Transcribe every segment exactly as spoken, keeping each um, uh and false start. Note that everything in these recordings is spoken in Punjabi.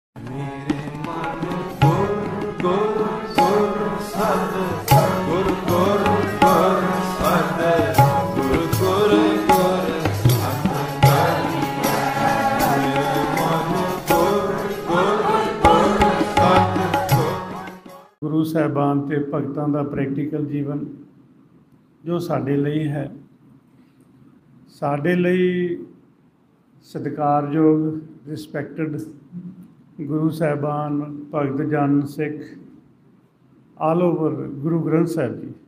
ਮੇਰੇ ਮਨ ਗੁਰ ਗੁਰ ਗੁਰ ਸਦ ਗੁਰ ਗੁਰ ਗੁਰ ਸਦ ਗੁਰ ਗੁਰ ਗੁਰ ਸਦ ਮੇਰੇ ਮਨ ਗੁਰ ਗੁਰ ਗੁਰ ਸਦ। ਗੁਰੂ ਸਾਹਿਬਾਨ ਤੇ ਭਗਤਾਂ ਦਾ ਪ੍ਰੈਕਟੀਕਲ ਜੀਵਨ ਜੋ ਸਾਡੇ ਲਈ ਹੈ, ਸਾਡੇ ਲਈ ਸਤਿਕਾਰਯੋਗ ਰਿਸਪੈਕਟਡ ਗੁਰੂ ਸਾਹਿਬਾਨ, ਭਗਤ ਜਨ, ਸਿੱਖ ਆਲ ਓਵਰ ਗੁਰੂ ਗ੍ਰੰਥ ਸਾਹਿਬ ਜੀ,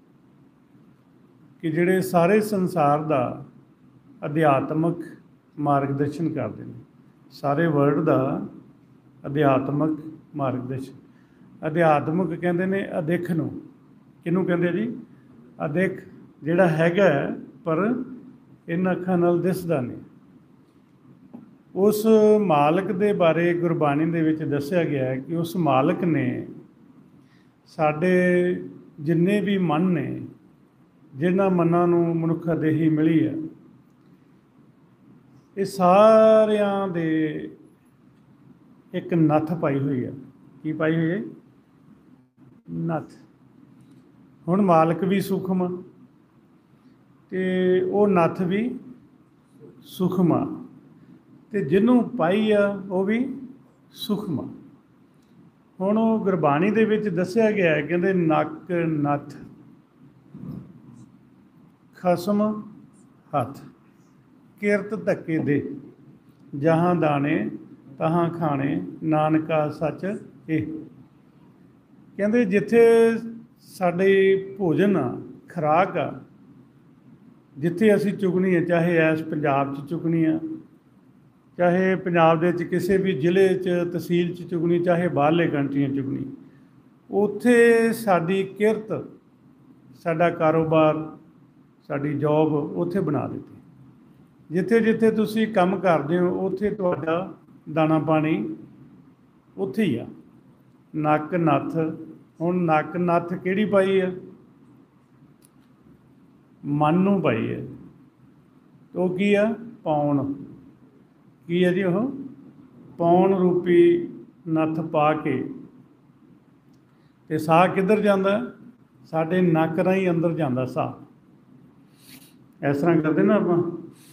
ਕਿ ਜਿਹੜੇ ਸਾਰੇ ਸੰਸਾਰ ਦਾ ਅਧਿਆਤਮਕ ਮਾਰਗਦਰਸ਼ਨ ਕਰਦੇ ਨੇ, ਸਾਰੇ ਵਰਲਡ ਦਾ ਅਧਿਆਤਮਕ ਮਾਰਗਦਰਸ਼ਨ। ਅਧਿਆਤਮਕ ਕਹਿੰਦੇ ਨੇ ਅਦਿੱਖ ਨੂੰ। ਕਿਹਨੂੰ ਕਹਿੰਦੇ ਜੀ? ਅਦਿੱਖ ਜਿਹੜਾ ਹੈਗਾ ਪਰ ਇਹਨਾਂ ਅੱਖਾਂ ਨਾਲ ਦਿਸਦਾ ਨਹੀਂ। ਉਸ ਮਾਲਕ ਦੇ ਬਾਰੇ ਗੁਰਬਾਣੀ ਦੇ ਵਿੱਚ ਦੱਸਿਆ ਗਿਆ ਹੈ ਕਿ ਉਸ ਮਾਲਕ ਨੇ ਸਾਡੇ ਜਿੰਨੇ ਵੀ ਮਨ ਨੇ, ਜਿਨ੍ਹਾਂ ਮਨਾਂ ਨੂੰ ਮਨੁੱਖ ਦੇਹੀ ਮਿਲੀ ਹੈ, ਇਹ ਸਾਰਿਆਂ ਦੇ ਇੱਕ ਨੱਥ ਪਾਈ ਹੋਈ ਹੈ। ਕੀ ਪਾਈ ਹੋਈ ਹੈ? ਨੱਥ। ਹੁਣ ਮਾਲਕ ਵੀ ਸੂਖਮ ਤੇ ਉਹ ਨੱਥ ਵੀ ਸੂਖਮ ਆ, ਤੇ ਜਿਹਨੂੰ ਪਾਈ ਆ ਉਹ ਵੀ ਸੂਖਮ ਆ। ਹੁਣ ਉਹ ਗੁਰਬਾਣੀ ਦੇ ਵਿੱਚ ਦੱਸਿਆ ਗਿਆ ਹੈ, ਕਹਿੰਦੇ ਨੱਕ ਨੱਥ ਖਸਮ ਹੱਥ, ਕਿਰਤ ਧੱਕੇ ਦੇ, ਜਹਾਂ ਦਾਣੇ ਤਹਾਂ ਖਾਣੇ, ਨਾਨਕਾ ਸੱਚ ਇਹ। ਕਹਿੰਦੇ ਜਿੱਥੇ ਸਾਡੇ ਭੋਜਨ ਆ, ਖੁਰਾਕ ਆ, ਜਿੱਥੇ ਅਸੀਂ ਚੁਗਣੀ ਹੈ, ਚਾਹੇ ਇਸ ਪੰਜਾਬ 'ਚ ਚੁਗਣੀ ਆ, ਚਾਹੇ ਪੰਜਾਬ ਦੇ ਵਿੱਚ ਕਿਸੇ ਵੀ ਜ਼ਿਲ੍ਹੇ 'ਚ ਤਹਿਸੀਲ 'ਚ ਚੁਗਣੀ, ਚਾਹੇ ਬਾਹਰਲੇ ਕੰਟਰੀਆਂ ਚੁਗਣੀ, ਉੱਥੇ ਸਾਡੀ ਕਿਰਤ, ਸਾਡਾ ਕਾਰੋਬਾਰ, ਸਾਡੀ ਜੋਬ ਉੱਥੇ ਬਣਾ ਦਿੱਤੀ। ਜਿੱਥੇ ਜਿੱਥੇ ਤੁਸੀਂ ਕੰਮ ਕਰਦੇ ਹੋ ਉੱਥੇ ਤੁਹਾਡਾ ਦਾਣਾ ਪਾਣੀ ਉੱਥੇ ਹੀ ਆ। ਨੱਕ ਨੱਥ। ਹੁਣ ਨੱਕ ਨੱਥ ਕਿਹੜੀ ਪਾਈ ਹੈ? ਮਨ ਨੂੰ ਪਾਈ ਹੈ। ਉਹ ਕੀ ਆ? ਪਾਉਣ। ਕੀ ਹੈ ਜੀ? ਉਹ ਪਾਉਣ ਰੂਪੀ ਨੱਥ ਪਾ ਕੇ, ਤੇ ਸਾਹ ਕਿੱਧਰ ਜਾਂਦਾ? ਸਾਡੇ ਨੱਕ ਰਾਹੀਂ ਅੰਦਰ ਜਾਂਦਾ ਸਾਹ। ਇਸ ਤਰ੍ਹਾਂ ਕਰਦੇ ਨਾ ਆਪਾਂ,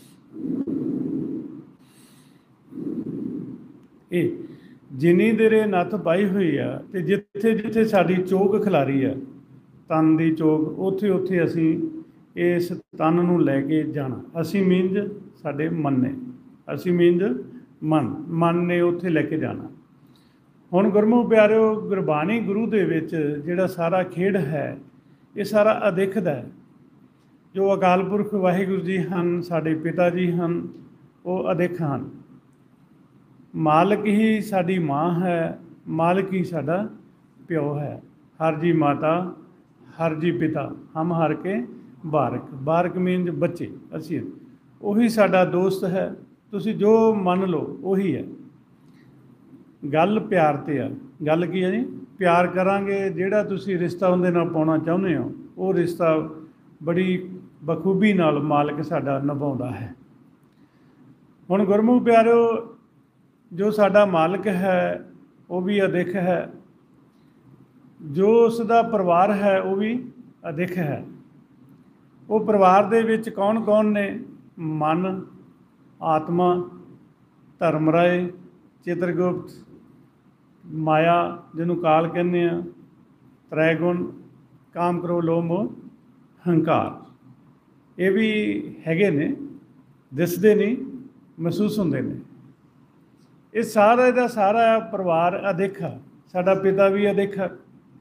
ਇਹ ਜਿੰਨੀ ਦੇਰ ਇਹ ਨੱਥ ਪਾਈ ਹੋਈ ਆ, ਤੇ ਜਿੱਥੇ ਜਿੱਥੇ ਸਾਡੀ ਚੋਕ ਖਿਲਾਰੀ ਆ, ਤਨ ਦੀ ਚੋਕ, ਉੱਥੇ ਉੱਥੇ ਅਸੀਂ ਇਸ ਤਨ ਨੂੰ ਲੈ ਕੇ ਜਾਣਾ। ਅਸੀਂ ਮੀਨਜ਼ ਸਾਡੇ ਮਨ ਨੇ, ਅਸੀਂ ਮੀਨਜ਼ ਮਨ, ਮਨ ਨੇ ਉੱਥੇ ਲੈ ਕੇ ਜਾਣਾ। ਹੁਣ ਗੁਰਮੁਖ ਪਿਆਰਿਓ, ਗੁਰਬਾਣੀ ਗੁਰੂ ਦੇ ਵਿੱਚ ਜਿਹੜਾ ਸਾਰਾ ਖੇਡ ਹੈ, ਇਹ ਸਾਰਾ ਅਦਿੱਖ ਦਾ ਹੈ। ਜੋ ਅਕਾਲ ਪੁਰਖ ਵਾਹਿਗੁਰੂ ਜੀ ਹਨ, ਸਾਡੇ ਪਿਤਾ ਜੀ ਹਨ, ਉਹ ਅਦਿੱਖ ਹਨ। ਮਾਲਕ ਹੀ ਸਾਡੀ ਮਾਂ ਹੈ, ਮਾਲਕ ਹੀ ਸਾਡਾ ਪਿਓ ਹੈ। ਹਰ ਜੀ ਮਾਤਾ, ਹਰ ਜੀ ਪਿਤਾ, ਹਮ ਹਰ ਕੇ ਬਾਰਕ। ਬਾਰਕ ਮੀਨਜ਼ ਬੱਚੇ, ਅਸੀਂ। ਉਹੀ ਸਾਡਾ ਦੋਸਤ ਹੈ। ਤੁਸੀਂ ਜੋ ਮੰਨ ਲਓ ਉਹੀ ਹੈ। ਗੱਲ ਪਿਆਰ 'ਤੇ ਆ। ਗੱਲ ਕੀ ਹੈ ਜੀ? ਪਿਆਰ ਕਰਾਂਗੇ, ਜਿਹੜਾ ਤੁਸੀਂ ਰਿਸ਼ਤਾ ਉਹਦੇ ਨਾਲ ਪਾਉਣਾ ਚਾਹੁੰਦੇ ਹੋ, ਉਹ ਰਿਸ਼ਤਾ ਬੜੀ ਬਖੂਬੀ ਨਾਲ ਮਾਲਕ ਸਾਡਾ ਨਿਭਾਉਂਦਾ ਹੈ। ਹੁਣ ਗੁਰਮੁਖ ਪਿਆਰਿਓ, ਜੋ ਸਾਡਾ ਮਾਲਕ ਹੈ ਉਹ ਵੀ ਅਦਿੱਖ ਹੈ, ਜੋ ਉਸ ਦਾ ਪਰਿਵਾਰ ਹੈ ਉਹ ਵੀ ਅਦਿੱਖ ਹੈ। ਉਹ ਪਰਿਵਾਰ ਦੇ ਵਿੱਚ ਕੌਣ ਕੌਣ ਨੇ? ਮਨ, ਆਤਮਾ, ਧਰਮ ਰਾਏ, ਚਿਤਰਗੁਪਤ, ਮਾਇਆ ਜਿਹਨੂੰ ਕਾਲ ਕਹਿੰਦੇ ਆ, ਤ੍ਰੈਗੁਣ, ਕਾਮ, ਕ੍ਰੋਧ, ਲੋਭ, ਮੋਹ, ਹੰਕਾਰ। ਇਹ ਵੀ ਹੈਗੇ ਨੇ, ਦਿਸਦੇ ਨਹੀਂ, ਮਹਿਸੂਸ ਹੁੰਦੇ ਨੇ। ਇਹ ਸਾਰਾ ਦਾ ਸਾਰਾ ਪਰਿਵਾਰ ਅਦਿੱਖ ਆ। ਸਾਡਾ ਪਿਤਾ ਵੀ ਅਦਿੱਖ ਆ।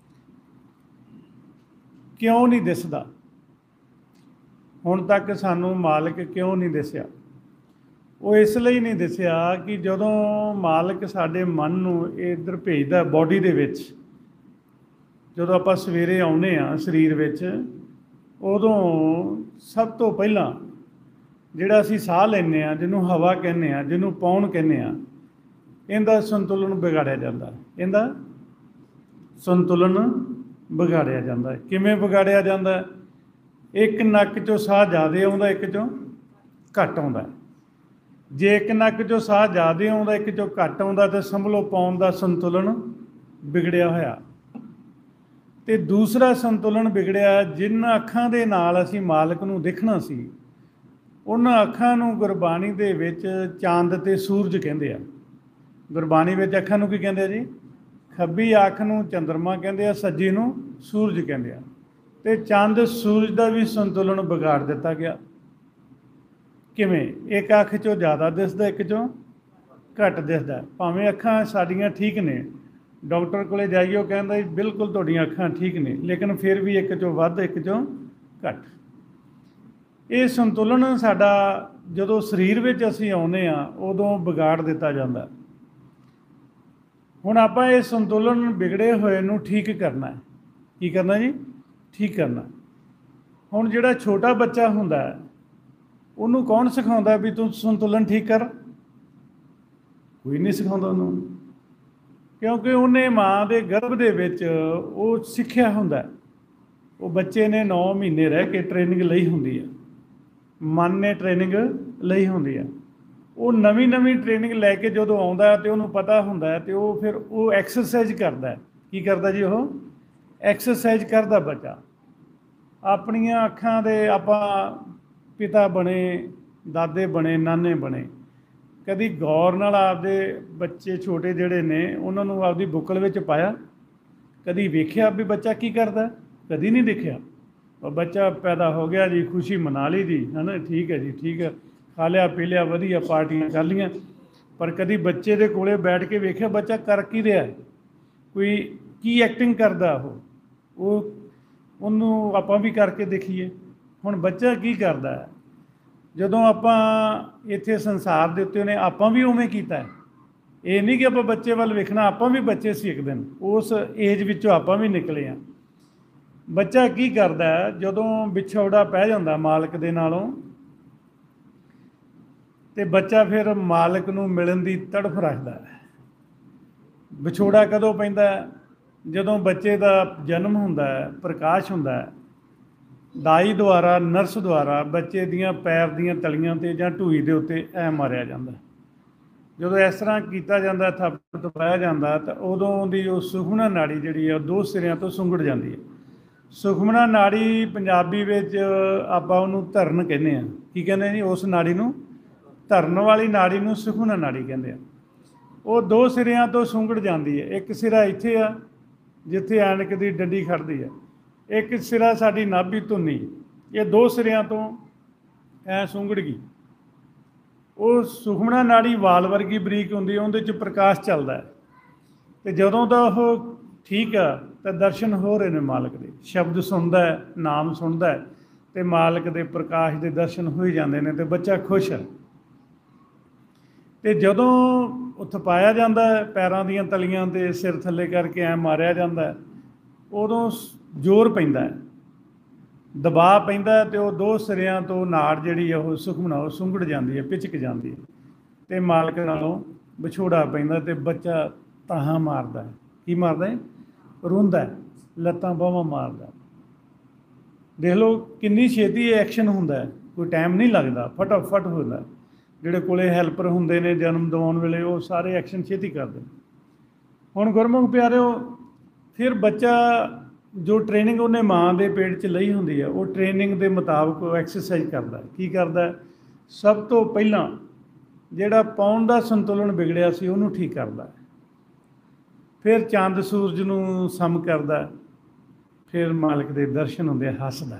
ਕਿਉਂ ਨਹੀਂ ਦਿਸਦਾ? ਹੁਣ ਤੱਕ ਸਾਨੂੰ ਮਾਲਕ ਕਿਉਂ ਨਹੀਂ ਦਿਸਿਆ? ਉਹ ਇਸ ਲਈ ਨਹੀਂ ਦਿਸਿਆ ਕਿ ਜਦੋਂ ਮਾਲਕ ਸਾਡੇ ਮਨ ਨੂੰ ਇੱਧਰ ਭੇਜਦਾ ਬੋਡੀ ਦੇ ਵਿੱਚ, ਜਦੋਂ ਆਪਾਂ ਸਵੇਰੇ ਆਉਂਦੇ ਹਾਂ ਸਰੀਰ ਵਿੱਚ, ਉਦੋਂ ਸਭ ਤੋਂ ਪਹਿਲਾਂ ਜਿਹੜਾ ਅਸੀਂ ਸਾਹ ਲੈਂਦੇ ਹਾਂ, ਜਿਹਨੂੰ ਹਵਾ ਕਹਿੰਦੇ ਹਾਂ, ਜਿਹਨੂੰ ਪੌਣ ਕਹਿੰਦੇ ਹਾਂ, ਇਹਦਾ ਸੰਤੁਲਨ ਵਿਗਾੜਿਆ ਜਾਂਦਾ। ਇਹਦਾ ਸੰਤੁਲਨ ਵਿਗਾੜਿਆ ਜਾਂਦਾ ਹੈ। ਕਿਵੇਂ ਵਿਗਾੜਿਆ ਜਾਂਦਾ? ਇੱਕ ਨੱਕ 'ਚੋਂ ਸਾਹ ਜ਼ਿਆਦਾ ਆਉਂਦਾ, ਇੱਕ 'ਚੋਂ ਘੱਟ ਆਉਂਦਾ। ਜੇ ਇੱਕ ਨੱਕ 'ਚੋਂ ਸਾਹ ਜ਼ਿਆਦਾ ਆਉਂਦਾ, ਇੱਕ 'ਚੋਂ ਘੱਟ ਆਉਂਦਾ, ਤਾਂ ਸਮਝ ਲਓ ਪਾਉਣ ਦਾ ਸੰਤੁਲਨ ਵਿਗੜਿਆ ਹੋਇਆ। ਤੇ ਦੂਸਰਾ ਸੰਤੁਲਨ ਵਿਗੜਿਆ, ਜਿਨ੍ਹਾਂ ਅੱਖਾਂ ਦੇ ਨਾਲ ਅਸੀਂ ਮਾਲਕ ਨੂੰ ਦੇਖਣਾ ਸੀ, ਉਹਨਾਂ ਅੱਖਾਂ ਨੂੰ ਗੁਰਬਾਣੀ ਦੇ ਵਿੱਚ ਚੰਦ ਤੇ ਸੂਰਜ ਕਹਿੰਦੇ ਆ। ਗੁਰਬਾਣੀ ਵਿੱਚ ਅੱਖਾਂ ਨੂੰ ਕੀ ਕਹਿੰਦੇ ਆ ਜੀ? ਖੱਬੀ ਅੱਖ ਨੂੰ ਚੰਦਰਮਾ ਕਹਿੰਦੇ ਆ, ਸੱਜੀ ਨੂੰ ਸੂਰਜ ਕਹਿੰਦੇ ਆ। ਤੇ ਚੰਦ ਸੂਰਜ ਦਾ ਵੀ ਸੰਤੁਲਨ ਵਿਗਾੜ ਦਿੱਤਾ ਗਿਆ। ਕਿਵੇਂ? ਇੱਕ ਅੱਖ 'ਚੋਂ ਜ਼ਿਆਦਾ ਦਿਸਦਾ, ਇੱਕ 'ਚੋਂ ਘੱਟ ਦਿਸਦਾ। ਭਾਵੇਂ ਅੱਖਾਂ ਸਾਡੀਆਂ ਠੀਕ ਨੇ, ਡਾਕਟਰ ਕੋਲੇ ਜਾਈਏ, ਉਹ ਕਹਿੰਦਾ ਜੀ ਬਿਲਕੁਲ ਤੁਹਾਡੀਆਂ ਅੱਖਾਂ ਠੀਕ ਨੇ, ਲੇਕਿਨ ਫਿਰ ਵੀ ਇੱਕ 'ਚੋਂ ਵੱਧ, ਇੱਕ 'ਚੋਂ ਘੱਟ। ਇਹ ਸੰਤੁਲਨ ਸਾਡਾ ਜਦੋਂ ਸਰੀਰ ਵਿੱਚ ਅਸੀਂ ਆਉਂਦੇ ਹਾਂ ਉਦੋਂ ਵਿਗਾੜ ਦਿੱਤਾ ਜਾਂਦਾ। ਹੁਣ ਆਪਾਂ ਇਹ ਸੰਤੁਲਨ ਵਿਗੜੇ ਹੋਏ ਨੂੰ ਠੀਕ ਕਰਨਾ ਹੈ। ਕੀ ਕਰਨਾ ਜੀ? ਠੀਕ ਕਰਨਾ। ਹੁਣ ਜਿਹੜਾ ਛੋਟਾ ਬੱਚਾ ਹੁੰਦਾ ਹੈ, ਉਹਨੂੰ ਕੌਣ ਸਿਖਾਉਂਦਾ ਵੀ ਤੂੰ ਸੰਤੁਲਨ ਠੀਕ ਕਰ? ਕੋਈ ਨਹੀਂ ਸਿਖਾਉਂਦਾ ਉਹਨੂੰ, ਕਿਉਂਕਿ ਉਹਨੇ ਮਾਂ ਦੇ ਗਰਭ ਦੇ ਵਿੱਚ ਉਹ ਸਿੱਖਿਆ ਹੁੰਦਾ। ਉਹ ਬੱਚੇ ਨੇ ਨੌ ਮਹੀਨੇ ਰਹਿ ਕੇ ਟ੍ਰੇਨਿੰਗ ਲਈ ਹੁੰਦੀ ਹੈ, ਮਨ ਨੇ ਟ੍ਰੇਨਿੰਗ ਲਈ ਹੁੰਦੀ ਹੈ। ਉਹ ਨਵੀਂ ਨਵੀਂ ਟ੍ਰੇਨਿੰਗ ਲੈ ਕੇ ਜਦੋਂ ਆਉਂਦਾ ਅਤੇ ਉਹਨੂੰ ਪਤਾ ਹੁੰਦਾ ਹੈ, ਅਤੇ ਉਹ ਫਿਰ ਉਹ ਐਕਸਰਸਾਈਜ਼ ਕਰਦਾ। ਕੀ ਕਰਦਾ ਜੀ? ਉਹ ਐਕਸਰਸਾਈਜ਼ ਕਰਦਾ ਬੱਚਾ। ਆਪਣੀਆਂ ਅੱਖਾਂ ਦੇ ਆਪਾਂ ਪਿਤਾ ਬਣੇ, ਦਾਦੇ ਬਣੇ, ਨਾਨੇ ਬਣੇ, ਕਦੀ ਗੌਰ ਨਾਲ ਆਪਦੇ ਬੱਚੇ ਛੋਟੇ ਜਿਹੜੇ ਨੇ ਉਹਨਾਂ ਨੂੰ ਆਪਦੀ ਬੁੱਕਲ ਵਿੱਚ ਪਾਇਆ? ਕਦੀ ਵੇਖਿਆ ਵੀ ਬੱਚਾ ਕੀ ਕਰਦਾ? ਕਦੀ ਨਹੀਂ ਦੇਖਿਆ। ਉਹ ਬੱਚਾ ਪੈਦਾ ਹੋ ਗਿਆ ਜੀ, ਖੁਸ਼ੀ ਮਨਾ ਲਈ ਜੀ, ਹੈ ਨਾ, ਠੀਕ ਹੈ ਜੀ, ਠੀਕ ਹੈ, ਖਾ ਲਿਆ ਪੀ ਲਿਆ, ਵਧੀਆ ਪਾਰਟੀਆਂ ਕਰ ਲਈਆਂ। ਪਰ ਕਦੀ ਬੱਚੇ ਦੇ ਕੋਲੇ ਬੈਠ ਕੇ ਵੇਖਿਆ ਬੱਚਾ ਕਰ ਕੀ ਰਿਹਾ? ਕੋਈ ਕੀ ਐਕਟਿੰਗ ਕਰਦਾ? ਉਹ ਉਹ ਉਹਨੂੰ ਆਪਾਂ ਵੀ ਕਰਕੇ ਦੇਖੀਏ। ਹੁਣ ਬੱਚਾ ਕੀ ਕਰਦਾ ਹੈ? ਜਦੋਂ ਆਪਾਂ ਇੱਥੇ ਸੰਸਾਰ ਦੇ ਉੱਤੇ, ਉਹਨੇ ਆਪਾਂ ਵੀ ਉਵੇਂ ਕੀਤਾ ਹੈ। ਇਹ ਨਹੀਂ ਕਿ ਆਪਾਂ ਬੱਚੇ ਵੱਲ ਵੇਖਣਾ, ਆਪਾਂ ਵੀ ਬੱਚੇ ਸੀ ਇੱਕ ਦਿਨ, ਉਸ ਏਜ ਵਿੱਚੋਂ ਆਪਾਂ ਵੀ ਨਿਕਲੇ ਹਾਂ। ਬੱਚਾ ਕੀ ਕਰਦਾ? ਜਦੋਂ ਵਿਛੋੜਾ ਪੈ ਜਾਂਦਾ ਮਾਲਕ ਦੇ ਨਾਲੋਂ, ਤੇ ਬੱਚਾ ਫਿਰ ਮਾਲਕ ਨੂੰ ਮਿਲਣ ਦੀ ਤੜਫ ਰੱਖਦਾ ਹੈ। ਵਿਛੋੜਾ ਕਦੋਂ ਪੈਂਦਾ? ਜਦੋਂ ਬੱਚੇ ਦਾ ਜਨਮ ਹੁੰਦਾ ਹੈ, ਪ੍ਰਕਾਸ਼ ਹੁੰਦਾ ਹੈ, ਦਾਈ ਦੁਆਰਾ, ਨਰਸ ਦੁਆਰਾ ਬੱਚੇ ਦੀਆਂ ਪੈਰ ਦੀਆਂ ਤਲੀਆਂ 'ਤੇ ਜਾਂ ਢੂਈ ਦੇ ਉੱਤੇ ਐ ਮਾਰਿਆ ਜਾਂਦਾ। ਜਦੋਂ ਇਸ ਤਰ੍ਹਾਂ ਕੀਤਾ ਜਾਂਦਾ, ਥੱਪੜ ਪਾਇਆ ਜਾਂਦਾ, ਤਾਂ ਉਦੋਂ ਦੀ ਉਹ ਸੁਖਮਨਾ ਨਾੜੀ ਜਿਹੜੀ ਆ ਦੋ ਸਿਰਿਆਂ ਤੋਂ ਸੁੰਗੜ ਜਾਂਦੀ ਹੈ। ਸੁਖਮਨਾ ਨਾੜੀ ਪੰਜਾਬੀ ਵਿੱਚ ਆਪਾਂ ਉਹਨੂੰ ਧਰਨ ਕਹਿੰਦੇ ਹਾਂ। ਕੀ ਕਹਿੰਦੇ ਜੀ? ਉਸ ਨਾੜੀ ਨੂੰ, ਧਰਨ ਵਾਲੀ ਨਾੜੀ ਨੂੰ ਸੁਖਮਨਾ ਨਾੜੀ ਕਹਿੰਦੇ ਆ। ਉਹ ਦੋ ਸਿਰਿਆਂ ਤੋਂ ਸੁੰਗੜ ਜਾਂਦੀ ਹੈ। ਇੱਕ ਸਿਰਾ ਇੱਥੇ ਆ ਜਿੱਥੇ ਐਨਕ ਦੀ ਡੰਡੀ ਖੜਦੀ ਹੈ, ਇੱਕ ਸਿਰਾ ਸਾਡੀ ਨਾਭੀ ਧੁੰਨੀ। ਇਹ ਦੋ ਸਿਰਿਆਂ ਤੋਂ ਐ ਸੁੰਗੜ ਗਈ। ਉਹ ਸੁਖਮਨਾ ਨਾੜੀ ਵਾਲ ਵਰਗੀ ਬਰੀਕ ਹੁੰਦੀ ਹੈ, ਉਹਦੇ 'ਚ ਪ੍ਰਕਾਸ਼ ਚੱਲਦਾ ਹੈ। ਅਤੇ ਜਦੋਂ ਦਾ ਉਹ ਠੀਕ ਆ ਤਾਂ ਦਰਸ਼ਨ ਹੋ ਰਹੇ ਨੇ ਮਾਲਕ ਦੇ, ਸ਼ਬਦ ਸੁਣਦਾ ਹੈ, ਨਾਮ ਸੁਣਦਾ ਹੈ, ਅਤੇ ਮਾਲਕ ਦੇ ਪ੍ਰਕਾਸ਼ ਦੇ ਦਰਸ਼ਨ ਹੋ ਹੀ ਜਾਂਦੇ ਨੇ, ਅਤੇ ਬੱਚਾ ਖੁਸ਼ ਹੈ। ਅਤੇ ਜਦੋਂ ਉਹ ਥਪਾਇਆ ਜਾਂਦਾ, ਪੈਰਾਂ ਦੀਆਂ ਤਲੀਆਂ 'ਤੇ ਸਿਰ ਥੱਲੇ ਕਰਕੇ ਐਂ ਮਾਰਿਆ ਜਾਂਦਾ, ਉਦੋਂ ਜ਼ੋਰ ਪੈਂਦਾ, ਦਬਾਅ ਪੈਂਦਾ, ਅਤੇ ਉਹ ਦੋ ਸਿਰਿਆਂ ਤੋਂ ਨਾੜ ਜਿਹੜੀ ਆ ਉਹ ਸੁਖਮਨਾ ਉਹ ਸੁੰਗੜ ਜਾਂਦੀ ਹੈ, ਪਿਚਕ ਜਾਂਦੀ ਹੈ, ਅਤੇ ਮਾਲਕ ਨਾਲੋਂ ਵਿਛੋੜਾ ਪੈਂਦਾ, ਅਤੇ ਬੱਚਾ ਤਾਹਾਂ ਮਾਰਦਾ। ਕੀ ਮਾਰਦਾ ਹੈ? ਰੋਂਦਾ, ਲੱਤਾਂ ਬਾਹਾਂ ਮਾਰਦਾ। ਦੇਖ ਲਓ ਕਿੰਨੀ ਛੇਤੀ ਐਕਸ਼ਨ ਹੁੰਦਾ, ਕੋਈ ਟਾਈਮ ਨਹੀਂ ਲੱਗਦਾ, ਫਟਾਫਟ ਹੁੰਦਾ। ਜਿਹੜੇ ਕੋਲੇ ਹੈਲਪਰ ਹੁੰਦੇ ਨੇ ਜਨਮ ਦਿਵਾਉਣ ਵੇਲੇ, ਉਹ ਸਾਰੇ ਐਕਸ਼ਨ ਛੇਤੀ ਕਰਦੇ। ਹੁਣ ਗੁਰਮੁਖ ਪਿਆਰਿਓ, ਫਿਰ ਬੱਚਾ ਜੋ ਟ੍ਰੇਨਿੰਗ ਉਹਨੇ ਮਾਂ ਦੇ ਪੇਟ 'ਚ ਲਈ ਹੁੰਦੀ ਹੈ, ਉਹ ਟ੍ਰੇਨਿੰਗ ਦੇ ਮੁਤਾਬਕ ਉਹ ਐਕਸਰਸਾਈਜ਼ ਕਰਦਾ। ਕੀ ਕਰਦਾ? ਸਭ ਤੋਂ ਪਹਿਲਾਂ ਜਿਹੜਾ ਪਾਉਣ ਦਾ ਸੰਤੁਲਨ ਵਿਗੜਿਆ ਸੀ ਉਹਨੂੰ ਠੀਕ ਕਰਦਾ, ਫਿਰ ਚੰਦ ਸੂਰਜ ਨੂੰ ਸਮ ਕਰਦਾ, ਫਿਰ ਮਾਲਕ ਦੇ ਦਰਸ਼ਨ ਹੁੰਦੇ, ਹੱਸਦਾ।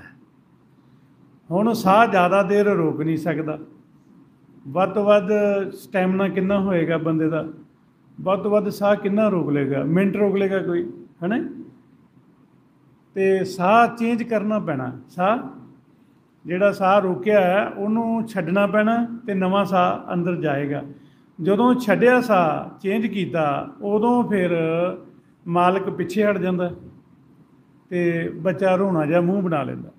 ਹੁਣ ਸਾਹ ਜ਼ਿਆਦਾ ਦੇਰ ਰੋਕ ਨਹੀਂ ਸਕਦਾ। ਵੱਧ ਤੋਂ ਵੱਧ ਸਟੈਮਿਨਾ ਕਿੰਨਾ ਹੋਏਗਾ ਬੰਦੇ ਦਾ? ਵੱਧ ਤੋਂ ਵੱਧ ਸਾਹ ਕਿੰਨਾ ਰੋਕ ਲੇਗਾ? ਮਿੰਟ ਰੋਕ ਲੇਗਾ ਕੋਈ, ਹੈ ਨਾ? ਅਤੇ ਸਾਹ ਚੇਂਜ ਕਰਨਾ ਪੈਣਾ। ਸਾਹ ਜਿਹੜਾ ਸਾਹ ਰੋਕਿਆ ਹੈ ਉਹਨੂੰ ਛੱਡਣਾ ਪੈਣਾ, ਅਤੇ ਨਵਾਂ ਸਾਹ ਅੰਦਰ ਜਾਏਗਾ। ਜਦੋਂ ਛੱਡਿਆ, ਸਾਹ ਚੇਂਜ ਕੀਤਾ, ਉਦੋਂ ਫਿਰ ਮਾਲਕ ਪਿੱਛੇ ਹਟ ਜਾਂਦਾ, ਅਤੇ ਬੱਚਾ ਰੋਣਾ ਜਿਹਾ ਮੂੰਹ ਬਣਾ ਲੈਂਦਾ।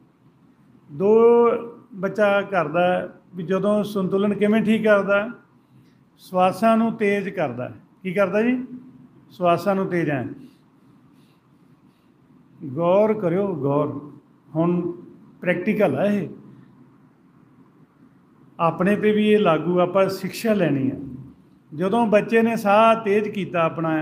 ਦੋ ਬੱਚਾ ਕਰਦਾ ਵੀ ਜਦੋਂ ਸੰਤੁਲਨ ਕਿਵੇਂ ਠੀਕ ਕਰਦਾ? ਸਵਾਸਾਂ ਨੂੰ ਤੇਜ਼ ਕਰਦਾ। ਕੀ ਕਰਦਾ ਜੀ? ਸਵਾਸਾਂ ਨੂੰ ਤੇਜ਼ ਹੈ। ਗੌਰ ਕਰਿਓ, ਗੌਰ। ਹੁਣ ਪ੍ਰੈਕਟੀਕਲ ਹੈ ਇਹ। ਆਪਣੇ ਤੇ ਵੀ ਇਹ ਲਾਗੂ, ਆਪਾਂ ਸਿੱਖਿਆ ਲੈਣੀ ਹੈ। ਜਦੋਂ ਬੱਚੇ ਨੇ ਸਾਹ ਤੇਜ਼ ਕੀਤਾ ਆਪਣਾ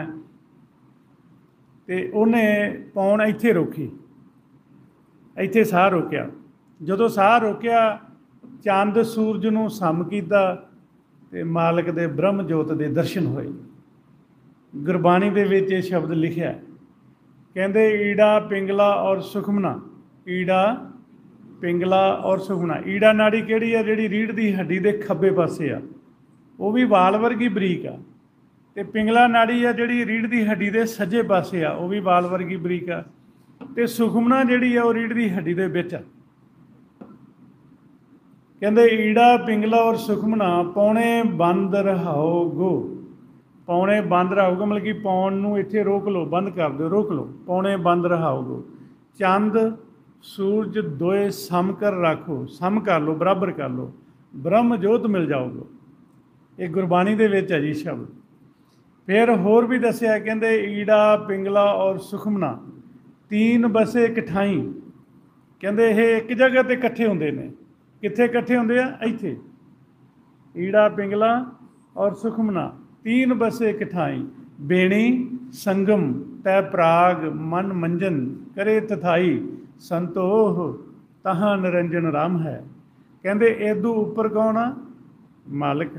ਤੇ ਉਹਨੇ ਪੌਣ ਇੱਥੇ ਰੋਕੀ, ਇੱਥੇ ਸਾਹ ਰੋਕਿਆ। ਜਦੋਂ ਸਾਹ ਰੋਕਿਆ, ਚੰਦ ਸੂਰਜ ਨੂੰ ਸਮ ਕੀਤਾ ਤੇ ਮਾਲਕ ਦੇ ਬ੍ਰਹਮ ਜੋਤ ਦੇ ਦਰਸ਼ਨ ਹੋਏ। ਗੁਰਬਾਣੀ ਦੇ ਵਿੱਚ ਇਹ ਸ਼ਬਦ ਲਿਖਿਆ, ਕਹਿੰਦੇ ਈੜਾ ਪਿੰਗਲਾ ਔਰ ਸੁਖਮਨਾ, ਈੜਾ ਪਿੰਗਲਾ ਔਰ ਸੁਖਮਨਾ। ਈੜਾ ਨਾੜੀ ਕਿਹੜੀ ਆ? ਜਿਹੜੀ ਰੀੜ੍ਹ ਦੀ ਹੱਡੀ ਦੇ ਖੱਬੇ ਪਾਸੇ ਆ, ਉਹ ਵੀ ਵਾਲ ਵਰਗੀ ਬਰੀਕ ਆ। ਤੇ ਪਿੰਗਲਾ ਨਾੜੀ ਆ ਜਿਹੜੀ ਰੀੜ੍ਹ ਦੀ ਹੱਡੀ ਦੇ ਸੱਜੇ ਪਾਸੇ ਆ, ਉਹ ਵੀ ਵਾਲ ਵਰਗੀ ਬਰੀਕ ਆ। ਤੇ ਸੁਖਮਨਾ ਜਿਹੜੀ ਆ ਉਹ ਰੀੜ੍ਹ ਦੀ ਹੱਡੀ ਦੇ ਵਿੱਚ ਆ। ਕਹਿੰਦੇ ਈੜਾ ਪਿੰਗਲਾ ਔਰ ਸੁਖਮਨਾ ਪੌਣੇ ਬੰਦ ਰਹਾਓ ਗੋ। ਪੌਣੇ ਬੰਦ ਰਹਾਓਗੇ ਮਤਲਬ ਕਿ ਪੌਣ ਨੂੰ ਇੱਥੇ ਰੋਕ ਲਓ, ਬੰਦ ਕਰ ਦਿਓ, ਰੋਕ ਲਓ। ਪੌਣੇ ਬੰਦ ਰਹਾਓਗੋ। ਚੰਦ ਸੂਰਜ ਦੋਏ ਸਮ ਕਰ ਰੱਖੋ, ਸਮ ਕਰ ਲਓ, ਬਰਾਬਰ ਕਰ ਲਓ, ਬ੍ਰਹਮ ਜੋਤ ਮਿਲ ਜਾਓਗੇ। ਇਹ ਗੁਰਬਾਣੀ ਦੇ ਵਿੱਚ ਹੈ ਜੀ ਸ਼ਬਦ। ਫਿਰ ਹੋਰ ਵੀ ਦੱਸਿਆ, ਕਹਿੰਦੇ ਈੜਾ ਪਿੰਗਲਾ ਔਰ ਸੁਖਮਨਾ ਤੀਨ ਬਸੇ ਇਕਠਾਈ। ਕਹਿੰਦੇ ਇਹ ਇੱਕ ਜਗ੍ਹਾ ਤੇ ਇਕੱਠੇ ਹੁੰਦੇ ਨੇ। ਕਿੱਥੇ ਇਕੱਠੇ ਹੁੰਦੇ ਆ? ਇੱਥੇ। ਈੜਾ ਪਿੰਗਲਾ ਔਰ ਸੁਖਮਨਾ ਤੀਨ ਬਸੇ ਇਕਠਾਈ। ਬੇਣੀ ਸੰਗਮ ਤੈ ਪ੍ਰਾਗ ਮਨ ਮੰਜਨ ਕਰੇ ਤਥਾਈ। ਸੰਤੋਖ ਤਹਾਂ ਨਿਰੰਜਨ ਰਾਮ ਹੈ। ਕਹਿੰਦੇ ਇਦੋਂ ਉੱਪਰ ਕੌਣ ਆ? ਮਾਲਕ।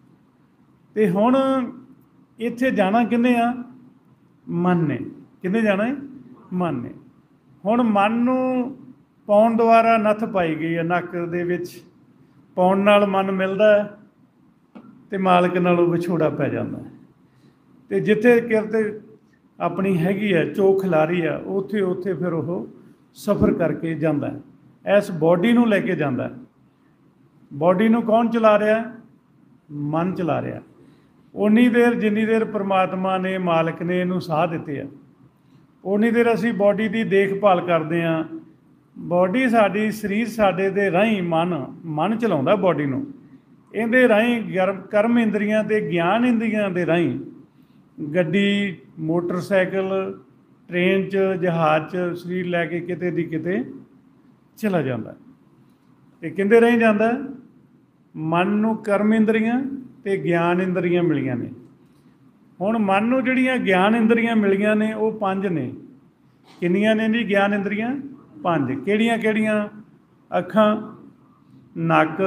ਤੇ ਹੁਣ ਇੱਥੇ ਜਾਣਾ ਕਿਹਨੇ ਆ? ਮਨ ਨੇ। ਕਿਹਨੇ ਜਾਣਾ ਹੈ? ਮਨ ਨੇ। ਹੁਣ ਮਨ ਨੂੰ ਪਾਉਣ ਦੁਆਰਾ ਨੱਥ ਪਾਈ ਗਈ ਹੈ ਨੱਕ ਦੇ ਵਿੱਚ। ਪਾਉਣ ਨਾਲ ਮਨ ਮਿਲਦਾ ਹੈ ਤੇ ਮਾਲਕ ਨਾਲੋਂ ਵਿਛੋੜਾ ਪੈ ਜਾਂਦਾ ਹੈ। ਤੇ ਜਿੱਥੇ ਕਿਰਤ ਆਪਣੀ ਹੈਗੀ ਹੈ, ਚੋਖ ਖਿਲਾਰੀ ਆ, ਉੱਥੇ ਉੱਥੇ ਫਿਰ ਉਹ ਸਫ਼ਰ ਕਰਕੇ ਜਾਂਦਾ ਹੈ। ਇਸ ਬੋਡੀ ਨੂੰ ਲੈ ਕੇ ਜਾਂਦਾ ਹੈ। ਬੋਡੀ ਨੂੰ ਕੌਣ ਚਲਾ ਰਿਹਾ? ਮਨ ਚਲਾ ਰਿਹਾ। ਉਨੀ ਦੇਰ ਜਿੰਨੀ ਦੇਰ ਪਰਮਾਤਮਾ ਨੇ, ਮਾਲਕ ਨੇ ਇਹਨੂੰ ਸਾਹ ਦਿੱਤੇ ਆ, ਉਨੀ ਦੇਰ ਅਸੀਂ ਬੋਡੀ ਦੀ ਦੇਖਭਾਲ ਕਰਦੇ ਹਾਂ। ਬੋਡੀ ਸਾਡੀ, ਸਰੀਰ ਸਾਡੇ ਦੇ ਰਾਹੀਂ ਮਨ ਮਨ ਚਲਾਉਂਦਾ ਬੋਡੀ ਨੂੰ। ਇਹਦੇ ਰਾਹੀਂ ਗਰਮ ਕਰਮ ਇੰਦਰੀਆਂ ਅਤੇ ਗਿਆਨ ਇੰਦਰੀਆਂ ਦੇ ਰਾਹੀਂ ਗੱਡੀ, ਮੋਟਰਸਾਈਕਲ, ਟ੍ਰੇਨ 'ਚ, ਜਹਾਜ਼ 'ਚ ਸਰੀਰ ਲੈ ਕੇ ਕਿਤੇ ਦੀ ਕਿਤੇ ਚਲਾ ਜਾਂਦਾ। ਅਤੇ ਕਿਹਦੇ ਰਾਹੀਂ ਜਾਂਦਾ? ਮਨ ਨੂੰ ਕਰਮ ਇੰਦਰੀਆਂ ਅਤੇ ਗਿਆਨ ਇੰਦਰੀਆਂ ਮਿਲੀਆਂ ਨੇ। ਹੁਣ ਮਨ ਨੂੰ ਜਿਹੜੀਆਂ ਗਿਆਨ ਇੰਦਰੀਆਂ ਮਿਲੀਆਂ ਨੇ ਉਹ ਪੰਜ ਨੇ। ਕਿੰਨੀਆਂ ਨੇ ਜੀ ਗਿਆਨ ਇੰਦਰੀਆਂ? ਪੰਜ। ਕਿਹੜੀਆਂ ਕਿਹੜੀਆਂ? ਅੱਖਾਂ, ਨੱਕ,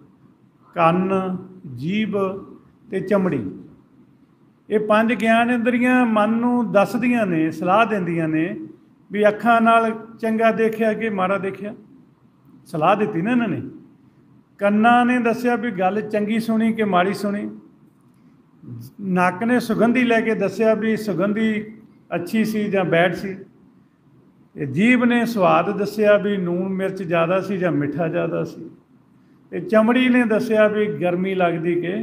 ਕੰਨ, ਜੀਭ ਅਤੇ ਚਮੜੀ। ਇਹ ਪੰਜ ਗਿਆਨ ਇੰਦਰੀਆਂ ਮਨ ਨੂੰ ਦੱਸਦੀਆਂ ਨੇ, ਸਲਾਹ ਦਿੰਦੀਆਂ ਨੇ ਵੀ ਅੱਖਾਂ ਨਾਲ ਚੰਗਾ ਦੇਖਿਆ ਕਿ ਮਾੜਾ ਦੇਖਿਆ। ਸਲਾਹ ਦਿੱਤੀ ਨਾ ਇਹਨਾਂ ਨੇ। ਕੰਨਾਂ ਨੇ ਦੱਸਿਆ ਵੀ ਗੱਲ ਚੰਗੀ ਸੁਣੀ ਕਿ ਮਾੜੀ ਸੁਣੀ। ਨੱਕ ਨੇ ਸੁਗੰਧੀ ਲੈ ਕੇ ਦੱਸਿਆ ਵੀ ਸੁਗੰਧੀ ਅੱਛੀ ਸੀ ਜਾਂ ਬੈਡ ਸੀ। ਇਹ ਜੀਭ ਨੇ ਸਵਾਦ ਦੱਸਿਆ ਵੀ ਲੂਣ ਮਿਰਚ ਜ਼ਿਆਦਾ ਸੀ ਜਾਂ ਮਿੱਠਾ ਜ਼ਿਆਦਾ ਸੀ। ਅਤੇ ਚਮੜੀ ਨੇ ਦੱਸਿਆ ਵੀ ਗਰਮੀ ਲੱਗਦੀ ਕਿ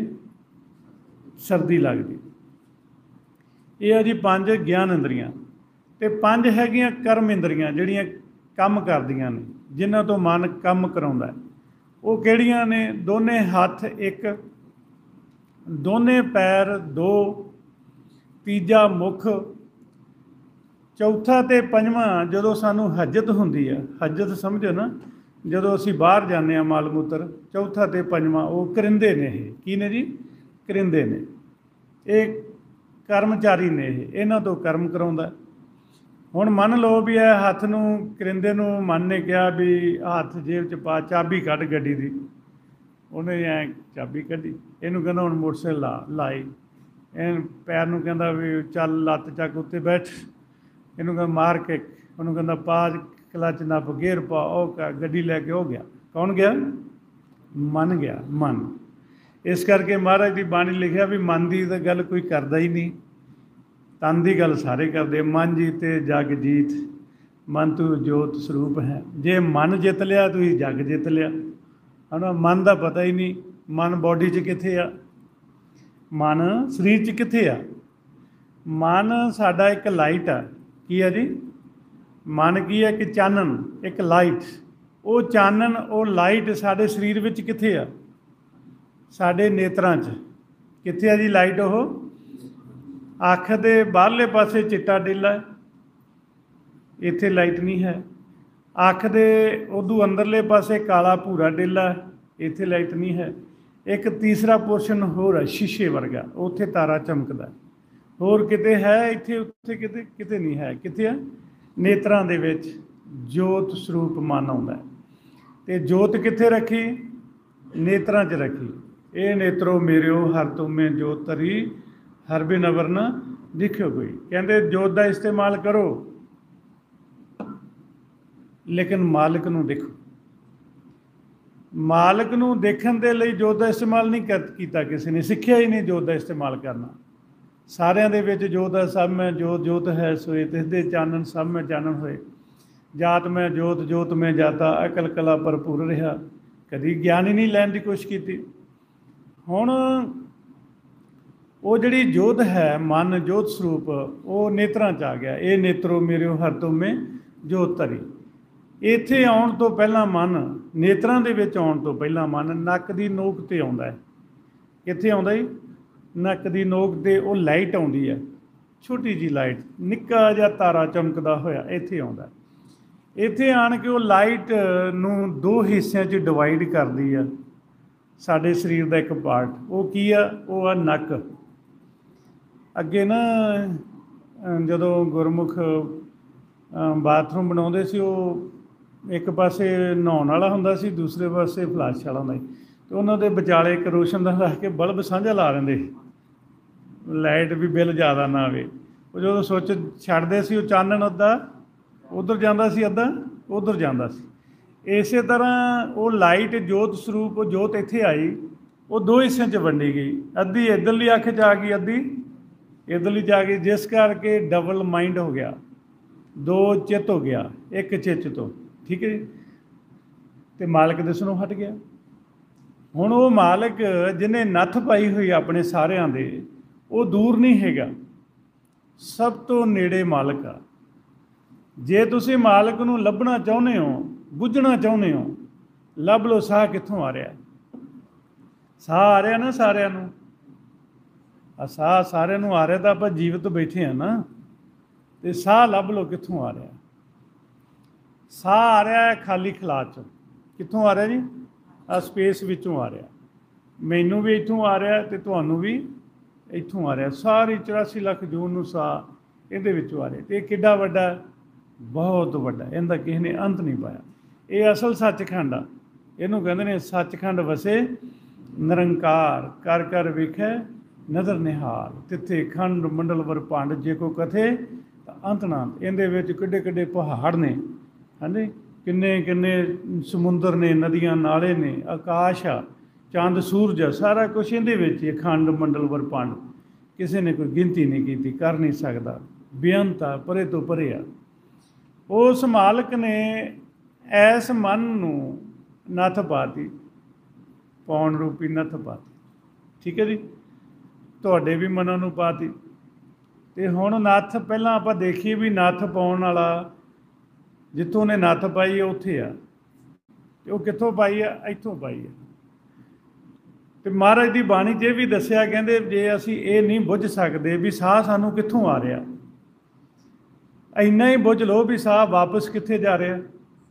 ਸਰਦੀ ਲੱਗਦੀ। ਇਹ ਆ ਜੀ ਪੰਜ ਗਿਆਨ ਇੰਦਰੀਆਂ। ਅਤੇ ਪੰਜ ਹੈਗੀਆਂ ਕਰਮ ਇੰਦਰੀਆਂ ਜਿਹੜੀਆਂ ਕੰਮ ਕਰਦੀਆਂ ਨੇ, ਜਿਨ੍ਹਾਂ ਤੋਂ ਮਨ ਕੰਮ ਕਰਾਉਂਦਾ। ਉਹ ਕਿਹੜੀਆਂ ਨੇ? ਦੋਨੇ ਹੱਥ ਇੱਕ, ਦੋਨੇ ਪੈਰ ਦੋ, ਤੀਜਾ ਮੁੱਖ, ਚੌਥਾ ਅਤੇ ਪੰਜਵਾਂ ਜਦੋਂ ਸਾਨੂੰ ਹਜਤ ਹੁੰਦੀ ਆ। ਹਜਤ ਸਮਝੋ ਨਾ, ਜਦੋਂ ਅਸੀਂ ਬਾਹਰ ਜਾਂਦੇ ਹਾਂ ਮਲ ਮੂਤਰ, ਚੌਥਾ ਅਤੇ ਪੰਜਵਾਂ ਉਹ ਕਰਿੰਦੇ ਨੇ। ਇਹ ਕੀ ਨੇ ਜੀ? ਕਰਿੰਦੇ ਨੇ। ਇਹ ਕਰਮਚਾਰੀ ਨੇ। ਇਹ ਇਹਨਾਂ ਤੋਂ ਕਰਮ ਕਰਾਉਂਦਾ। ਹੁਣ ਮੰਨ ਲਓ ਵੀ ਇਹ ਹੱਥ ਨੂੰ, ਕਰਿੰਦੇ ਨੂੰ ਮਨ ਨੇ ਕਿਹਾ ਵੀ ਹੱਥ ਜੇਬ 'ਚ ਪਾ, ਚਾਬੀ ਕੱਢ ਗੱਡੀ ਦੀ। ਉਹਨੇ ਐਂ ਚਾਬੀ ਕੱਢੀ। ਇਹਨੂੰ ਕਹਿੰਦਾ ਹੁਣ ਮੋਟਰਸਾਈਕਲ ਲਾ ਲਾਈ। ਇਹ ਪੈਰ ਨੂੰ ਕਹਿੰਦਾ ਵੀ ਚੱਲ ਲੱਤ ਚੱਕ ਉੱਤੇ ਬੈਠ। ਇਹਨੂੰ ਕਹਿੰਦਾ ਮਾਰ ਕੇ, ਉਹਨੂੰ ਕਹਿੰਦਾ ਪਾ ਕਲੱਚ ਨੱਪ, ਗੇਅਰ ਪਾ, ਉਹ ਗੱਡੀ ਲੈ ਕੇ ਹੋ ਗਿਆ। ਕੌਣ ਗਿਆ? ਮਨ ਗਿਆ। ਮਨ। ਇਸ ਕਰਕੇ ਮਹਾਰਾਜ ਦੀ ਬਾਣੀ ਲਿਖਿਆ ਵੀ ਮਨ ਦੀ ਤਾਂ ਗੱਲ ਕੋਈ ਕਰਦਾ ਹੀ ਨਹੀਂ, ਤਨ ਦੀ ਗੱਲ ਸਾਰੇ ਕਰਦੇ। ਮਨ ਜੀਤੇ ਜਗ ਜੀਤ, ਮਨ ਤੂੰ ਜੋਤ ਸਰੂਪ ਹੈ। ਜੇ ਮਨ ਜਿੱਤ ਲਿਆ ਤੁਸੀਂ ਜਗ ਜਿੱਤ ਲਿਆ। ਹੈ ਨਾ? ਮਨ ਦਾ ਪਤਾ ਹੀ ਨਹੀਂ। ਮਨ ਬੋਡੀ 'ਚ ਕਿੱਥੇ ਆ? ਮਨ ਸਰੀਰ 'ਚ ਕਿੱਥੇ ਆ? ਮਨ ਸਾਡਾ ਇੱਕ ਲਾਈਟ ਆ। ਕੀ ਆ ਜੀ? ਮਨ ਕੀ ਹੈ? ਇੱਕ ਚਾਨਣ, ਇੱਕ ਲਾਈਟ। ਉਹ ਚਾਨਣ, ਉਹ ਲਾਈਟ ਸਾਡੇ ਸਰੀਰ ਵਿੱਚ ਕਿੱਥੇ ਆ? ਸਾਡੇ ਨੇਤਰਾਂ 'ਚ। ਕਿੱਥੇ ਆ ਜੀ ਲਾਈਟ? ਉਹ ਅੱਖ ਦੇ ਬਾਹਰਲੇ ਪਾਸੇ ਚਿੱਟਾ ਡੇਲਾ, ਇੱਥੇ ਲਾਈਟ ਨਹੀਂ ਹੈ। ਅੱਖ ਦੇ ਉਦੋਂ ਅੰਦਰਲੇ ਪਾਸੇ ਕਾਲਾ ਭੂਰਾ ਡੇਲਾ, ਇੱਥੇ ਲਾਈਟ ਨਹੀਂ ਹੈ। ਇੱਕ ਤੀਸਰਾ ਪੋਰਸ਼ਨ ਹੋਰ ਹੈ ਸ਼ੀਸ਼ੇ ਵਰਗਾ, ਉੱਥੇ ਤਾਰਾ ਚਮਕਦਾ। ਹੋਰ ਕਿਤੇ ਹੈ ਇੱਥੇ ਉੱਥੇ ਕਿਤੇ ਕਿਤੇ ਨਹੀਂ ਹੈ। ਕਿੱਥੇ ਆ? ਨੇਤਰਾਂ ਦੇ ਵਿੱਚ ਜੋਤ ਸਰੂਪ ਮਨ ਆਉਂਦਾ। ਤੇ ਜੋਤ ਕਿੱਥੇ ਰੱਖੀ? ਨੇਤਰਾਂ 'ਚ ਰੱਖੀ। ਇਹ ਨੇਤਰੋ ਮੇਰਿਓ ਹਰ ਤੁਮੇ ਜੋਤ ਧਰੀ, ਹਰ ਬਿਨ ਅਵਰ ਨ ਦਿਖਿਓ ਕੋਈ। ਕਹਿੰਦੇ ਜੋਤ ਦਾ ਇਸਤੇਮਾਲ ਕਰੋ, ਲੇਕਿਨ ਮਾਲਕ ਨੂੰ ਦੇਖੋ। ਮਾਲਕ ਨੂੰ ਦੇਖਣ ਦੇ ਲਈ ਜੋਤ ਦਾ ਇਸਤੇਮਾਲ ਨਹੀਂ ਕਰ ਕੀਤਾ ਕਿਸੇ ਨੇ, ਸਿੱਖਿਆ ਹੀ ਨਹੀਂ ਜੋਤ ਦਾ ਇਸਤੇਮਾਲ ਕਰਨਾ। ਸਾਰਿਆਂ ਦੇ ਵਿੱਚ ਜੋਤ ਹੈ, ਸਭ ਮੈਂ ਜੋਤ ਜੋਤ ਹੈ ਸੋਏ, ਤਿਸ ਦੇ ਚਾਨਣ ਸਭ ਮੈਂ ਚਾਨਣ ਹੋਏ। ਜਾਤ ਮੈਂ ਜੋਤ ਜੋਤ ਮੈਂ ਜਾਤਾ, ਅਕਲ ਕਲਾ ਭਰਪੂਰ ਰਿਹਾ। ਕਦੀ ਗਿਆਨ ਹੀ ਨਹੀਂ ਲੈਣ ਦੀ ਕੋਸ਼ਿਸ਼ ਕੀਤੀ। ਹੁਣ ਉਹ ਜਿਹੜੀ ਜੋਤ ਹੈ, ਮਨ ਜੋਤ ਸਰੂਪ, ਉਹ ਨੇਤਰਾਂ 'ਚ ਆ ਗਿਆ। ਇਹ ਨੇਤਰੋ ਮੇਰਿਓ ਹਰ ਤੁਮੇ ਜੋਤ ਧਰੀ। ਇੱਥੇ ਆਉਣ ਤੋਂ ਪਹਿਲਾਂ ਮਨ, ਨੇਤਰਾਂ ਦੇ ਵਿੱਚ ਆਉਣ ਤੋਂ ਪਹਿਲਾਂ ਮਨ ਨੱਕ ਦੀ ਨੋਕ 'ਤੇ ਆਉਂਦਾ ਹੈ। ਕਿੱਥੇ ਆਉਂਦਾ ਜੀ? ਨੱਕ ਦੀ ਨੋਕ 'ਤੇ ਉਹ ਲਾਈਟ ਆਉਂਦੀ ਹੈ, ਛੋਟੀ ਜਿਹੀ ਲਾਈਟ, ਨਿੱਕਾ ਜਿਹਾ ਤਾਰਾ ਚਮਕਦਾ ਹੋਇਆ ਇੱਥੇ ਆਉਂਦਾ। ਇੱਥੇ ਆਣ ਕੇ ਉਹ ਲਾਈਟ ਨੂੰ ਦੋ ਹਿੱਸਿਆਂ 'ਚ ਡਿਵਾਈਡ ਕਰਦੀ ਆ। ਸਾਡੇ ਸਰੀਰ ਦਾ ਇੱਕ ਪਾਰਟ, ਉਹ ਕੀ ਆ? ਉਹ ਆ ਨੱਕ। ਅੱਗੇ ਨਾ ਜਦੋਂ ਗੁਰਮੁਖ ਬਾਥਰੂਮ ਬਣਾਉਂਦੇ ਸੀ, ਉਹ ਇੱਕ ਪਾਸੇ ਨਹਾਉਣ ਵਾਲਾ ਹੁੰਦਾ ਸੀ, ਦੂਸਰੇ ਪਾਸੇ ਫਲਸ਼ ਵਾਲਾ ਹੁੰਦਾ ਸੀ। ਅਤੇ ਉਹਨਾਂ ਦੇ ਵਿਚਾਲੇ ਇੱਕ ਰੋਸ਼ਨਦਾਨ ਰੱਖ ਕੇ ਬਲਬ ਸਾਂਝਾ ਲਾ ਦਿੰਦੇ, ਲਾਈਟ ਵੀ ਬਿੱਲ ਜ਼ਿਆਦਾ ਨਾ ਆਵੇ। ਉਹ ਜਦੋਂ ਸੁੱਚ ਛੱਡਦੇ ਸੀ, ਉਹ ਚਾਨਣ ਅੱਧਾ ਉੱਧਰ ਜਾਂਦਾ ਸੀ, ਅੱਧਾ ਉੱਧਰ ਜਾਂਦਾ ਸੀ। ਇਸੇ ਤਰ੍ਹਾਂ ਉਹ ਲਾਈਟ ਜੋਤ ਸਰੂਪ, ਉਹ ਜੋਤ ਇੱਥੇ ਆਈ, ਉਹ ਦੋ ਹਿੱਸਿਆਂ 'ਚ ਵੰਡੀ ਗਈ। ਅੱਧੀ ਇੱਧਰਲੀ ਅੱਖ 'ਚ ਆ ਗਈ, ਅੱਧੀ ਇੱਧਰਲੀ 'ਚ ਆ ਗਈ, ਜਿਸ ਕਰਕੇ ਡਬਲ ਮਾਈਂਡ ਹੋ ਗਿਆ, ਦੋ ਚਿੱਤ ਹੋ ਗਿਆ ਇੱਕ ਚਿੱਤ ਤੋਂ। ਠੀਕ ਹੈ ਜੀ। ਅਤੇ ਮਾਲਕ ਦਿਸਣੋਂ ਹਟ ਗਿਆ। ਹੁਣ ਉਹ ਮਾਲਕ ਜਿਹਨੇ ਨੱਥ ਪਾਈ ਹੋਈ ਆਪਣੇ ਸਾਰਿਆਂ ਦੇ, ਉਹ ਦੂਰ ਨਹੀਂ ਹੈਗਾ, ਸਭ ਤੋਂ ਨੇੜੇ ਮਾਲਕ ਆ। ਜੇ ਤੁਸੀਂ ਮਾਲਕ ਨੂੰ ਲੱਭਣਾ ਚਾਹੁੰਦੇ ਹੋ, ਬੁੱਝਣਾ ਚਾਹੁੰਦੇ ਹੋ, ਲੱਭ ਲਓ ਸਾਹ ਕਿੱਥੋਂ ਆ ਰਿਹਾ। ਸਾਹ ਆ ਰਿਹਾ ਨਾ ਸਾਰਿਆਂ ਨੂੰ, ਆ ਸਾਹ ਸਾਰਿਆਂ ਨੂੰ ਆ ਰਿਹਾ, ਤਾਂ ਆਪਾਂ ਜੀਵਤ ਬੈਠੇ ਹਾਂ ਨਾ। ਅਤੇ ਸਾਹ ਲੱਭ ਲਓ ਕਿੱਥੋਂ ਆ ਰਿਹਾ। ਸਾਹ ਆ ਰਿਹਾ ਹੈ ਖਾਲੀ ਖਲਾ 'ਚੋਂ। ਕਿੱਥੋਂ ਆ ਰਿਹਾ ਜੀ? ਆ ਸਪੇਸ ਵਿੱਚੋਂ ਆ ਰਿਹਾ। ਮੈਨੂੰ ਵੀ ਇੱਥੋਂ ਆ ਰਿਹਾ ਅਤੇ ਤੁਹਾਨੂੰ ਵੀ ਇੱਥੋਂ ਆ ਰਿਹਾ। ਸਾਰੀ ਚੁਰਾਸੀ ਲੱਖ ਜੂਨ ਨੂੰ ਸਾਹ ਇਹਦੇ ਵਿੱਚੋਂ ਆ ਰਿਹਾ। ਅਤੇ ਇਹ ਕਿੱਡਾ ਵੱਡਾ? ਬਹੁਤ ਵੱਡਾ। ਇਹਦਾ ਕਿਸੇ ਨੇ ਅੰਤ ਨਹੀਂ ਪਾਇਆ। ਇਹ ਅਸਲ ਸੱਚਖੰਡ ਆ। ਇਹਨੂੰ ਕਹਿੰਦੇ ਨੇ ਸੱਚਖੰਡ ਵਸੇ ਨਿਰੰਕਾਰ, ਕਰ ਕਰ ਵੇਖੈ ਨਜ਼ਰ ਨਿਹਾਲ, ਤਿੱਥੇ ਖੰਡ ਮੰਡਲ ਵਰ ਭੰਡ, ਜੇ ਕੋ ਕਥੇ ਤਾਂ ਅੰਤ ਨਾ। ਇਹਦੇ ਵਿੱਚ ਕਿੱਡੇ ਕਿੱਡੇ ਪਹਾੜ ਨੇ, ਹਾਂਜੀ, ਕਿੰਨੇ ਕਿੰਨੇ ਸਮੁੰਦਰ ਨੇ, ਨਦੀਆਂ ਨਾਲੇ ਨੇ, ਆਕਾਸ਼ ਆ, ਚੰਦ ਸੂਰਜ ਆ, ਸਾਰਾ ਕੁਛ ਇਹਦੇ ਵਿੱਚ ਹੀ। ਖੰਡ ਮੰਡਲ ਵਰ ਭੰਡ, ਕਿਸੇ ਨੇ ਕੋਈ ਗਿਣਤੀ ਨਹੀਂ ਕੀਤੀ, ਕਰ ਨਹੀਂ ਸਕਦਾ, ਬੇਅੰਤ ਆ, ਪਰੇ ਤੋਂ ਪਰੇ ਆ। ਉਸ ਮਾਲਕ ਨੇ ਐਸ ਮਨ ਨੂੰ ਨੱਥ ਪਾਤੀ, ਪਾਉਣ ਰੂਪੀ ਨੱਥ ਪਾਤੀ। ਠੀਕ ਹੈ ਜੀ। ਤੁਹਾਡੇ ਵੀ ਮਨਾਂ ਨੂੰ ਪਾਤੀ। ਅਤੇ ਹੁਣ ਨੱਥ ਪਹਿਲਾਂ ਆਪਾਂ ਦੇਖੀਏ ਵੀ ਨੱਥ ਪਾਉਣ ਵਾਲਾ ਜਿੱਥੋਂ ਉਹਨੇ ਨੱਥ ਪਾਈ ਹੈ ਉੱਥੇ ਆ। ਅਤੇ ਉਹ ਕਿੱਥੋਂ ਪਾਈ ਆ? ਇੱਥੋਂ ਪਾਈ ਆ। ਅਤੇ ਮਹਾਰਾਜ ਦੀ ਬਾਣੀ 'ਚ ਇਹ ਵੀ ਦੱਸਿਆ, ਕਹਿੰਦੇ ਜੇ ਅਸੀਂ ਇਹ ਨਹੀਂ ਬੁੱਝ ਸਕਦੇ ਵੀ ਸਾਹ ਸਾਨੂੰ ਕਿੱਥੋਂ ਆ ਰਿਹਾ, ਇੰਨਾ ਹੀ ਬੁੱਝ ਲਓ ਵੀ ਸਾਹ ਵਾਪਸ ਕਿੱਥੇ ਜਾ ਰਿਹਾ।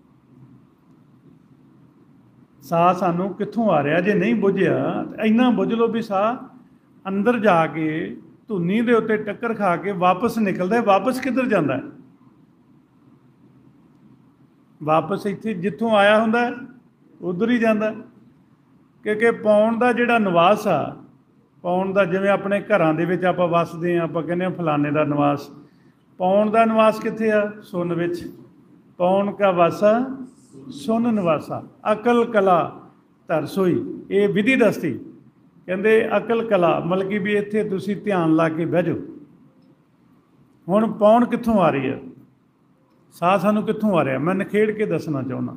ਸਾਹ ਸਾਨੂੰ ਕਿੱਥੋਂ ਆ ਰਿਹਾ ਜੇ ਨਹੀਂ ਬੁੱਝਿਆ, ਤਾਂ ਇੰਨਾ ਬੁੱਝ ਲਓ ਵੀ ਸਾਹ ਅੰਦਰ ਜਾ ਕੇ ਧੁਨੀ ਦੇ ਉੱਤੇ ਟੱਕਰ ਖਾ ਕੇ ਵਾਪਸ ਨਿਕਲਦਾ। ਵਾਪਸ ਕਿੱਧਰ ਜਾਂਦਾ? ਵਾਪਸ ਇੱਥੇ ਜਿੱਥੋਂ ਆਇਆ ਹੁੰਦਾ ਉੱਧਰ ਹੀ ਜਾਂਦਾ। ਕਿਉਂਕਿ ਪਾਉਣ ਦਾ ਜਿਹੜਾ ਨਿਵਾਸ ਆ, ਪਾਉਣ ਦਾ, ਜਿਵੇਂ ਆਪਣੇ ਘਰਾਂ ਦੇ ਵਿੱਚ ਆਪਾਂ ਵੱਸਦੇ ਹਾਂ, ਆਪਾਂ ਕਹਿੰਦੇ ਹਾਂ ਫਲਾਣੇ ਦਾ ਨਿਵਾਸ। ਪਾਉਣ ਦਾ ਨਿਵਾਸ ਕਿੱਥੇ ਆ? ਸੁੰਨ ਵਿੱਚ। ਪਾਉਣ ਕਾ ਵਾਸਾ ਸੁੰਨ ਨਿਵਾਸਾ, ਅਕਲ ਕਲਾ ਧਰ ਸੋਈ। ਇਹ ਵਿਧੀ ਦੱਸਦੀ। ਕਹਿੰਦੇ ਅਕਲ ਕਲਾ, ਮਤਲਬ ਕਿ ਵੀ ਇੱਥੇ ਤੁਸੀਂ ਧਿਆਨ ਲਾ ਕੇ ਬਹਿ ਜਾਓ। ਹੁਣ ਪਾਉਣ ਕਿੱਥੋਂ ਆ ਰਹੀ ਹੈ? ਸਾਹ ਸਾਨੂੰ ਕਿੱਥੋਂ ਆ ਰਿਹਾ? ਮੈਂ ਨਿਖੇੜ ਕੇ ਦੱਸਣਾ ਚਾਹੁੰਦਾ।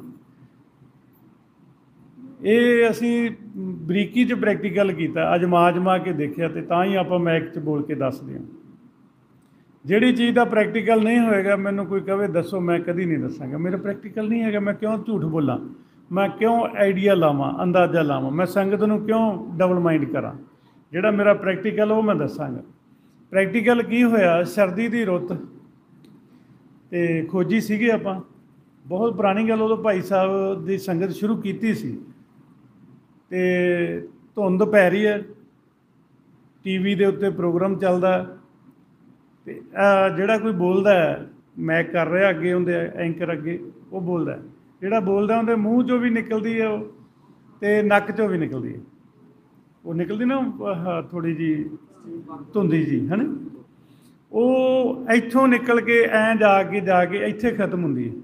ਇਹ ਅਸੀਂ ਬਰੀਕੀ 'ਚ ਪ੍ਰੈਕਟੀਕਲ ਕੀਤਾ, ਅਜਮਾ ਅਜਮਾ ਕੇ ਦੇਖਿਆ, ਅਤੇ ਤਾਂ ਹੀ ਆਪਾਂ ਮੈਕ 'ਚ ਬੋਲ ਕੇ ਦੱਸਦੇ ਹਾਂ। ਜਿਹੜੀ ਚੀਜ਼ ਦਾ ਪ੍ਰੈਕਟੀਕਲ ਨਹੀਂ ਹੋਏਗਾ, ਮੈਨੂੰ ਕੋਈ ਕਹੇ ਦੱਸੋ, ਮੈਂ ਕਦੀ ਨਹੀਂ ਦੱਸਾਂਗਾ। ਮੇਰਾ ਪ੍ਰੈਕਟੀਕਲ ਨਹੀਂ ਹੈਗਾ, ਮੈਂ ਕਿਉਂ ਝੂਠ ਬੋਲਾਂ? ਮੈਂ ਕਿਉਂ ਆਈਡੀਆ ਲਾਵਾਂ, ਅੰਦਾਜ਼ਾ ਲਾਵਾਂ? ਮੈਂ ਸੰਗਤ ਨੂੰ ਕਿਉਂ ਡਬਲ ਮਾਈਂਡ ਕਰਾਂ? ਜਿਹੜਾ ਮੇਰਾ ਪ੍ਰੈਕਟੀਕਲ ਉਹ ਮੈਂ ਦੱਸਾਂਗਾ। ਪ੍ਰੈਕਟੀਕਲ ਕੀ ਹੋਇਆ? ਸਰਦੀ ਦੀ ਰੁੱਤ, ਅਤੇ ਖੋਜੀ ਸੀਗੇ ਆਪਾਂ, ਬਹੁਤ ਪੁਰਾਣੀ ਗੱਲ, ਉਦੋਂ ਭਾਈ ਸਾਹਿਬ ਦੀ ਸੰਗਤ ਸ਼ੁਰੂ ਕੀਤੀ ਸੀ। ਤੇ ਧੁੰਦ ਪੈ ਰਹੀ ਹੈ, ਟੀਵੀ ਦੇ ਉੱਤੇ ਪ੍ਰੋਗਰਾਮ ਚੱਲਦਾ ਤੇ ਜਿਹੜਾ ਕੋਈ ਬੋਲਦਾ ਮੈਂ ਕਰ ਰਿਹਾ ਅੱਗੇ ਉਹਦੇ ਐਂਕਰ ਅੱਗੇ ਉਹ ਬੋਲਦਾ, ਜਿਹੜਾ ਬੋਲਦਾ ਉਹਦੇ ਮੂੰਹ 'ਚੋਂ ਵੀ ਨਿਕਲਦੀ ਹੈ ਉਹ ਤੇ ਨੱਕ 'ਚੋਂ ਵੀ ਨਿਕਲਦੀ ਹੈ, ਉਹ ਨਿਕਲਦੀ ਨਾ ਥੋੜ੍ਹੀ ਜਿਹੀ ਧੁੰਦੀ ਜੀ ਹੈ ਨਾ, ਉਹ ਇੱਥੋਂ ਨਿਕਲ ਕੇ ਐਂ ਜਾ ਕੇ ਜਾ ਕੇ ਇੱਥੇ ਖਤਮ ਹੁੰਦੀ ਹੈ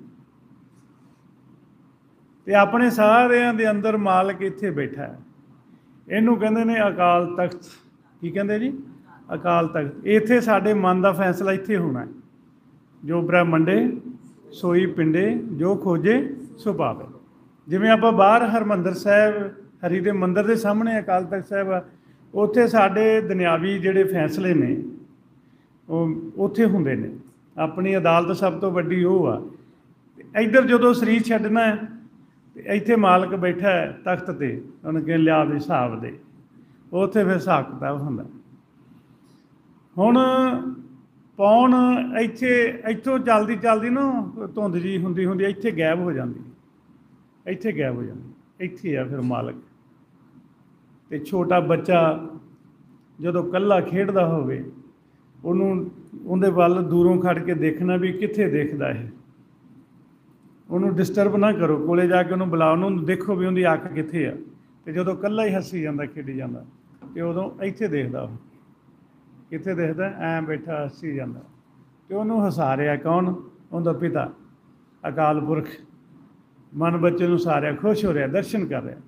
ਤੇ ਆਪਣੇ ਸਾਰਿਆਂ ਦੇ ਅੰਦਰ ਮਾਲਕ ਇੱਥੇ ਬੈਠਾ ਹੈ। ਇਹਨੂੰ ਕਹਿੰਦੇ ਨੇ ਅਕਾਲ ਤਖਤ। ਕੀ ਕਹਿੰਦੇ ਜੀ? ਅਕਾਲ ਤਖਤ। ਇੱਥੇ ਸਾਡੇ ਮਨ ਦਾ ਫੈਸਲਾ ਇੱਥੇ ਹੋਣਾ ਹੈ। ਜੋ ਬ੍ਰਹਮੰਡੇ ਸੋਈ ਪਿੰਡੇ, ਜੋ ਖੋਜੇ ਸੋ ਪਾਵੇ। ਜਿਵੇਂ ਆਪਾਂ ਬਾਹਰ ਹਰਿਮੰਦਰ ਸਾਹਿਬ ਹਰੀ ਦੇ ਮੰਦਰ ਦੇ ਸਾਹਮਣੇ ਅਕਾਲ ਤਖਤ ਸਾਹਿਬ ਆ, ਉੱਥੇ ਸਾਡੇ ਦੁਨਿਆਵੀ ਜਿਹੜੇ ਫੈਸਲੇ ਨੇ ਉਹ ਉੱਥੇ ਹੁੰਦੇ ਨੇ। ਆਪਣੀ ਅਦਾਲਤ ਸਭ ਤੋਂ ਵੱਡੀ ਉਹ ਆ। ਇੱਧਰ ਜਦੋਂ ਸਰੀਰ ਛੱਡਣਾ ਹੈ ਤੇ ਇੱਥੇ ਮਾਲਕ ਬੈਠਾ ਹੈ ਤਖਤ 'ਤੇ, ਉਹਨੇ ਕਿਹਾ ਲਿਆ ਵੀ ਹਿਸਾਬ ਦੇ, ਉੱਥੇ ਫਿਰ ਹਿਸਾਬ ਕਿਤਾਬ ਹੁੰਦਾ। ਹੁਣ ਪੌਣ ਇੱਥੇ ਇੱਥੋਂ ਚੱਲਦੀ ਚੱਲਦੀ ਨਾ ਧੁੰਦ ਜੀ ਹੁੰਦੀ ਹੁੰਦੀ ਇੱਥੇ ਗਾਇਬ ਹੋ ਜਾਂਦੀ, ਇੱਥੇ ਗਾਇਬ ਹੋ ਜਾਂਦੀ। ਇੱਥੇ ਆ ਫਿਰ ਮਾਲਕ। ਅਤੇ ਛੋਟਾ ਬੱਚਾ ਜਦੋਂ ਇਕੱਲਾ ਖੇਡਦਾ ਹੋਵੇ, ਉਹਨੂੰ ਉਹਦੇ ਵੱਲ ਦੂਰੋਂ ਖੜ ਕੇ ਦੇਖਣਾ ਵੀ ਕਿੱਥੇ ਦੇਖਦਾ ਇਹ, ਉਹਨੂੰ ਡਿਸਟਰਬ ਨਾ ਕਰੋ, ਕੋਲੇ ਜਾ ਕੇ ਉਹਨੂੰ ਬੁਲਾਓ, ਉਹਨੂੰ ਦੇਖੋ ਵੀ ਉਹਦੀ ਅੱਖ ਕਿੱਥੇ ਆ। ਅਤੇ ਜਦੋਂ ਇਕੱਲਾ ਹੀ ਹੱਸੀ ਜਾਂਦਾ ਖੇਡੀ ਜਾਂਦਾ ਅਤੇ ਉਦੋਂ ਇੱਥੇ ਦੇਖਦਾ ਉਹ, ਕਿੱਥੇ ਦੇਖਦਾ? ਐਂ ਬੈਠਾ ਹੱਸੀ ਜਾਂਦਾ ਅਤੇ ਉਹਨੂੰ ਹਸਾ ਰਿਹਾ ਕੌਣ? ਉਹਦਾ ਪਿਤਾ ਅਕਾਲ ਪੁਰਖ। ਮਨ ਬੱਚੇ ਨੂੰ ਹਸਾ ਰਿਹਾ, ਖੁਸ਼ ਹੋ ਰਿਹਾ, ਦਰਸ਼ਨ ਕਰ ਰਿਹਾ।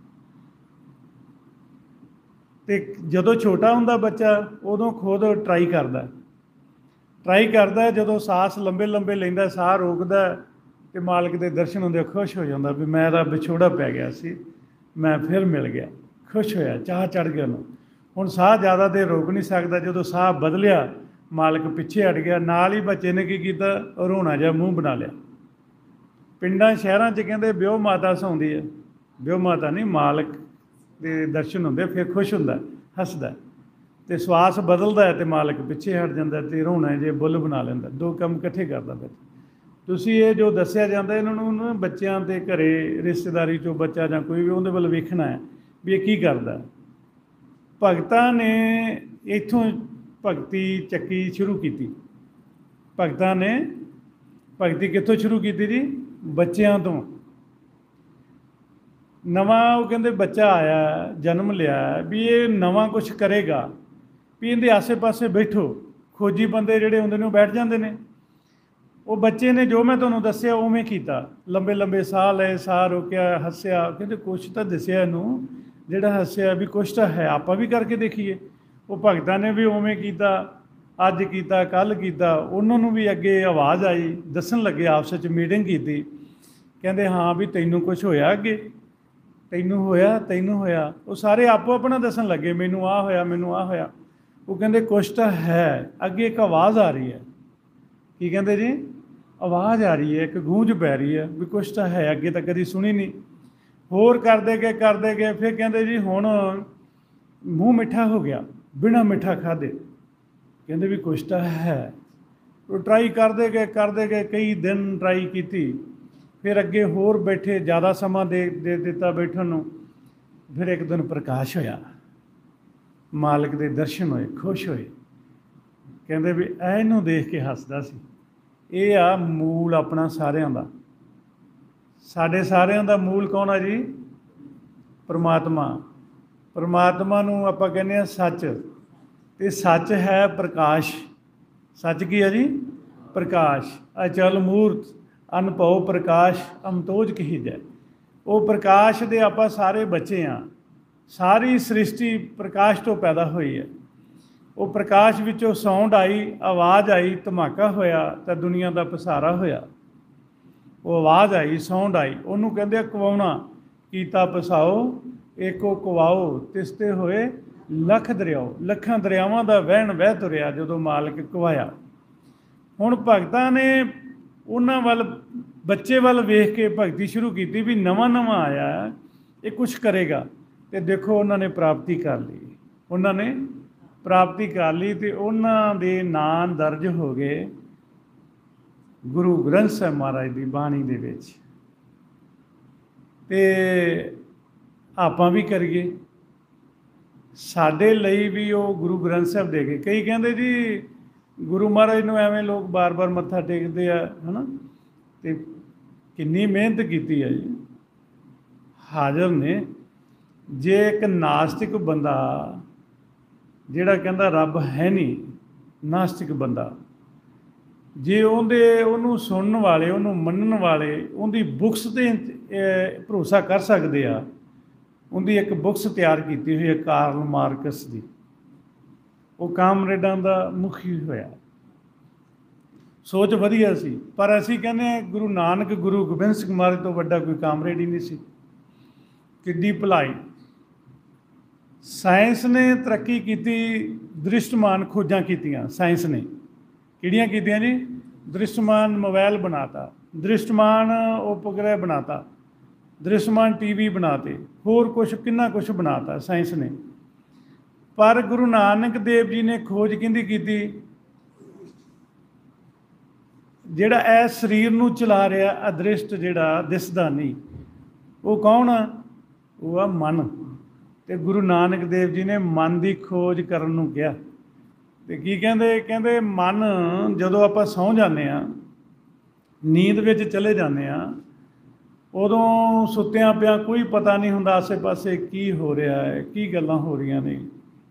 ਅਤੇ ਜਦੋਂ ਛੋਟਾ ਹੁੰਦਾ ਬੱਚਾ ਉਦੋਂ ਖੁਦ ਟਰਾਈ ਕਰਦਾ ਟਰਾਈ ਕਰਦਾ ਜਦੋਂ ਸਾਹ ਲੰਬੇ ਲੰਬੇ ਲੈਂਦਾ, ਸਾਹ ਰੋਕਦਾ ਅਤੇ ਮਾਲਕ ਦੇ ਦਰਸ਼ਨ ਹੁੰਦੇ, ਖੁਸ਼ ਹੋ ਜਾਂਦਾ ਵੀ ਮੇਰਾ ਵਿਛੋੜਾ ਪੈ ਗਿਆ ਸੀ, ਮੈਂ ਫਿਰ ਮਿਲ ਗਿਆ। ਖੁਸ਼ ਹੋਇਆ, ਚਾਹ ਚੜ੍ਹ ਗਿਆ ਉਹਨੂੰ। ਹੁਣ ਸਾਹ ਜ਼ਿਆਦਾ ਦੇਰ ਰੋਕ ਨਹੀਂ ਸਕਦਾ। ਜਦੋਂ ਸਾਹ ਬਦਲਿਆ, ਮਾਲਕ ਪਿੱਛੇ ਹਟ ਗਿਆ। ਨਾਲ ਹੀ ਬੱਚੇ ਨੇ ਕੀ ਕੀਤਾ? ਰੋਣਾ ਜਿਹਾ ਮੂੰਹ ਬਣਾ ਲਿਆ। ਪਿੰਡਾਂ ਸ਼ਹਿਰਾਂ 'ਚ ਕਹਿੰਦੇ ਵਿਉ ਮਾਤਾ ਸੌਂਦੀ ਹੈ, ਵਿਉ ਮਾਤਾ ਨਹੀਂ, ਮਾਲਕ ਦੇ ਦਰਸ਼ਨ ਹੁੰਦੇ, ਫਿਰ ਖੁਸ਼ ਹੁੰਦਾ, ਹੱਸਦਾ ਅਤੇ ਸਵਾਸ ਬਦਲਦਾ ਹੈ ਅਤੇ ਮਾਲਕ ਪਿੱਛੇ ਹਟ ਜਾਂਦਾ ਅਤੇ ਰੋਣਾ ਜੇ ਬੁੱਲ ਬਣਾ ਲੈਂਦਾ। ਦੋ ਕੰਮ ਇਕੱਠੇ ਕਰਦਾ ਬੱਚਾ। ਤੁਸੀਂ ਇਹ ਜੋ ਦੱਸਿਆ ਜਾਂਦਾ ਇਹਨਾਂ ਨੂੰ ਨਾ ਬੱਚਿਆਂ ਦੇ ਘਰੇ ਰਿਸ਼ਤੇਦਾਰੀ 'ਚੋਂ ਬੱਚਾ ਜਾਂ ਕੋਈ ਵੀ ਉਹਦੇ ਵੱਲ ਵੇਖਣਾ ਹੈ ਵੀ ਇਹ ਕੀ ਕਰਦਾ। ਭਗਤਾਂ ਨੇ ਇੱਥੋਂ ਭਗਤੀ ਚੱਕੀ ਸ਼ੁਰੂ ਕੀਤੀ। ਭਗਤਾਂ ਨੇ ਭਗਤੀ ਕਿੱਥੋਂ ਸ਼ੁਰੂ ਕੀਤੀ ਜੀ? ਬੱਚਿਆਂ ਤੋਂ। ਨਵਾਂ ਉਹ ਕਹਿੰਦੇ ਬੱਚਾ ਆਇਆ, ਜਨਮ ਲਿਆ, ਵੀ ਇਹ ਨਵਾਂ ਕੁਛ ਕਰੇਗਾ, ਵੀ ਇਹਦੇ ਆਸੇ ਪਾਸੇ ਬੈਠੋ। ਖੋਜੀ ਬੰਦੇ ਜਿਹੜੇ ਹੁੰਦੇ ਨੇ ਉਹ ਬੈਠ ਜਾਂਦੇ ਨੇ। ਉਹ ਬੱਚੇ ਨੇ ਜੋ ਮੈਂ ਤੁਹਾਨੂੰ ਦੱਸਿਆ ਉਵੇਂ ਕੀਤਾ। ਲੰਬੇ ਲੰਬੇ ਸਾਹ ਲਏ, ਸਾਹ ਰੋਕਿਆ, ਹੱਸਿਆ। ਕਹਿੰਦੇ ਕੁਛ ਤਾਂ ਦੱਸਿਆ ਇਹਨੂੰ, ਜਿਹੜਾ ਹੱਸਿਆ ਵੀ ਕੁਛ ਤਾਂ ਹੈ, ਆਪਾਂ ਵੀ ਕਰਕੇ ਦੇਖੀਏ। ਉਹ ਭਗਤਾਂ ਨੇ ਵੀ ਉਵੇਂ ਕੀਤਾ, ਅੱਜ ਕੀਤਾ, ਕੱਲ੍ਹ ਕੀਤਾ। ਉਹਨਾਂ ਨੂੰ ਵੀ ਅੱਗੇ ਆਵਾਜ਼ ਆਈ, ਦੱਸਣ ਲੱਗੇ, ਆਪਸ ਵਿੱਚ ਮੀਟਿੰਗ ਕੀਤੀ। ਕਹਿੰਦੇ ਹਾਂ ਵੀ ਤੈਨੂੰ ਕੁਛ ਹੋਇਆ ਅੱਗੇ, ਤੈਨੂੰ ਹੋਇਆ, ਤੈਨੂੰ ਹੋਇਆ। ਉਹ ਸਾਰੇ ਆਪੋ ਆਪਣਾ ਦੱਸਣ ਲੱਗੇ, ਮੈਨੂੰ ਆਹ ਹੋਇਆ, ਮੈਨੂੰ ਆਹ ਹੋਇਆ। ਉਹ ਕਹਿੰਦੇ ਕੁਛ ਤਾਂ ਹੈ। ਅੱਗੇ ਇੱਕ ਆਵਾਜ਼ ਆ ਰਹੀ ਹੈ। ਕੀ ਕਹਿੰਦੇ ਜੀ? ਆਵਾਜ਼ ਆ ਰਹੀ ਹੈ, ਇੱਕ ਗੂੰਜ ਪੈ ਰਹੀ ਹੈ ਵੀ ਕੁਛ ਤਾਂ ਹੈ, ਅੱਗੇ ਤਾਂ ਕਦੀ ਸੁਣੀ ਨਹੀਂ। ਹੋਰ ਕਰਦੇ ਗਏ ਕਰਦੇ ਗਏ ਫਿਰ ਕਹਿੰਦੇ ਜੀ ਹੁਣ ਮੂੰਹ ਮਿੱਠਾ ਹੋ ਗਿਆ, ਬਿਨਾਂ ਮਿੱਠਾ ਖਾਧੇ। ਕਹਿੰਦੇ ਵੀ ਕੁਛ ਤਾਂ ਹੈ। ਉਹ ਟਰਾਈ ਕਰਦੇ ਗਏ ਕਰਦੇ ਗਏ, ਕਈ ਦਿਨ ਟਰਾਈ ਕੀਤੀ। ਫਿਰ ਅੱਗੇ ਹੋਰ ਬੈਠੇ, ਜ਼ਿਆਦਾ ਸਮਾਂ ਦੇ ਦੇ ਦਿੱਤਾ ਬੈਠਣ ਨੂੰ। ਫਿਰ ਇੱਕ ਦਿਨ ਪ੍ਰਕਾਸ਼ ਹੋਇਆ, ਮਾਲਕ ਦੇ ਦਰਸ਼ਨ ਹੋਏ, ਖੁਸ਼ ਹੋਏ। ਕਹਿੰਦੇ ਵੀ ਇਹਨੂੰ ਦੇਖ ਕੇ ਹੱਸਦਾ ਸੀ। ਇਹ ਆ ਮੂਲ ਆਪਣਾ ਸਾਰਿਆਂ ਦਾ। ਸਾਡੇ ਸਾਰਿਆਂ ਦਾ ਮੂਲ ਕੌਣ ਆ ਜੀ? ਪਰਮਾਤਮਾ। ਪਰਮਾਤਮਾ ਨੂੰ ਆਪਾਂ ਕਹਿੰਦੇ ਹਾਂ ਸੱਚ, ਅਤੇ ਸੱਚ ਹੈ ਪ੍ਰਕਾਸ਼। ਸੱਚ ਕੀ ਹੈ ਜੀ? ਪ੍ਰਕਾਸ਼। ਅਚਲ ਮੂਰਤ ਅਨਭਉ ਪ੍ਰਕਾਸ਼ ਅਮਤੋਜ ਕਹੀਜੈ। ਉਹ ਪ੍ਰਕਾਸ਼ ਦੇ ਆਪਾਂ ਸਾਰੇ ਬੱਚੇ ਹਾਂ। ਸਾਰੀ ਸ੍ਰਿਸ਼ਟੀ ਪ੍ਰਕਾਸ਼ ਤੋਂ ਪੈਦਾ ਹੋਈ ਹੈ। ਉਹ ਪ੍ਰਕਾਸ਼ ਵਿੱਚੋਂ ਸਾਊਂਡ ਆਈ, ਆਵਾਜ਼ ਆਈ, ਧਮਾਕਾ ਹੋਇਆ ਤਾਂ ਦੁਨੀਆ ਦਾ ਪਸਾਰਾ ਹੋਇਆ। ਉਹ ਆਵਾਜ਼ ਆਈ, ਸਾਊਂਡ ਆਈ, ਉਹਨੂੰ ਕਹਿੰਦੇ ਆ ਕਵਾਉਣਾ। ਕੀਤਾ ਪਸਾਓ ਏਕੋ ਕਵਾਓ, ਤਿਸਤੇ ਹੋਏ ਲੱਖ ਦਰਿਆਓ। ਲੱਖਾਂ ਦਰਿਆਵਾਂ ਦਾ ਵਹਿਣ ਵਹਿ ਤੁਰਿਆ ਜਦੋਂ ਮਾਲਕ ਕਵਾਇਆ। ਹੁਣ ਭਗਤਾਂ ਨੇ ਉਹਨਾਂ ਵੱਲ, ਬੱਚੇ ਵੱਲ ਵੇਖ ਕੇ ਭਗਤੀ ਸ਼ੁਰੂ ਕੀਤੀ ਵੀ ਨਵਾਂ ਨਵਾਂ ਆਇਆ, ਇਹ ਕੁਛ ਕਰੇਗਾ। ਅਤੇ ਦੇਖੋ ਉਹਨਾਂ ਨੇ ਪ੍ਰਾਪਤੀ ਕਰ ਲਈ। ਉਹਨਾਂ ਨੇ ਪ੍ਰਾਪਤੀ ਕਰ ਲਈ ਅਤੇ ਉਹਨਾਂ ਦੇ ਨਾਂ ਦਰਜ ਹੋ ਗਏ ਗੁਰੂ ਗ੍ਰੰਥ ਸਾਹਿਬ ਮਹਾਰਾਜ ਦੀ ਬਾਣੀ ਦੇ ਵਿੱਚ। ਅਤੇ ਆਪਾਂ ਵੀ ਕਰੀਏ। ਸਾਡੇ ਲਈ ਵੀ ਉਹ ਗੁਰੂ ਗ੍ਰੰਥ ਸਾਹਿਬ ਦੇ ਗਏ। ਕਈ ਕਹਿੰਦੇ ਜੀ ਗੁਰੂ ਮਹਾਰਾਜ ਨੂੰ ਐਵੇਂ ਲੋਕ ਬਾਰ-ਬਾਰ ਮੱਥਾ ਟੇਕਦੇ ਆ, ਹੈ ਨਾ, ਅਤੇ ਕਿੰਨੀ ਮਿਹਨਤ ਕੀਤੀ ਹੈ ਜੀ, ਹਾਜ਼ਰ ਨੇ। ਜੇ ਇੱਕ ਨਾਸਤਿਕ ਬੰਦਾ ਜਿਹੜਾ ਕਹਿੰਦਾ ਰੱਬ ਹੈ ਨਹੀਂ, ਨਾਸਤਿਕ ਬੰਦਾ, ਜੇ ਉਹਦੇ ਉਹਨੂੰ ਸੁਣਨ ਵਾਲੇ, ਉਹਨੂੰ ਮੰਨਣ ਵਾਲੇ ਉਹਦੀ ਬੁੱਕਸ 'ਤੇ ਭਰੋਸਾ ਕਰ ਸਕਦੇ ਆ। ਉਹਦੀ ਇੱਕ ਬੁੱਕਸ ਤਿਆਰ ਕੀਤੀ ਹੋਈ ਹੈ ਕਾਰਲ ਮਾਰਕਸ ਦੀ, ਉਹ ਕਾਮਰੇਡਾਂ ਦਾ ਮੁਖੀ ਹੋਇਆ। ਸੋਚ ਵਧੀਆ ਸੀ, ਪਰ ਅਸੀਂ ਕਹਿੰਦੇ ਹਾਂ ਗੁਰੂ ਨਾਨਕ, ਗੁਰੂ ਗੋਬਿੰਦ ਸਿੰਘ ਮਹਾਰਾਜ ਤੋਂ ਵੱਡਾ ਕੋਈ ਕਾਮਰੇਡ ਹੀ ਨਹੀਂ ਸੀ। ਕਿੱਡੀ ਭਲਾਈ। ਸਾਇੰਸ ਨੇ ਤਰੱਕੀ ਕੀਤੀ, ਦ੍ਰਿਸ਼ਟਮਾਨ ਖੋਜਾਂ ਕੀਤੀਆਂ ਸਾਇੰਸ ਨੇ। ਕਿਹੜੀਆਂ ਕੀਤੀਆਂ ਜੀ? ਦ੍ਰਿਸ਼ਟਮਾਨ ਮੋਬਾਈਲ ਬਣਾਤਾ, ਦ੍ਰਿਸ਼ਟਮਾਨ ਉਪਗ੍ਰਹਿ ਬਣਾਤਾ, ਦ੍ਰਿਸ਼ਟਮਾਨ ਟੀ ਵੀ ਬਣਾਤੇ, ਹੋਰ ਕੁਛ ਕਿੰਨਾ ਕੁਛ ਬਣਾਤਾ ਸਾਇੰਸ ਨੇ। ਪਰ ਗੁਰੂ ਨਾਨਕ ਦੇਵ ਜੀ ਨੇ ਖੋਜ ਕਿਹਦੀ ਕੀਤੀ? ਜਿਹੜਾ ਇਹ ਸਰੀਰ ਨੂੰ ਚਲਾ ਰਿਹਾ ਅਦ੍ਰਿਸ਼ਟ, ਜਿਹੜਾ ਦਿਸਦਾ ਨਹੀਂ, ਉਹ ਕੌਣ ਆ? ਉਹ ਆ ਮਨ। ਅਤੇ ਗੁਰੂ ਨਾਨਕ ਦੇਵ ਜੀ ਨੇ ਮਨ ਦੀ ਖੋਜ ਕਰਨ ਨੂੰ ਕਿਹਾ। ਅਤੇ ਕੀ ਕਹਿੰਦੇ? ਕਹਿੰਦੇ ਮਨ ਜਦੋਂ ਆਪਾਂ ਸੌਂ ਜਾਂਦੇ ਹਾਂ, ਨੀਂਦ ਵਿੱਚ ਚਲੇ ਜਾਂਦੇ ਹਾਂ, ਉਦੋਂ ਸੁੱਤਿਆਂ ਪਿਆਂ ਕੋਈ ਪਤਾ ਨਹੀਂ ਹੁੰਦਾ ਆਸੇ ਪਾਸੇ ਕੀ ਹੋ ਰਿਹਾ ਹੈ, ਕੀ ਗੱਲਾਂ ਹੋ ਰਹੀਆਂ ਨੇ।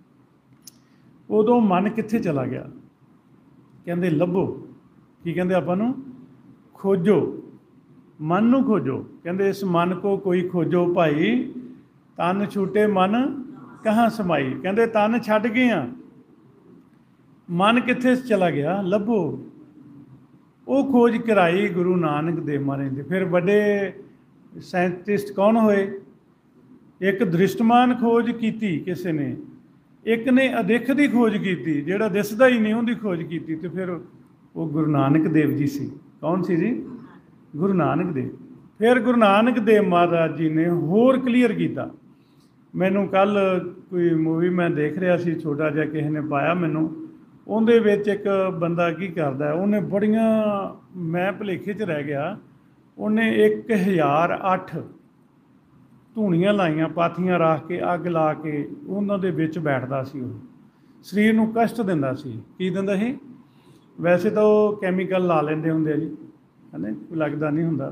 ਉਦੋਂ ਮਨ ਕਿੱਥੇ ਚਲਾ ਗਿਆ? ਕਹਿੰਦੇ ਲੱਭੋ। ਕੀ ਕਹਿੰਦੇ? ਆਪਾਂ ਨੂੰ ਖੋਜੋ, ਮਨ ਨੂੰ ਖੋਜੋ। ਕਹਿੰਦੇ ਇਸ ਮਨ ਕੋ ਕੋਈ ਖੋਜੋ ਭਾਈ, ਤਨ ਛੂਟੇ ਮਨ ਕਹਾਂ ਸਮਾਈ। ਕਹਿੰਦੇ ਤਨ ਛੱਡ ਗਏ ਆ, ਮਨ ਕਿੱਥੇ ਚਲਾ ਗਿਆ? ਲੱਭੋ। ਉਹ ਖੋਜ ਕਰਾਈ ਗੁਰੂ ਨਾਨਕ ਦੇਵ ਮਹਾਰਾਜ ਦੀ। ਫਿਰ ਵੱਡੇ ਸਾਇੰਟਿਸਟ ਕੌਣ ਹੋਏ? ਇੱਕ ਦ੍ਰਿਸ਼ਟਮਾਨ ਖੋਜ ਕੀਤੀ ਕਿਸੇ ਨੇ, ਇੱਕ ਨੇ ਅਦਿੱਖ ਦੀ ਖੋਜ ਕੀਤੀ, ਜਿਹੜਾ ਦਿਸਦਾ ਹੀ ਨਹੀਂ ਉਹਦੀ ਖੋਜ ਕੀਤੀ। ਅਤੇ ਫਿਰ ਉਹ ਗੁਰੂ ਨਾਨਕ ਦੇਵ ਜੀ ਸੀ। ਕੌਣ ਸੀ ਜੀ? ਗੁਰੂ ਨਾਨਕ ਦੇਵ। ਫਿਰ ਗੁਰੂ ਨਾਨਕ ਦੇਵ ਮਹਾਰਾਜ ਜੀ ਨੇ ਹੋਰ ਕਲੀਅਰ ਕੀਤਾ। ਮੈਨੂੰ ਕੱਲ੍ਹ ਕੋਈ ਮੂਵੀ ਮੈਂ ਦੇਖ ਰਿਹਾ ਸੀ, ਛੋਟਾ ਜਿਹਾ ਕਿਸੇ ਨੇ ਪਾਇਆ ਮੈਨੂੰ, ਉਹਦੇ ਵਿੱਚ ਇੱਕ ਬੰਦਾ ਕੀ ਕਰਦਾ, ਉਹਨੇ ਬੜੀਆਂ, ਮੈਂ ਭੁਲੇਖੇ 'ਚ ਰਹਿ ਗਿਆ, ਉਹਨੇ ਇੱਕ ਹਜ਼ਾਰ ਅੱਠ ਧੂਣੀਆਂ ਲਾਈਆਂ, ਪਾਥੀਆਂ ਰੱਖ ਕੇ, ਅੱਗ ਲਾ ਕੇ ਉਹਨਾਂ ਦੇ ਵਿੱਚ ਬੈਠਦਾ ਸੀ। ਉਹ ਸਰੀਰ ਨੂੰ ਕਸ਼ਟ ਦਿੰਦਾ ਸੀ। ਕੀ ਦਿੰਦਾ ਸੀ? ਵੈਸੇ ਤਾਂ ਉਹ ਕੈਮੀਕਲ ਲਾ ਲੈਂਦੇ ਹੁੰਦੇ ਆ ਜੀ, ਹੈ ਨਾ, ਕੋਈ ਲੱਗਦਾ ਨਹੀਂ ਹੁੰਦਾ।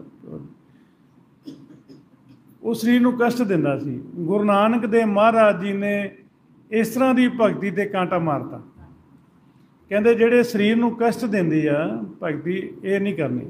ਉਹ ਸਰੀਰ ਨੂੰ ਕਸ਼ਟ ਦਿੰਦਾ ਸੀ। ਗੁਰੂ ਨਾਨਕ ਦੇਵ ਮਹਾਰਾਜ ਜੀ ਨੇ ਇਸ ਤਰ੍ਹਾਂ ਦੀ ਭਗਤੀ 'ਤੇ ਕਾਂਟਾ ਮਾਰਤਾ। ਕਹਿੰਦੇ ਜਿਹੜੇ ਸਰੀਰ ਨੂੰ ਕਸ਼ਟ ਦਿੰਦੀ ਆ ਭਗਤੀ, ਇਹ ਨਹੀਂ ਕਰਨੀ।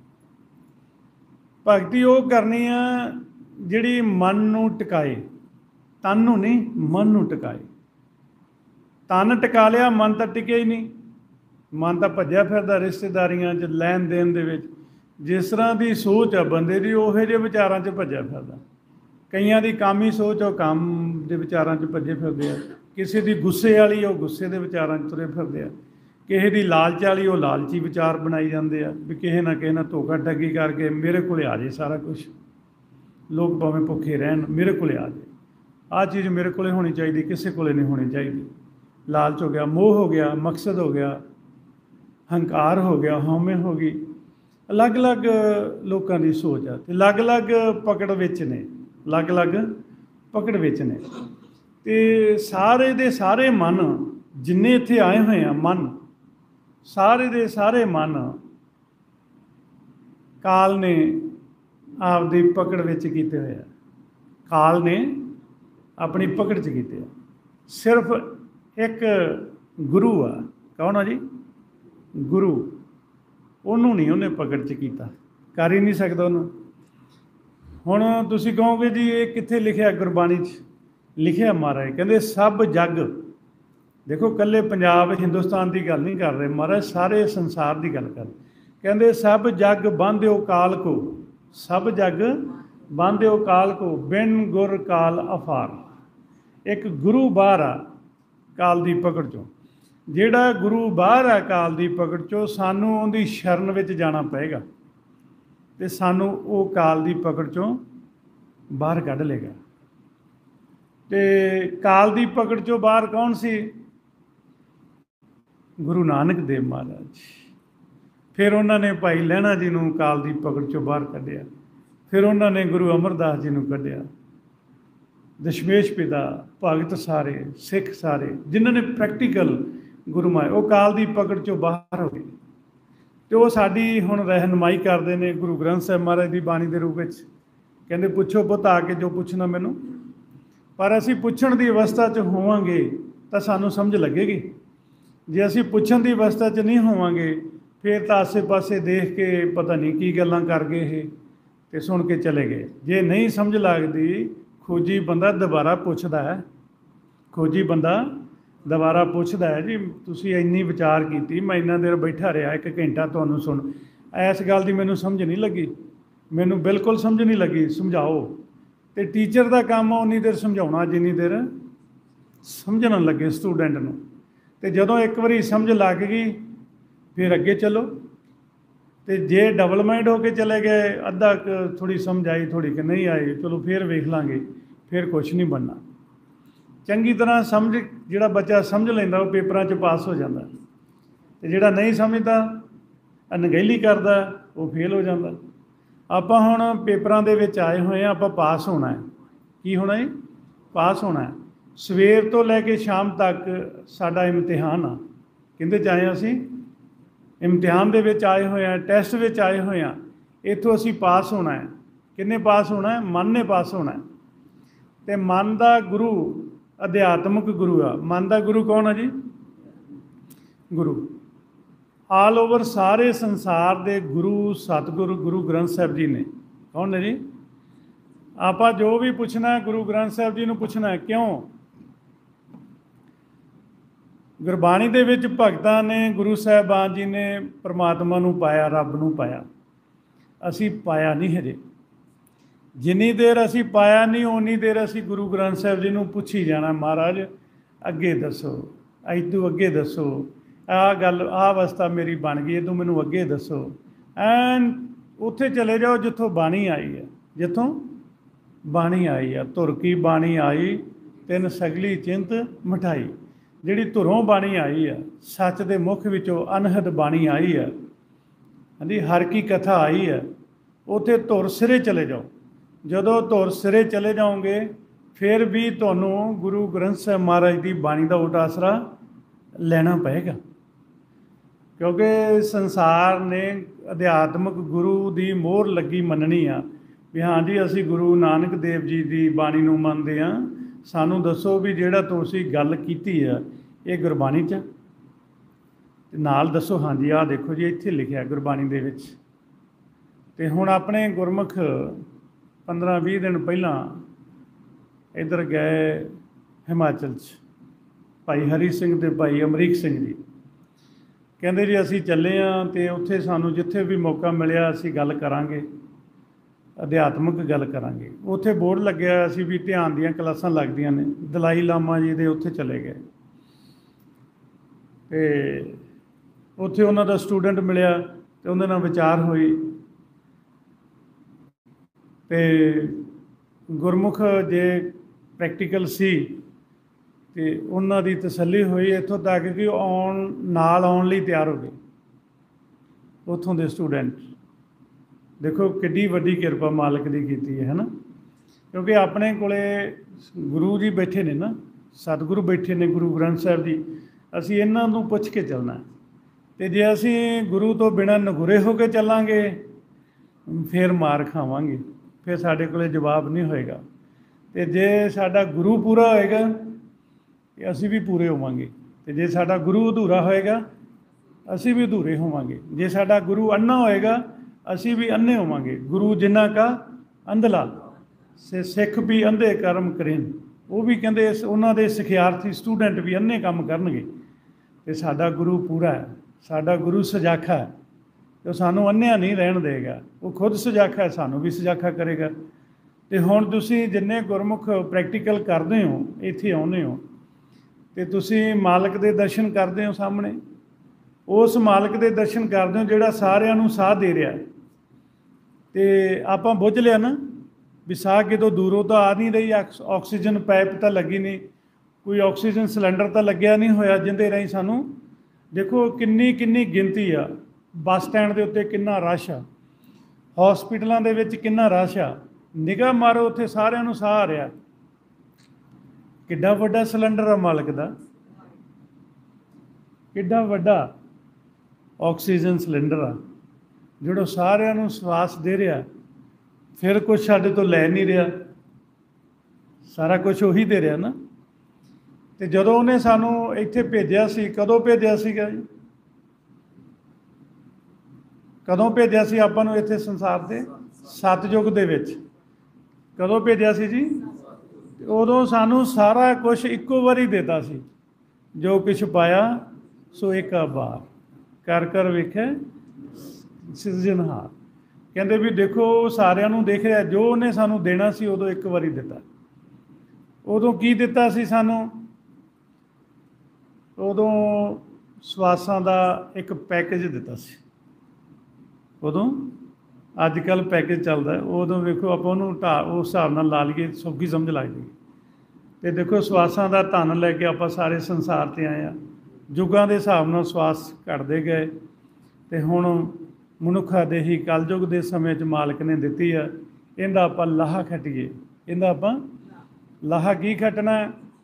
ਭਗਤੀ ਉਹ ਕਰਨੀ ਆ ਜਿਹੜੀ ਮਨ ਨੂੰ ਟਿਕਾਏ, ਤਨ ਨੂੰ ਨਹੀਂ, ਮਨ ਨੂੰ ਟਿਕਾਏ। ਤਨ ਟਿਕਾ ਲਿਆ, ਮਨ ਤਾਂ ਟਿਕਿਆ ਹੀ ਨਹੀਂ। ਮਨ ਤਾਂ ਭੱਜਿਆ ਫਿਰਦਾ ਰਿਸ਼ਤੇਦਾਰੀਆਂ 'ਚ, ਲੈਣ ਦੇਣ ਦੇ ਵਿੱਚ। ਜਿਸ ਤਰ੍ਹਾਂ ਦੀ ਸੋਚ ਆ ਬੰਦੇ ਦੀ, ਉਹੋ ਜਿਹੇ ਵਿਚਾਰਾਂ 'ਚ ਭੱਜਿਆ ਫਿਰਦਾ। ਕਈਆਂ ਦੀ ਕਾਮੀ ਸੋਚ, ਉਹ ਕੰਮ ਦੇ ਵਿਚਾਰਾਂ 'ਚ ਭੱਜੇ ਫਿਰਦੇ ਆ। ਕਿਸੇ ਦੀ ਗੁੱਸੇ ਵਾਲੀ, ਉਹ ਗੁੱਸੇ ਦੇ ਵਿਚਾਰਾਂ 'ਚ ਤੁਰੇ ਫਿਰਦੇ ਆ। ਕਿਸੇ ਦੀ ਲਾਲਚ ਵਾਲੀ, ਉਹ ਲਾਲਚੀ ਵਿਚਾਰ ਬਣਾਈ ਜਾਂਦੇ ਆ ਵੀ ਕਿਸੇ ਨਾ ਕਿਸੇ ਨਾਲ ਧੋਖਾ ਠੱਗੀ ਕਰਕੇ ਮੇਰੇ ਕੋਲ ਆ ਜੇ ਸਾਰਾ ਕੁਝ, ਲੋਕ ਭਾਵੇਂ ਭੁੱਖੇ ਰਹਿਣ, ਮੇਰੇ ਕੋਲ ਆ ਜੇ, ਆਹ ਚੀਜ਼ ਮੇਰੇ ਕੋਲ ਹੋਣੀ ਚਾਹੀਦੀ, ਕਿਸੇ ਕੋਲ ਨਹੀਂ ਹੋਣੀ ਚਾਹੀਦੀ। ਲਾਲਚ ਹੋ ਗਿਆ, ਮੋਹ ਹੋ ਗਿਆ, ਮਕਸਦ ਹੋ ਗਿਆ, ਹੰਕਾਰ ਹੋ ਗਿਆ, ਹਉਮੈ ਹੋ ਗਈ। ਅਲੱਗ ਅਲੱਗ ਲੋਕਾਂ ਦੀ ਸੋਚ ਆ, ਅਤੇ ਅਲੱਗ ਅਲੱਗ ਪਕੜ ਵਿੱਚ ਨੇ, ਅਲੱਗ ਅਲੱਗ ਪਕੜ ਵਿੱਚ ਨੇ। ਅਤੇ ਸਾਰੇ ਦੇ ਸਾਰੇ ਮਨ ਜਿੰਨੇ ਇੱਥੇ ਆਏ ਹੋਏ ਆ, ਮਨ ਸਾਰੇ ਦੇ ਸਾਰੇ ਮਨ ਕਾਲ ਨੇ ਆਪਦੀ ਪਕੜ ਵਿੱਚ ਕੀਤੇ ਹੋਏ ਆ। ਕਾਲ ਨੇ ਆਪਣੀ ਪਕੜ 'ਚ ਕੀਤੇ ਆ। ਸਿਰਫ ਇੱਕ ਗੁਰੂ ਆ। ਕੌਣ ਆ ਜੀ? ਗੁਰੂ। ਉਹਨੂੰ ਨਹੀਂ ਉਹਨੇ ਪਕੜ 'ਚ ਕੀਤਾ, ਕਰ ਹੀ ਨਹੀਂ ਸਕਦਾ ਉਹਨੂੰ। ਹੁਣ ਤੁਸੀਂ ਕਹੋਗੇ ਜੀ ਇਹ ਕਿੱਥੇ ਲਿਖਿਆ? ਗੁਰਬਾਣੀ 'ਚ ਲਿਖਿਆ। ਮਹਾਰਾਜ ਕਹਿੰਦੇ ਸਭ ਜੱਗ, ਦੇਖੋ ਇਕੱਲੇ ਪੰਜਾਬ ਹਿੰਦੁਸਤਾਨ ਦੀ ਗੱਲ ਨਹੀਂ ਕਰ ਰਹੇ ਮਹਾਰਾਜ, ਸਾਰੇ ਸੰਸਾਰ ਦੀ ਗੱਲ ਕਰ। ਕਹਿੰਦੇ ਸਭ ਜੱਗ ਬੰਧਿਓ ਕਾਲ ਕੋ, ਸਭ ਜੱਗ ਬੰਧਿਓ ਕਾਲ ਕੋ, ਬਿਨ ਗੁਰ ਕਾਲ ਅਫਾਰ। ਇੱਕ ਗੁਰੂ ਬਾਹਰ ਆ ਕਾਲ ਦੀ ਪਕੜ 'ਚੋਂ। ਜਿਹੜਾ ਗੁਰੂ ਬਾਹਰ ਆ ਕਾਲ ਦੀ ਪਕੜ 'ਚੋਂ, ਸਾਨੂੰ ਉਹਦੀ ਸ਼ਰਨ ਵਿੱਚ ਜਾਣਾ ਪਏਗਾ ਅਤੇ ਸਾਨੂੰ ਉਹ ਕਾਲ ਦੀ ਪਕੜ 'ਚੋਂ ਬਾਹਰ ਕੱਢ ਲਏਗਾ। ਅਤੇ ਕਾਲ ਦੀ ਪਕੜ 'ਚੋਂ ਬਾਹਰ ਕੌਣ ਸੀ? ਗੁਰੂ ਨਾਨਕ ਦੇਵ ਮਹਾਰਾਜ। ਫਿਰ ਉਹਨਾਂ ਨੇ ਭਾਈ ਲਹਿਣਾ ਜੀ ਨੂੰ ਕਾਲ ਦੀ ਪਕੜ 'ਚੋਂ ਬਾਹਰ ਕੱਢਿਆ। ਫਿਰ ਉਹਨਾਂ ਨੇ ਗੁਰੂ ਅਮਰਦਾਸ ਜੀ ਨੂੰ ਕੱਢਿਆ। ਦਸ਼ਮੇਸ਼ ਪਿਤਾ, ਭਗਤ ਸਾਰੇ, ਸਿੱਖ ਸਾਰੇ ਜਿਨ੍ਹਾਂ ਨੇ ਪ੍ਰੈਕਟੀਕਲ ਗੁਰੂ ਮਾਏ, ਉਹ ਕਾਲ ਦੀ ਪਕੜ 'ਚੋਂ ਬਾਹਰ ਹੋ ਗਏ ਅਤੇ ਉਹ ਸਾਡੀ ਹੁਣ ਰਹਿਨੁਮਾਈ ਕਰਦੇ ਨੇ ਗੁਰੂ ਗ੍ਰੰਥ ਸਾਹਿਬ ਮਹਾਰਾਜ ਦੀ ਬਾਣੀ ਦੇ ਰੂਪ ਵਿੱਚ। ਕਹਿੰਦੇ ਪੁੱਛੋ ਪੁੱਤ ਆ ਕੇ ਜੋ ਪੁੱਛਣਾ ਮੈਨੂੰ। ਪਰ ਅਸੀਂ ਪੁੱਛਣ ਦੀ ਅਵਸਥਾ 'ਚ ਹੋਵਾਂਗੇ ਤਾਂ ਸਾਨੂੰ ਸਮਝ ਲੱਗੇਗੀ। ਜੇ ਅਸੀਂ ਪੁੱਛਣ ਦੀ ਅਵਸਥਾ 'ਚ ਨਹੀਂ ਹੋਵਾਂਗੇ ਫਿਰ ਤਾਂ ਆਸੇ ਪਾਸੇ ਦੇਖ ਕੇ ਪਤਾ ਨਹੀਂ ਕੀ ਗੱਲਾਂ ਕਰ ਗਏ ਇਹ ਅਤੇ ਸੁਣ ਕੇ ਚਲੇ ਗਏ। ਜੇ ਨਹੀਂ ਸਮਝ ਲੱਗਦੀ, ਖੋਜੀ ਬੰਦਾ ਦੁਬਾਰਾ ਪੁੱਛਦਾ ਹੈ। ਖੋਜੀ ਬੰਦਾ ਦੁਬਾਰਾ ਪੁੱਛਦਾ ਹੈ, ਜੀ ਤੁਸੀਂ ਇੰਨੀ ਵਿਚਾਰ ਕੀਤੀ, ਮੈਂ ਇੰਨਾ ਦੇਰ ਬੈਠਾ ਰਿਹਾ ਇੱਕ ਘੰਟਾ ਤੁਹਾਨੂੰ ਸੁਣ, ਇਸ ਗੱਲ ਦੀ ਮੈਨੂੰ ਸਮਝ ਨਹੀਂ ਲੱਗੀ, ਮੈਨੂੰ ਬਿਲਕੁਲ ਸਮਝ ਨਹੀਂ ਲੱਗੀ, ਸਮਝਾਓ। ਅਤੇ ਟੀਚਰ ਦਾ ਕੰਮ ਆ ਉਨੀ ਦੇਰ ਸਮਝਾਉਣਾ ਜਿੰਨੀ ਦੇਰ ਸਮਝਣ ਲੱਗੇ ਸਟੂਡੈਂਟ ਨੂੰ। ਅਤੇ ਜਦੋਂ ਇੱਕ ਵਾਰੀ ਸਮਝ ਲੱਗ ਗਈ ਫਿਰ ਅੱਗੇ ਚੱਲੋ। ਅਤੇ ਜੇ ਡਬਲ ਮਾਈਂਡ ਹੋ ਕੇ ਚਲੇ ਗਏ, ਅੱਧਾ ਕੁ ਥੋੜ੍ਹੀ ਸਮਝ ਆਈ, ਥੋੜ੍ਹੀ ਕਿ ਨਹੀਂ ਆਈ, ਚਲੋ ਫਿਰ ਵੇਖ ਲਾਂਗੇ, ਫਿਰ ਕੁਛ ਨਹੀਂ ਬਣਨਾ। ਚੰਗੀ ਤਰ੍ਹਾਂ ਸਮਝ ਜਿਹੜਾ ਬੱਚਾ ਸਮਝ ਲੈਂਦਾ ਉਹ ਪੇਪਰਾਂ 'ਚ ਪਾਸ ਹੋ ਜਾਂਦਾ, ਅਤੇ ਜਿਹੜਾ ਨਹੀਂ ਸਮਝਦਾ, ਅਣਗਹਿਲੀ ਕਰਦਾ, ਉਹ ਫੇਲ ਹੋ ਜਾਂਦਾ। ਆਪਾਂ ਹੁਣ ਪੇਪਰਾਂ ਦੇ ਵਿੱਚ ਆਏ ਹੋਏ ਹਾਂ, ਆਪਾਂ ਪਾਸ ਹੋਣਾ ਹੈ। ਕੀ ਹੋਣਾ ਹੈ? ਪਾਸ ਹੋਣਾ ਹੈ। ਸਵੇਰ ਤੋਂ ਲੈ ਕੇ ਸ਼ਾਮ ਤੱਕ ਸਾਡਾ ਇਮਤਿਹਾਨ ਆ। ਕਿਹਦੇ 'ਚ ਆਏ ਹਾਂ ਅਸੀਂ? ਇਮਤਿਹਾਨ ਦੇ ਵਿੱਚ ਆਏ ਹੋਏ ਹਾਂ, ਟੈਸਟ ਵਿੱਚ ਆਏ ਹੋਏ ਹਾਂ। ਇੱਥੋਂ ਅਸੀਂ ਪਾਸ ਹੋਣਾ ਹੈ। ਕਿਹਨੇ ਪਾਸ ਹੋਣਾ ਹੈ? ਮਨ ਨੇ ਪਾਸ ਹੋਣਾ ਹੈ। ਅਤੇ ਮਨ ਦਾ ਗੁਰੂ ਅਧਿਆਤਮਿਕ ਗੁਰੂ ਆ। ਮਨ ਦਾ ਗੁਰੂ ਕੌਣ ਆ ਜੀ? ਗੁਰੂ। ਆਲ ਓਵਰ ਸਾਰੇ ਸੰਸਾਰ ਦੇ ਗੁਰੂ ਸਤਿਗੁਰੂ ਗੁਰੂ ਗ੍ਰੰਥ ਸਾਹਿਬ ਜੀ ਨੇ। ਕੌਣ ਨੇ ਜੀ? ਆਪਾਂ ਜੋ ਵੀ ਪੁੱਛਣਾ ਗੁਰੂ ਗ੍ਰੰਥ ਸਾਹਿਬ ਜੀ ਨੂੰ ਪੁੱਛਣਾ। ਕਿਉਂ? ਗੁਰਬਾਣੀ ਦੇ ਵਿੱਚ ਭਗਤਾਂ ਨੇ, ਗੁਰੂ ਸਾਹਿਬਾਨ ਜੀ ਨੇ ਪਰਮਾਤਮਾ ਨੂੰ ਪਾਇਆ, ਰੱਬ ਨੂੰ ਪਾਇਆ। ਅਸੀਂ ਪਾਇਆ ਨਹੀਂ ਹਜੇ। ਜਿੰਨੀ ਦੇਰ ਅਸੀਂ ਪਾਇਆ ਨਹੀਂ ਓਨੀ ਦੇਰ ਅਸੀਂ ਗੁਰੂ ਗ੍ਰੰਥ ਸਾਹਿਬ ਜੀ ਨੂੰ ਪੁੱਛੀ ਜਾਣਾ, ਮਹਾਰਾਜ ਅੱਗੇ ਦੱਸੋ, ਇੱਦੋਂ ਅੱਗੇ ਦੱਸੋ, ਆਹ ਗੱਲ ਆਹ ਅਵਸਥਾ ਮੇਰੀ ਬਣ ਗਈ, ਇਹ ਤੋਂ ਮੈਨੂੰ ਅੱਗੇ ਦੱਸੋ। ਐਨ ਉੱਥੇ ਚਲੇ ਜਾਓ ਜਿੱਥੋਂ ਬਾਣੀ ਆਈ ਹੈ, ਜਿੱਥੋਂ ਬਾਣੀ ਆਈ ਆ। ਧੁਰ ਕੀ ਬਾਣੀ ਆਈ ਤਿੰਨ ਸਗਲੀ ਚਿੰਤ ਮਿਠਾਈ। ਜਿਹੜੀ ਧੁਰੋਂ ਬਾਣੀ ਆਈ ਆ, ਸੱਚ ਦੇ ਮੁੱਖ ਵਿੱਚੋਂ ਅਨਹਦ ਬਾਣੀ ਆਈ ਆ, ਹਾਂਜੀ, ਹਰ ਕੀ ਕਥਾ ਆਈ ਆ, ਉੱਥੇ ਧੁਰ ਸਿਰੇ ਚਲੇ ਜਾਓ। ਜਦੋਂ ਧੁਰ ਸਿਰੇ ਚਲੇ ਜਾਓਗੇ ਫਿਰ ਵੀ ਤੁਹਾਨੂੰ ਗੁਰੂ ਗ੍ਰੰਥ ਸਾਹਿਬ ਮਹਾਰਾਜ ਦੀ ਬਾਣੀ ਦਾ ਓਟ ਆਸਰਾ ਲੈਣਾ ਪਏਗਾ। ਕਿਉਂਕਿ ਸੰਸਾਰ ਨੇ ਅਧਿਆਤਮਿਕ ਗੁਰੂ ਦੀ ਮੋਹਰ ਲੱਗੀ ਮੰਨਣੀ ਆ ਵੀ ਹਾਂਜੀ ਅਸੀਂ ਗੁਰੂ ਨਾਨਕ ਦੇਵ ਜੀ ਦੀ ਬਾਣੀ ਨੂੰ ਮੰਨਦੇ ਹਾਂ। ਸਾਨੂੰ ਦੱਸੋ ਵੀ ਜਿਹੜਾ ਤੁਸੀਂ ਗੱਲ ਕੀਤੀ ਆ ਇਹ ਗੁਰਬਾਣੀ 'ਚ? ਅਤੇ ਨਾਲ ਦੱਸੋ ਹਾਂਜੀ ਆਹ ਦੇਖੋ ਜੀ ਇੱਥੇ ਲਿਖਿਆ ਗੁਰਬਾਣੀ ਦੇ ਵਿੱਚ। ਅਤੇ ਹੁਣ ਆਪਣੇ ਗੁਰਮੁਖ ਪੰਦਰਾਂ ਵੀਹ ਦਿਨ ਪਹਿਲਾਂ ਇੱਧਰ ਗਏ ਹਿਮਾਚਲ 'ਚ, ਭਾਈ ਹਰੀ ਸਿੰਘ ਅਤੇ ਭਾਈ ਅਮਰੀਕ ਸਿੰਘ ਜੀ। ਕਹਿੰਦੇ ਜੀ ਅਸੀਂ ਚੱਲੇ ਹਾਂ ਅਤੇ ਉੱਥੇ ਸਾਨੂੰ ਜਿੱਥੇ ਵੀ ਮੌਕਾ ਮਿਲਿਆ ਅਸੀਂ ਗੱਲ ਕਰਾਂਗੇ, ਅਧਿਆਤਮਿਕ ਗੱਲ ਕਰਾਂਗੇ। ਉੱਥੇ ਬੋਰਡ ਲੱਗਿਆ ਅਸੀਂ ਵੀ ਧਿਆਨ ਦੀਆਂ ਕਲਾਸਾਂ ਲੱਗਦੀਆਂ ਨੇ। ਦਲਾਈ ਲਾਮਾ ਜੀ ਦੇ ਉੱਥੇ ਚਲੇ ਗਏ ਅਤੇ ਉੱਥੇ ਉਹਨਾਂ ਦਾ ਸਟੂਡੈਂਟ ਮਿਲਿਆ ਅਤੇ ਉਹਦੇ ਨਾਲ ਵਿਚਾਰ ਹੋਈ ਅਤੇ ਗੁਰਮੁਖ ਜੇ ਪ੍ਰੈਕਟੀਕਲ ਸੀ ਅਤੇ ਉਹਨਾਂ ਦੀ ਤਸੱਲੀ ਹੋਈ ਇੱਥੋਂ ਤੱਕ ਕਿ ਉਹ ਆਉਣ ਨਾਲ ਆਉਣ ਲਈ ਤਿਆਰ ਹੋ ਗਏ ਉੱਥੋਂ ਦੇ ਸਟੂਡੈਂਟ। ਦੇਖੋ ਕਿੱਡੀ ਵੱਡੀ ਕਿਰਪਾ ਮਾਲਕ ਦੀ ਕੀਤੀ ਹੈ, ਹੈ ਨਾ। ਕਿਉਂਕਿ ਆਪਣੇ ਕੋਲ ਗੁਰੂ ਜੀ ਬੈਠੇ ਨੇ ਨਾ, ਸਤਿਗੁਰੂ ਬੈਠੇ ਨੇ, ਗੁਰੂ ਗ੍ਰੰਥ ਸਾਹਿਬ ਜੀ। ਅਸੀਂ ਇਹਨਾਂ ਨੂੰ ਪੁੱਛ ਕੇ ਚੱਲਣਾ। ਅਤੇ ਜੇ ਅਸੀਂ ਗੁਰੂ ਤੋਂ ਬਿਨਾਂ ਨਗੁਰੇ ਹੋ ਕੇ ਚੱਲਾਂਗੇ ਫਿਰ ਮਾਰ ਖਾਵਾਂਗੇ, ਫਿਰ ਸਾਡੇ ਕੋਲ ਜਵਾਬ ਨਹੀਂ ਹੋਏਗਾ। ਅਤੇ ਜੇ ਸਾਡਾ ਗੁਰੂ ਪੂਰਾ ਹੋਏਗਾ ਤਾਂ ਅਸੀਂ ਵੀ ਪੂਰੇ ਹੋਵਾਂਗੇ, ਅਤੇ ਜੇ ਸਾਡਾ ਗੁਰੂ ਅਧੂਰਾ ਹੋਏਗਾ ਅਸੀਂ ਵੀ ਅਧੂਰੇ ਹੋਵਾਂਗੇ। ਜੇ ਸਾਡਾ ਗੁਰੂ ਅੰਨਾ ਹੋਏਗਾ ਅਸੀਂ ਵੀ ਅੰਨੇ ਹੋਵਾਂਗੇ। ਗੁਰੂ ਜਿਨ੍ਹਾਂ ਕਾ ਅੰਧਲਾ ਸੇ ਸਿੱਖ ਵੀ ਅੰਧੇ ਕਰਮ ਕरेन। ਉਹ ਵੀ ਕਹਿੰਦੇ ਉਹਨਾਂ ਦੇ ਸਿਖਿਆਰਥੀ ਸਟੂਡੈਂਟ ਵੀ ਅੰਨੇ ਕੰਮ ਕਰਨਗੇ। ਅਤੇ ਸਾਡਾ ਗੁਰੂ ਪੂਰਾ ਹੈ, ਸਾਡਾ ਗੁਰੂ ਸਜਾਖਾ ਹੈ, ਉਹ ਸਾਨੂੰ ਅੰਨਿਆਂ ਨਹੀਂ ਰਹਿਣ ਦੇਗਾ। ਉਹ ਖੁਦ ਸਜਾਖਾ ਹੈ, ਸਾਨੂੰ ਵੀ ਸਜਾਖਾ ਕਰੇਗਾ। ਅਤੇ ਹੁਣ ਤੁਸੀਂ ਜਿੰਨੇ ਗੁਰਮੁਖ ਪ੍ਰੈਕਟੀਕਲ ਕਰਦੇ ਹੋ, ਇੱਥੇ ਆਉਂਦੇ ਹੋ ਅਤੇ ਤੁਸੀਂ ਮਾਲਕ ਦੇ ਦਰਸ਼ਨ ਕਰਦੇ ਹੋ ਸਾਹਮਣੇ। ਉਸ ਮਾਲਕ ਦੇ ਦਰਸ਼ਨ ਕਰਦੇ ਹੋ ਜਿਹੜਾ ਸਾਰਿਆਂ ਨੂੰ ਸਾਹ ਦੇ ਰਿਹਾ। ਅਤੇ ਆਪਾਂ ਬੁੱਝ ਲਿਆ ਨਾ ਵੀ ਸਾਹ ਕਿਤੋਂ ਦੂਰੋਂ ਤਾਂ ਆ ਨਹੀਂ ਰਹੀ, ਆਕਸੀਜਨ ਪਾਈਪ ਤਾਂ ਲੱਗੀ ਨਹੀਂ, ਕੋਈ ਆਕਸੀਜਨ ਸਿਲੰਡਰ ਤਾਂ ਲੱਗਿਆ ਨਹੀਂ ਹੋਇਆ ਜਿਹਦੇ ਰਾਹੀਂ ਸਾਨੂੰ। ਦੇਖੋ ਕਿੰਨੀ ਕਿੰਨੀ ਗਿਣਤੀ ਆ। ਬੱਸ ਸਟੈਂਡ ਦੇ ਉੱਤੇ ਕਿੰਨਾ ਰਸ਼ ਆ, ਹੌਸਪੀਟਲਾਂ ਦੇ ਵਿੱਚ ਕਿੰਨਾ ਰਸ਼ ਆ। ਨਿਗਾਹ ਮਾਰੋ ਉੱਥੇ ਸਾਰਿਆਂ ਨੂੰ ਸਾਹ ਆ ਰਿਹਾ, किड्डा वड्डा सिलेंडर आ मालिक दा, किड्डा वड्डा ऑक्सीजन सिलेंडर आ जो सारिਆਂ ਨੂੰ ਸਵਾਸ ਦੇ ਰਿਹਾ, फिर कुछ ਸਾਡੇ ਤੋਂ ਲੈ नहीं रहा, सारा कुछ ਉਹੀ ਦੇ ਰਿਹਾ ना। ਤੇ ਜਦੋਂ ਉਹਨੇ ਸਾਨੂੰ ਇੱਥੇ ਭੇਜਿਆ ਸੀ, ਕਦੋਂ ਭੇਜਿਆ ਸੀਗਾ ਜੀ? ਕਦੋਂ ਭੇਜਿਆ ਸੀ ਆਪਾਂ ਨੂੰ ਇੱਥੇ ਸੰਸਾਰ ਦੇ? ਸਤਯੁਗ ਦੇ ਵਿੱਚ। ਕਦੋਂ ਭੇਜਿਆ ਸੀ ਜੀ? ਉਦੋਂ ਸਾਨੂੰ ਸਾਰਾ ਕੁਝ ਇੱਕੋ ਵਾਰੀ ਦਿੱਤਾ ਸੀ। ਜੋ ਕੁਛ ਪਾਇਆ ਸੋ ਏਕਾ ਬਾਰ, ਕਰ ਕਰ ਵੇਖੇ ਸਿਰਜਣਹਾਰ। ਕਹਿੰਦੇ ਵੀ ਦੇਖੋ ਸਾਰਿਆਂ ਨੂੰ ਦੇਖ ਰਿਹਾ, ਜੋ ਉਹਨੇ ਸਾਨੂੰ ਦੇਣਾ ਸੀ ਉਦੋਂ ਇੱਕ ਵਾਰੀ ਦਿੱਤਾ। ਉਦੋਂ ਕੀ ਦਿੱਤਾ ਸੀ ਸਾਨੂੰ? ਉਦੋਂ ਸਵਾਸਾਂ ਦਾ ਇੱਕ ਪੈਕੇਜ ਦਿੱਤਾ ਸੀ। ਉਦੋਂ ਅੱਜ ਕੱਲ੍ਹ ਪੈਕੇਜ ਚੱਲਦਾ, ਉਦੋਂ ਵੇਖੋ ਆਪਾਂ ਉਹਨੂੰ ਢਾ ਉਸ ਹਿਸਾਬ ਨਾਲ ਲਾ ਲਈਏ, ਸੌਖੀ ਸਮਝ ਲੱਗਦੀ। ਅਤੇ ਦੇਖੋ ਸਵਾਸਾਂ ਦਾ ਧਨ ਲੈ ਕੇ ਆਪਾਂ ਸਾਰੇ ਸੰਸਾਰ 'ਤੇ ਆਏ ਹਾਂ। ਯੁੱਗਾਂ ਦੇ ਹਿਸਾਬ ਨਾਲ ਸਵਾਸ ਘਟਦੇ ਗਏ ਅਤੇ ਹੁਣ ਮਨੁੱਖਾਂ ਦੇ ਹੀ ਕਲਯੁੱਗ ਦੇ ਸਮੇਂ 'ਚ ਮਾਲਕ ਨੇ ਦਿੱਤੀ ਆ। ਇਹਦਾ ਆਪਾਂ ਲਾਹਾ ਖੱਟੀਏ, ਇਹਦਾ ਆਪਾਂ ਲਾਹਾ ਕੀ ਖੱਟਣਾ?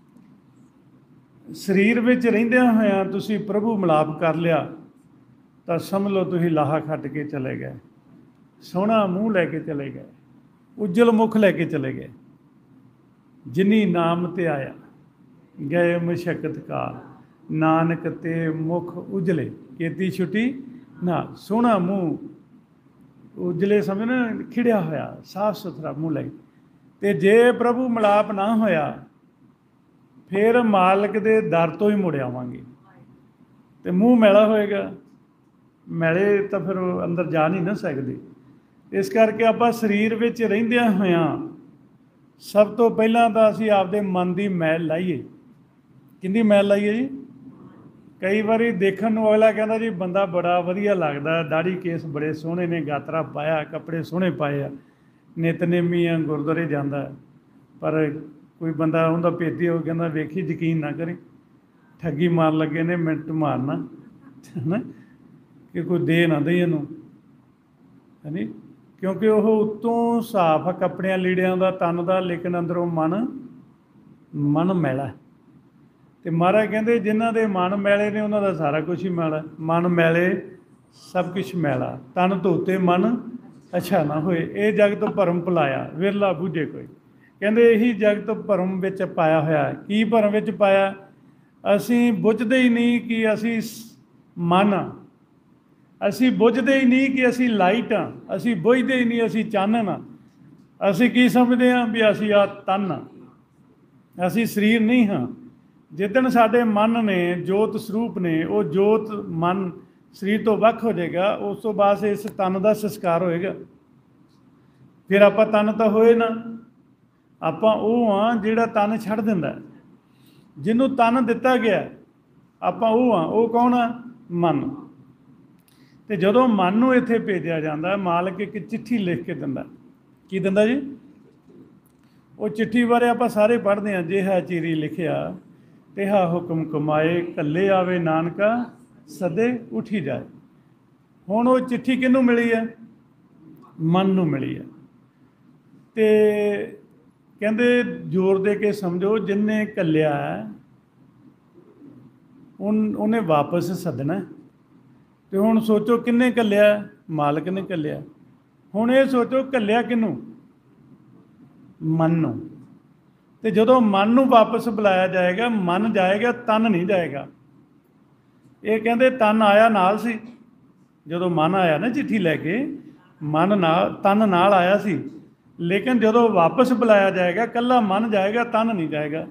ਸਰੀਰ ਵਿੱਚ ਰਹਿੰਦਿਆਂ ਹੋਇਆਂ ਤੁਸੀਂ ਪ੍ਰਭੂ ਮਿਲਾਪ ਕਰ ਲਿਆ ਤਾਂ ਸਮਝ ਲਓ ਤੁਸੀਂ ਲਾਹਾ ਖੱਟ ਕੇ ਚਲੇ ਗਏ, ਸੋਹਣਾ ਮੂੰਹ ਲੈ ਕੇ ਚਲੇ ਗਏ, ਉਜਲ ਮੁਖ ਲੈ ਕੇ ਚਲੇ ਗਏ। ਜਿਨੀ ਨਾਮ ਤੇ ਆਇਆ ਗਏ ਮਸ਼ਕਤ ਕਾਲ, ਨਾਨਕ ਤੇ ਮੁਖ ਉਜਲੇ ਕੀਤੀ ਛੁੱਟੀ ਨਾ। ਸੋਹਣਾ ਮੂੰਹ ਉਜਲੇ ਸਮਝ ਨਾ, ਖਿੜਿਆ ਹੋਇਆ ਸਾਫ ਸੁਥਰਾ ਮੂੰਹ ਲੈ। ਅਤੇ ਜੇ ਪ੍ਰਭੂ ਮਿਲਾਪ ਨਾ ਹੋਇਆ ਫਿਰ ਮਾਲਕ ਦੇ ਦਰ ਤੋਂ ਹੀ ਮੁੜ ਆਵਾਂਗੇ ਅਤੇ ਮੂੰਹ ਮੈਲਾ ਹੋਏਗਾ, ਮੈਲੇ ਤਾਂ ਫਿਰ ਅੰਦਰ ਜਾ ਨਹੀਂ ਨਾ ਸਕਦੇ। ਇਸ ਕਰਕੇ ਆਪਾਂ ਸਰੀਰ ਵਿੱਚ ਰਹਿੰਦਿਆਂ ਹੋਇਆਂ ਸਭ ਤੋਂ ਪਹਿਲਾਂ ਤਾਂ ਅਸੀਂ ਆਪਦੇ ਮਨ ਦੀ ਮੈਲ ਲਾਈਏ। ਕਿਹਦੀ ਮੈਲ ਲਾਈਏ ਜੀ? ਕਈ ਵਾਰੀ ਦੇਖਣ ਨੂੰ ਅਗਲਾ ਕਹਿੰਦਾ ਜੀ ਬੰਦਾ ਬੜਾ ਵਧੀਆ ਲੱਗਦਾ, ਦਾੜੀ ਕੇਸ ਬੜੇ ਸੋਹਣੇ ਨੇ, ਗਾਤਰਾ ਪਾਇਆ, ਕੱਪੜੇ ਸੋਹਣੇ ਪਾਏ ਆ, ਨਿਤਨੇਮੀ ਆ, ਗੁਰਦੁਆਰੇ ਜਾਂਦਾ। ਪਰ ਕੋਈ ਬੰਦਾ ਉਹਦਾ ਭੇਤੀ ਹੋ ਕਹਿੰਦਾ ਵੇਖੀ ਯਕੀਨ ਨਾ ਕਰੀ, ਠੱਗੀ ਮਾਰ ਲੱਗੇ ਨੇ, ਮਿੰਟ ਮਾਰਨਾ ਹੈ ਨਾ, ਕਿ ਕੋਈ ਦੇ ਨਾ ਦੇ ਇਹਨੂੰ, ਹੈ ਨੀ। ਕਿਉਂਕਿ ਉਹ ਉੱਤੋਂ ਸਾਫ ਆ ਕੱਪੜਿਆਂ ਲੀੜਿਆਂ ਦਾ, ਤਨ ਦਾ, ਲੇਕਿਨ ਅੰਦਰੋਂ ਮਨ ਮਨ ਮੈਲਾ। ਅਤੇ ਮਹਾਰਾਜ ਕਹਿੰਦੇ ਜਿਨ੍ਹਾਂ ਦੇ ਮਨ ਮੈਲੇ ਨੇ ਉਹਨਾਂ ਦਾ ਸਾਰਾ ਕੁਛ ਹੀ ਮੈਲਾ। ਮਨ ਮੈਲੇ ਸਭ ਕੁਛ ਮੈਲਾ, ਤਨ ਧੋਤੇ ਮਨ ਅੱਛਾ ਨਾ ਹੋਏ। ਇਹ ਜਗਤ ਭਰਮ ਭੁਲਾਇਆ, ਵਿਰਲਾ ਬੁੱਝੇ ਕੋਈ। ਕਹਿੰਦੇ ਇਹੀ ਜਗਤ ਭਰਮ ਵਿੱਚ ਪਾਇਆ ਹੋਇਆ। ਕੀ ਭਰਮ ਵਿੱਚ ਪਾਇਆ? ਅਸੀਂ ਬੁੱਝਦੇ ਹੀ ਨਹੀਂ ਕਿ ਅਸੀਂ ਮਨ ਹਾਂ, ਅਸੀਂ ਬੁੱਝਦੇ ਹੀ ਨਹੀਂ ਕਿ ਅਸੀਂ ਲਾਈਟ ਹਾਂ, ਅਸੀਂ ਬੁੱਝਦੇ ਹੀ ਨਹੀਂ ਅਸੀਂ ਚਾਨਣ ਹਾਂ। ਅਸੀਂ ਕੀ ਸਮਝਦੇ ਹਾਂ ਵੀ ਅਸੀਂ ਆ ਤਨ ਹਾਂ, ਅਸੀਂ ਸਰੀਰ ਨਹੀਂ ਹਾਂ। ਜਿੱਦਣ ਸਾਡੇ ਮਨ ਨੇ ਜੋਤ ਸਰੂਪ ਨੇ, ਉਹ ਜੋਤ ਮਨ ਸਰੀਰ ਤੋਂ ਵੱਖ ਹੋ ਜਾਏਗਾ, ਉਸ ਤੋਂ ਬਾਅਦ ਇਸ ਤਨ ਦਾ ਸੰਸਕਾਰ ਹੋਏਗਾ। ਫਿਰ ਆਪਾਂ ਤਨ ਤਾਂ ਹੋਏ ਨਾ, ਆਪਾਂ ਉਹ ਹਾਂ ਜਿਹੜਾ ਤਨ ਛੱਡ ਦਿੰਦਾ। ਜਿਹਨੂੰ ਤਨ ਦਿੱਤਾ ਗਿਆ ਆਪਾਂ ਉਹ ਹਾਂ। ਉਹ ਕੌਣ ਆ? ਮਨ। ਅਤੇ ਜਦੋਂ ਮਨ ਨੂੰ ਇੱਥੇ ਭੇਜਿਆ ਜਾਂਦਾ, ਮਾਲਕ ਇੱਕ ਚਿੱਠੀ ਲਿਖ ਕੇ ਦਿੰਦਾ। ਕੀ ਦਿੰਦਾ ਜੀ? ਉਹ ਚਿੱਠੀ ਬਾਰੇ ਆਪਾਂ ਸਾਰੇ ਪੜ੍ਹਦੇ ਹਾਂ। ਜਿਹਾ ਚੀਰੀ ਲਿਖਿਆ ਤਿਹਾ ਹੁਕਮ ਕਮਾਏ, ਕੱਲੇ ਆਵੇ ਨਾਨਕਾ ਸਦੇ ਉੱਠੀ ਜਾਏ। ਹੁਣ ਉਹ ਚਿੱਠੀ ਕਿਹਨੂੰ ਮਿਲੀ ਹੈ? ਮਨ ਨੂੰ ਮਿਲੀ ਹੈ। ਅਤੇ ਕਹਿੰਦੇ ਜ਼ੋਰ ਦੇ ਕੇ ਸਮਝੋ, ਜਿਹਨੇ ਘੱਲਿਆ ਉਨ ਉਹਨੇ ਵਾਪਸ ਸੱਦਣਾ। ਅਤੇ ਹੁਣ ਸੋਚੋ ਕਿਹਨੇ ਘੱਲਿਆ? ਮਾਲਕ ਨੇ ਘੱਲਿਆ। ਹੁਣ ਇਹ ਸੋਚੋ ਘੱਲਿਆ ਕਿਹਨੂੰ? ਮਨ ਨੂੰ। ਅਤੇ ਜਦੋਂ ਮਨ ਨੂੰ ਵਾਪਸ ਬੁਲਾਇਆ ਜਾਏਗਾ, ਮਨ ਜਾਏਗਾ, ਤਨ ਨਹੀਂ ਜਾਏਗਾ। ਇਹ ਕਹਿੰਦੇ ਤਨ ਆਇਆ ਨਾਲ ਸੀ। ਜਦੋਂ ਮਨ ਆਇਆ ਨਾ ਚਿੱਠੀ ਲੈ ਕੇ, ਮਨ ਨਾਲ ਤਨ ਨਾਲ ਆਇਆ ਸੀ, ਲੇਕਿਨ ਜਦੋਂ ਵਾਪਸ ਬੁਲਾਇਆ ਜਾਏਗਾ ਇਕੱਲਾ ਮਨ ਜਾਏਗਾ, ਤਨ ਨਹੀਂ ਜਾਏਗਾ।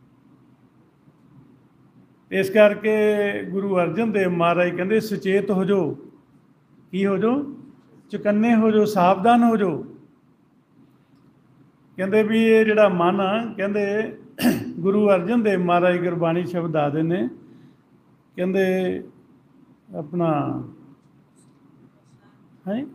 ਇਸ ਕਰਕੇ ਗੁਰੂ ਅਰਜਨ ਦੇਵ ਮਹਾਰਾਜ ਕਹਿੰਦੇ ਸੁਚੇਤ ਹੋ ਜਾਓ। ਕੀ ਹੋ ਜਾਓ? ਚੁਕੰਨੇ ਹੋ ਜਾਓ, ਸਾਵਧਾਨ ਹੋ ਜਾਓ। ਕਹਿੰਦੇ ਵੀ ਇਹ ਜਿਹੜਾ ਮਨ ਆ, ਕਹਿੰਦੇ ਗੁਰੂ ਅਰਜਨ ਦੇਵ ਮਹਾਰਾਜ ਗੁਰਬਾਣੀ ਸ਼ਬਦ ਦੱਸਦੇ ਨੇ। ਕਹਿੰਦੇ ਆਪਣਾ ਹੈ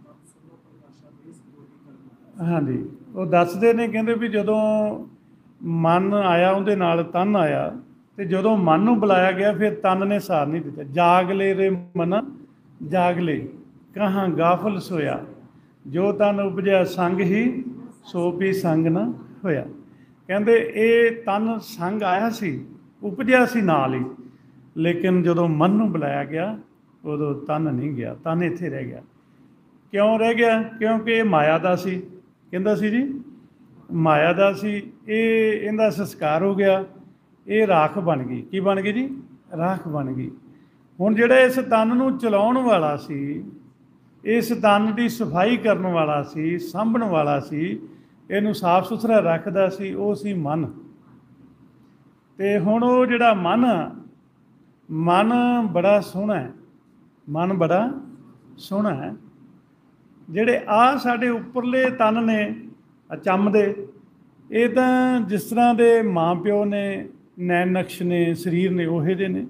ਹਾਂਜੀ, ਉਹ ਦੱਸਦੇ ਨੇ, ਕਹਿੰਦੇ ਵੀ ਜਦੋਂ ਮਨ ਆਇਆ ਉਹਦੇ ਨਾਲ ਤਨ ਆਇਆ, ਅਤੇ ਜਦੋਂ ਮਨ ਨੂੰ ਬੁਲਾਇਆ ਗਿਆ ਫਿਰ ਤਨ ਨੇ ਸਾਰ ਨਹੀਂ ਦਿੱਤਾ। ਜਾਗ ਲੈ ਰੇ ਮਨ ਜਾਗ ਲੈ, ਕਹਾਂ ਗਾਫਲ ਸੋਇਆ, ਜੋ ਤਨ ਉਪਜਿਆ ਸੰਗ ਹੀ ਸੋ ਵੀ ਸੰਗ ਨਾ ਹੋਇਆ। ਕਹਿੰਦੇ ਇਹ ਤਨ ਸੰਗ ਆਇਆ ਸੀ, ਉਪਜਿਆ ਸੀ ਨਾਲ ਹੀ, ਲੇਕਿਨ ਜਦੋਂ ਮਨ ਨੂੰ ਬੁਲਾਇਆ ਗਿਆ ਉਦੋਂ ਤਨ ਨਹੀਂ ਗਿਆ, ਤਨ ਇੱਥੇ ਰਹਿ ਗਿਆ। ਕਿਉਂ ਰਹਿ ਗਿਆ? ਕਿਉਂਕਿ ਇਹ ਮਾਇਆ ਦਾ ਸੀ। ਕਹਿੰਦਾ ਸੀ ਜੀ ਮਾਇਆ ਦਾ ਸੀ। ਇਹ ਇਹਦਾ ਸੰਸਕਾਰ ਹੋ ਗਿਆ, ਇਹ ਰਾਖ ਬਣ ਗਈ। ਕੀ ਬਣ ਗਈ ਜੀ? ਰਾਖ ਬਣ ਗਈ। ਹੁਣ ਜਿਹੜਾ ਇਸ ਤਨ ਨੂੰ ਚਲਾਉਣ ਵਾਲਾ ਸੀ, ਇਸ ਤਨ ਦੀ ਸਫਾਈ ਕਰਨ ਵਾਲਾ ਸੀ, ਸਾਂਭਣ ਵਾਲਾ ਸੀ, ਇਹਨੂੰ ਸਾਫ ਸੁਥਰਾ ਰੱਖਦਾ ਸੀ, ਉਹ ਸੀ ਮਨ। ਤੇ ਹੁਣ ਉਹ ਜਿਹੜਾ ਮਨ ਮਨ ਬੜਾ ਸੋਹਣਾ ਹੈ, ਮਨ ਬੜਾ ਸੋਹਣਾ ਹੈ। ਜਿਹੜੇ ਆ ਸਾਡੇ ਉੱਪਰਲੇ ਤਨ ਨੇ ਅਚੰਮ ਦੇ, ਇਹ ਤਾਂ ਜਿਸ ਤਰ੍ਹਾਂ ਦੇ ਮਾਂ ਪਿਓ ਨੇ, ਨੈਣ ਨਕਸ਼ ਨੇ, ਸਰੀਰ ਨੇ, ਉਹੇ ਜਿਹੇ ਨੇ,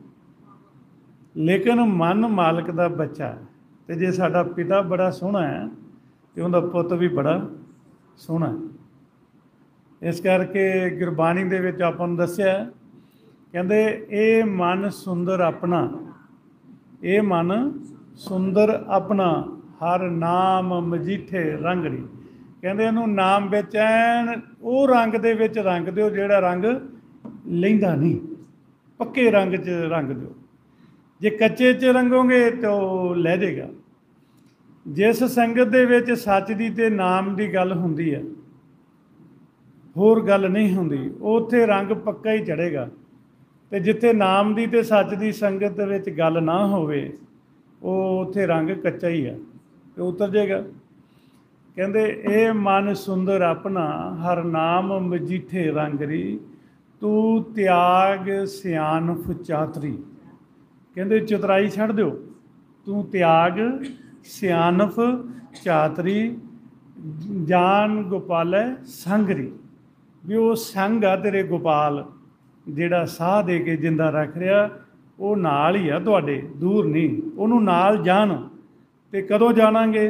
ਲੇਕਿਨ ਮਨ ਮਾਲਕ ਦਾ ਬੱਚਾ ਹੈ। ਤੇ ਜੇ ਸਾਡਾ ਪਿਤਾ ਬੜਾ ਸੋਹਣਾ ਹੈ ਤੇ ਉਹਦਾ ਪੁੱਤ ਵੀ ਬੜਾ ਸੋਹਣਾ ਹੈ। ਇਸ ਕਰਕੇ ਗੁਰਬਾਣੀ ਦੇ ਵਿੱਚ ਆਪਾਂ ਨੂੰ ਦੱਸਿਆ, ਕਹਿੰਦੇ ਇਹ ਮਨ ਸੁੰਦਰ ਆਪਣਾ, ਇਹ ਮਨ ਸੁੰਦਰ ਆਪਣਾ, ਹਰ ਨਾਮ ਮਜੀਠੇ ਰੰਗੜੀ। ਕਹਿੰਦੇ ਇਹਨੂੰ ਨਾਮ ਵਿੱਚ ਐਨ ਉਹ ਰੰਗ ਦੇ ਵਿੱਚ ਰੰਗ ਦਿਓ ਜਿਹੜਾ ਰੰਗ ਲੈਂਦਾ ਨਹੀਂ, ਪੱਕੇ ਰੰਗ 'ਚ ਰੰਗ ਦਿਓ। ਜੇ ਕੱਚੇ 'ਚ ਰੰਗੋਗੇ ਤਾਂ ਉਹ ਲੈ ਜਾਏਗਾ। ਜਿਸ ਸੰਗਤ ਦੇ ਵਿੱਚ ਸੱਚ ਦੀ ਤੇ ਨਾਮ ਦੀ ਗੱਲ ਹੁੰਦੀ ਹੈ, ਹੋਰ ਗੱਲ ਨਹੀਂ ਹੁੰਦੀ, ਉੱਥੇ ਰੰਗ ਪੱਕਾ ਹੀ ਚੜ੍ਹੇਗਾ। ਤੇ ਜਿੱਥੇ ਨਾਮ ਦੀ ਤੇ ਸੱਚ ਦੀ ਸੰਗਤ ਦੇ ਵਿੱਚ ਗੱਲ ਨਾ ਹੋਵੇ, ਉਹ ਉੱਥੇ ਰੰਗ ਕੱਚਾ ਹੀ ਹੈ, ਤੇ ਉਤਰ ਜਾਏਗਾ। ਕਹਿੰਦੇ ਇਹ ਮਨ ਸੁੰਦਰ ਆਪਣਾ, ਹਰ ਨਾਮ ਮਜੀਠੇ ਰੰਗਰੀ, ਤੂੰ ਤਿਆਗ ਸਿਆਣਪ ਚਾਤਰੀ। ਕਹਿੰਦੇ ਚਤੁਰਾਈ ਛੱਡ ਦਿਓ, ਤੂੰ ਤਿਆਗ ਸਿਆਣਪ ਚਾਤਰੀ, ਜਾਨ ਗੋਪਾਲੈ ਸੰਗਰੀ। ਵੀ ਉਹ ਸੰਗ ਆ ਤੇਰੇ ਗੋਪਾਲ, ਜਿਹੜਾ ਸਾਹ ਦੇ ਕੇ ਜਿੰਦਾ ਰੱਖ ਰਿਹਾ, ਉਹ ਨਾਲ ਹੀ ਆ ਤੁਹਾਡੇ, ਦੂਰ ਨਹੀਂ। ਉਹਨੂੰ ਨਾਲ ਜਾਣ। ਤੇ ਕਦੋਂ ਜਾਣਾਂਗੇ?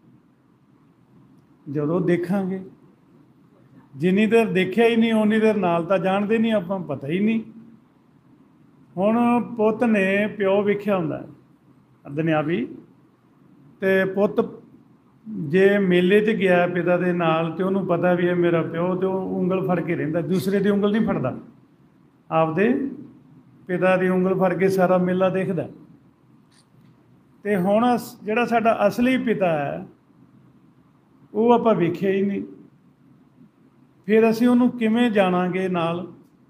ਜਦੋਂ ਦੇਖਾਂਗੇ। ਜਿੰਨੀ ਦੇਰ ਦੇਖਿਆ ਹੀ ਨਹੀਂ ਉਨੀ ਦੇਰ ਨਾਲ ਤਾਂ ਜਾਣਦੇ ਨਹੀਂ ਆਪਾਂ, ਪਤਾ ਹੀ ਨਹੀਂ। ਹੁਣ ਪੁੱਤ ਨੇ ਪਿਓ ਵੇਖਿਆ ਹੁੰਦਾ ਦੁਨਿਆਵੀ, ਤੇ ਪੁੱਤ ਜੇ ਮੇਲੇ 'ਚ ਗਿਆ ਪਿਤਾ ਦੇ ਨਾਲ ਤੇ ਉਹਨੂੰ ਪਤਾ ਵੀ ਇਹ ਮੇਰਾ ਪਿਓ, ਤੇ ਉਹ ਉਂਗਲ ਫੜ ਕੇ ਰਹਿੰਦਾ, ਦੂਸਰੇ ਦੀ ਉਂਗਲ ਨਹੀਂ ਫੜਦਾ, ਆਪਦੇ ਪਿਤਾ ਦੀ ਉਂਗਲ ਫੜ ਕੇ ਸਾਰਾ ਮੇਲਾ ਦੇਖਦਾ। ਤੇ ਹੁਣ ਜਿਹੜਾ ਸਾਡਾ ਅਸਲੀ ਪਿਤਾ ਹੈ ਉਹ ਆਪਾਂ ਵੇਖਿਆ ਹੀ ਨਹੀਂ, ਫਿਰ ਅਸੀਂ ਉਹਨੂੰ ਕਿਵੇਂ ਜਾਣਾਂਗੇ ਨਾਲ?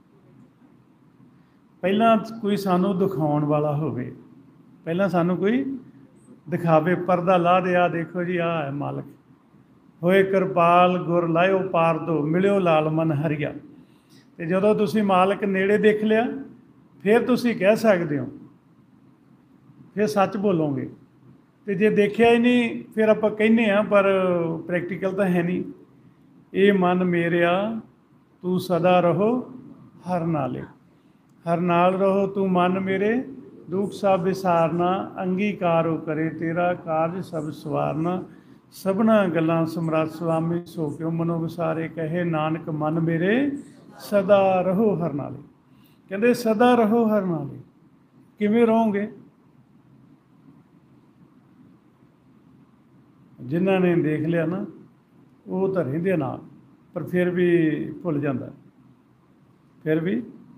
ਪਹਿਲਾਂ ਕੋਈ ਸਾਨੂੰ ਦਿਖਾਉਣ ਵਾਲਾ ਹੋਵੇ, ਪਹਿਲਾਂ ਸਾਨੂੰ ਕੋਈ ਦਿਖਾਵੇ, ਪਰਦਾ ਲਾ ਦੇ, ਆ ਦੇਖੋ ਜੀ ਆਹ ਹੈ ਮਾਲਕ, ਹੋਏ ਕਿਰਪਾਲ ਗੁਰ ਲਾਇਓ ਪਾਰ ਦੋ, ਮਿਲਿਓ ਲਾਲ ਮਨ ਹਰੀਆ। ਤੇ ਜਦੋਂ ਤੁਸੀਂ ਮਾਲਕ ਨੇੜੇ ਦੇਖ ਲਿਆ, ਫਿਰ ਤੁਸੀਂ ਕਹਿ ਸਕਦੇ ਹੋ, ਫਿਰ ਸੱਚ ਬੋਲੋਗੇ। ਤੇ ਜੇ ਦੇਖਿਆ ਹੀ ਨਹੀਂ, ਫਿਰ ਆਪਾਂ ਕਹਿੰਦੇ ਹਾਂ ਪਰ ਪ੍ਰੈਕਟੀਕਲ ਤਾਂ ਹੈ ਨਹੀਂ। ਇਹ ਮਨ ਮੇਰਿਆ ਤੂੰ ਸਦਾ ਰਹੋ ਹਰ ਨਾਲੇ, ਹਰ ਨਾਲ ਰਹੋ ਤੂੰ ਮਨ ਮੇਰੇ, ਦੁੱਖ ਸਭ ਵਿਸਾਰਨਾ, ਅੰਗੀਕਾਰੋ ਕਰੇ ਤੇਰਾ ਕਾਰਜ ਸਭ ਸਵਾਰਨਾ। ਸਭਨਾ ਗੱਲਾਂ ਸਮਰੱਥ ਸੁਆਮੀ, ਸੋ ਕਿਉ ਮਨੋ ਵਿਸਾਰੇ, ਕਹੇ ਨਾਨਕ ਮਨ ਮੇਰੇ ਸਦਾ ਰਹੋ ਹਰ ਨਾਲੇ। ਕਹਿੰਦੇ ਸਦਾ ਰਹੋ ਹਰ ਨਾਲੇ। ਕਿਵੇਂ ਰਹੋਗੇ? ਜਿਨ੍ਹਾਂ ਨੇ ਦੇਖ ਲਿਆ ਨਾ, ਉਹ ਤਾਂ ਰਹਿੰਦੇ ਨਾਲ, ਪਰ ਫਿਰ ਵੀ ਭੁੱਲ ਜਾਂਦਾ, ਫਿਰ ਵੀ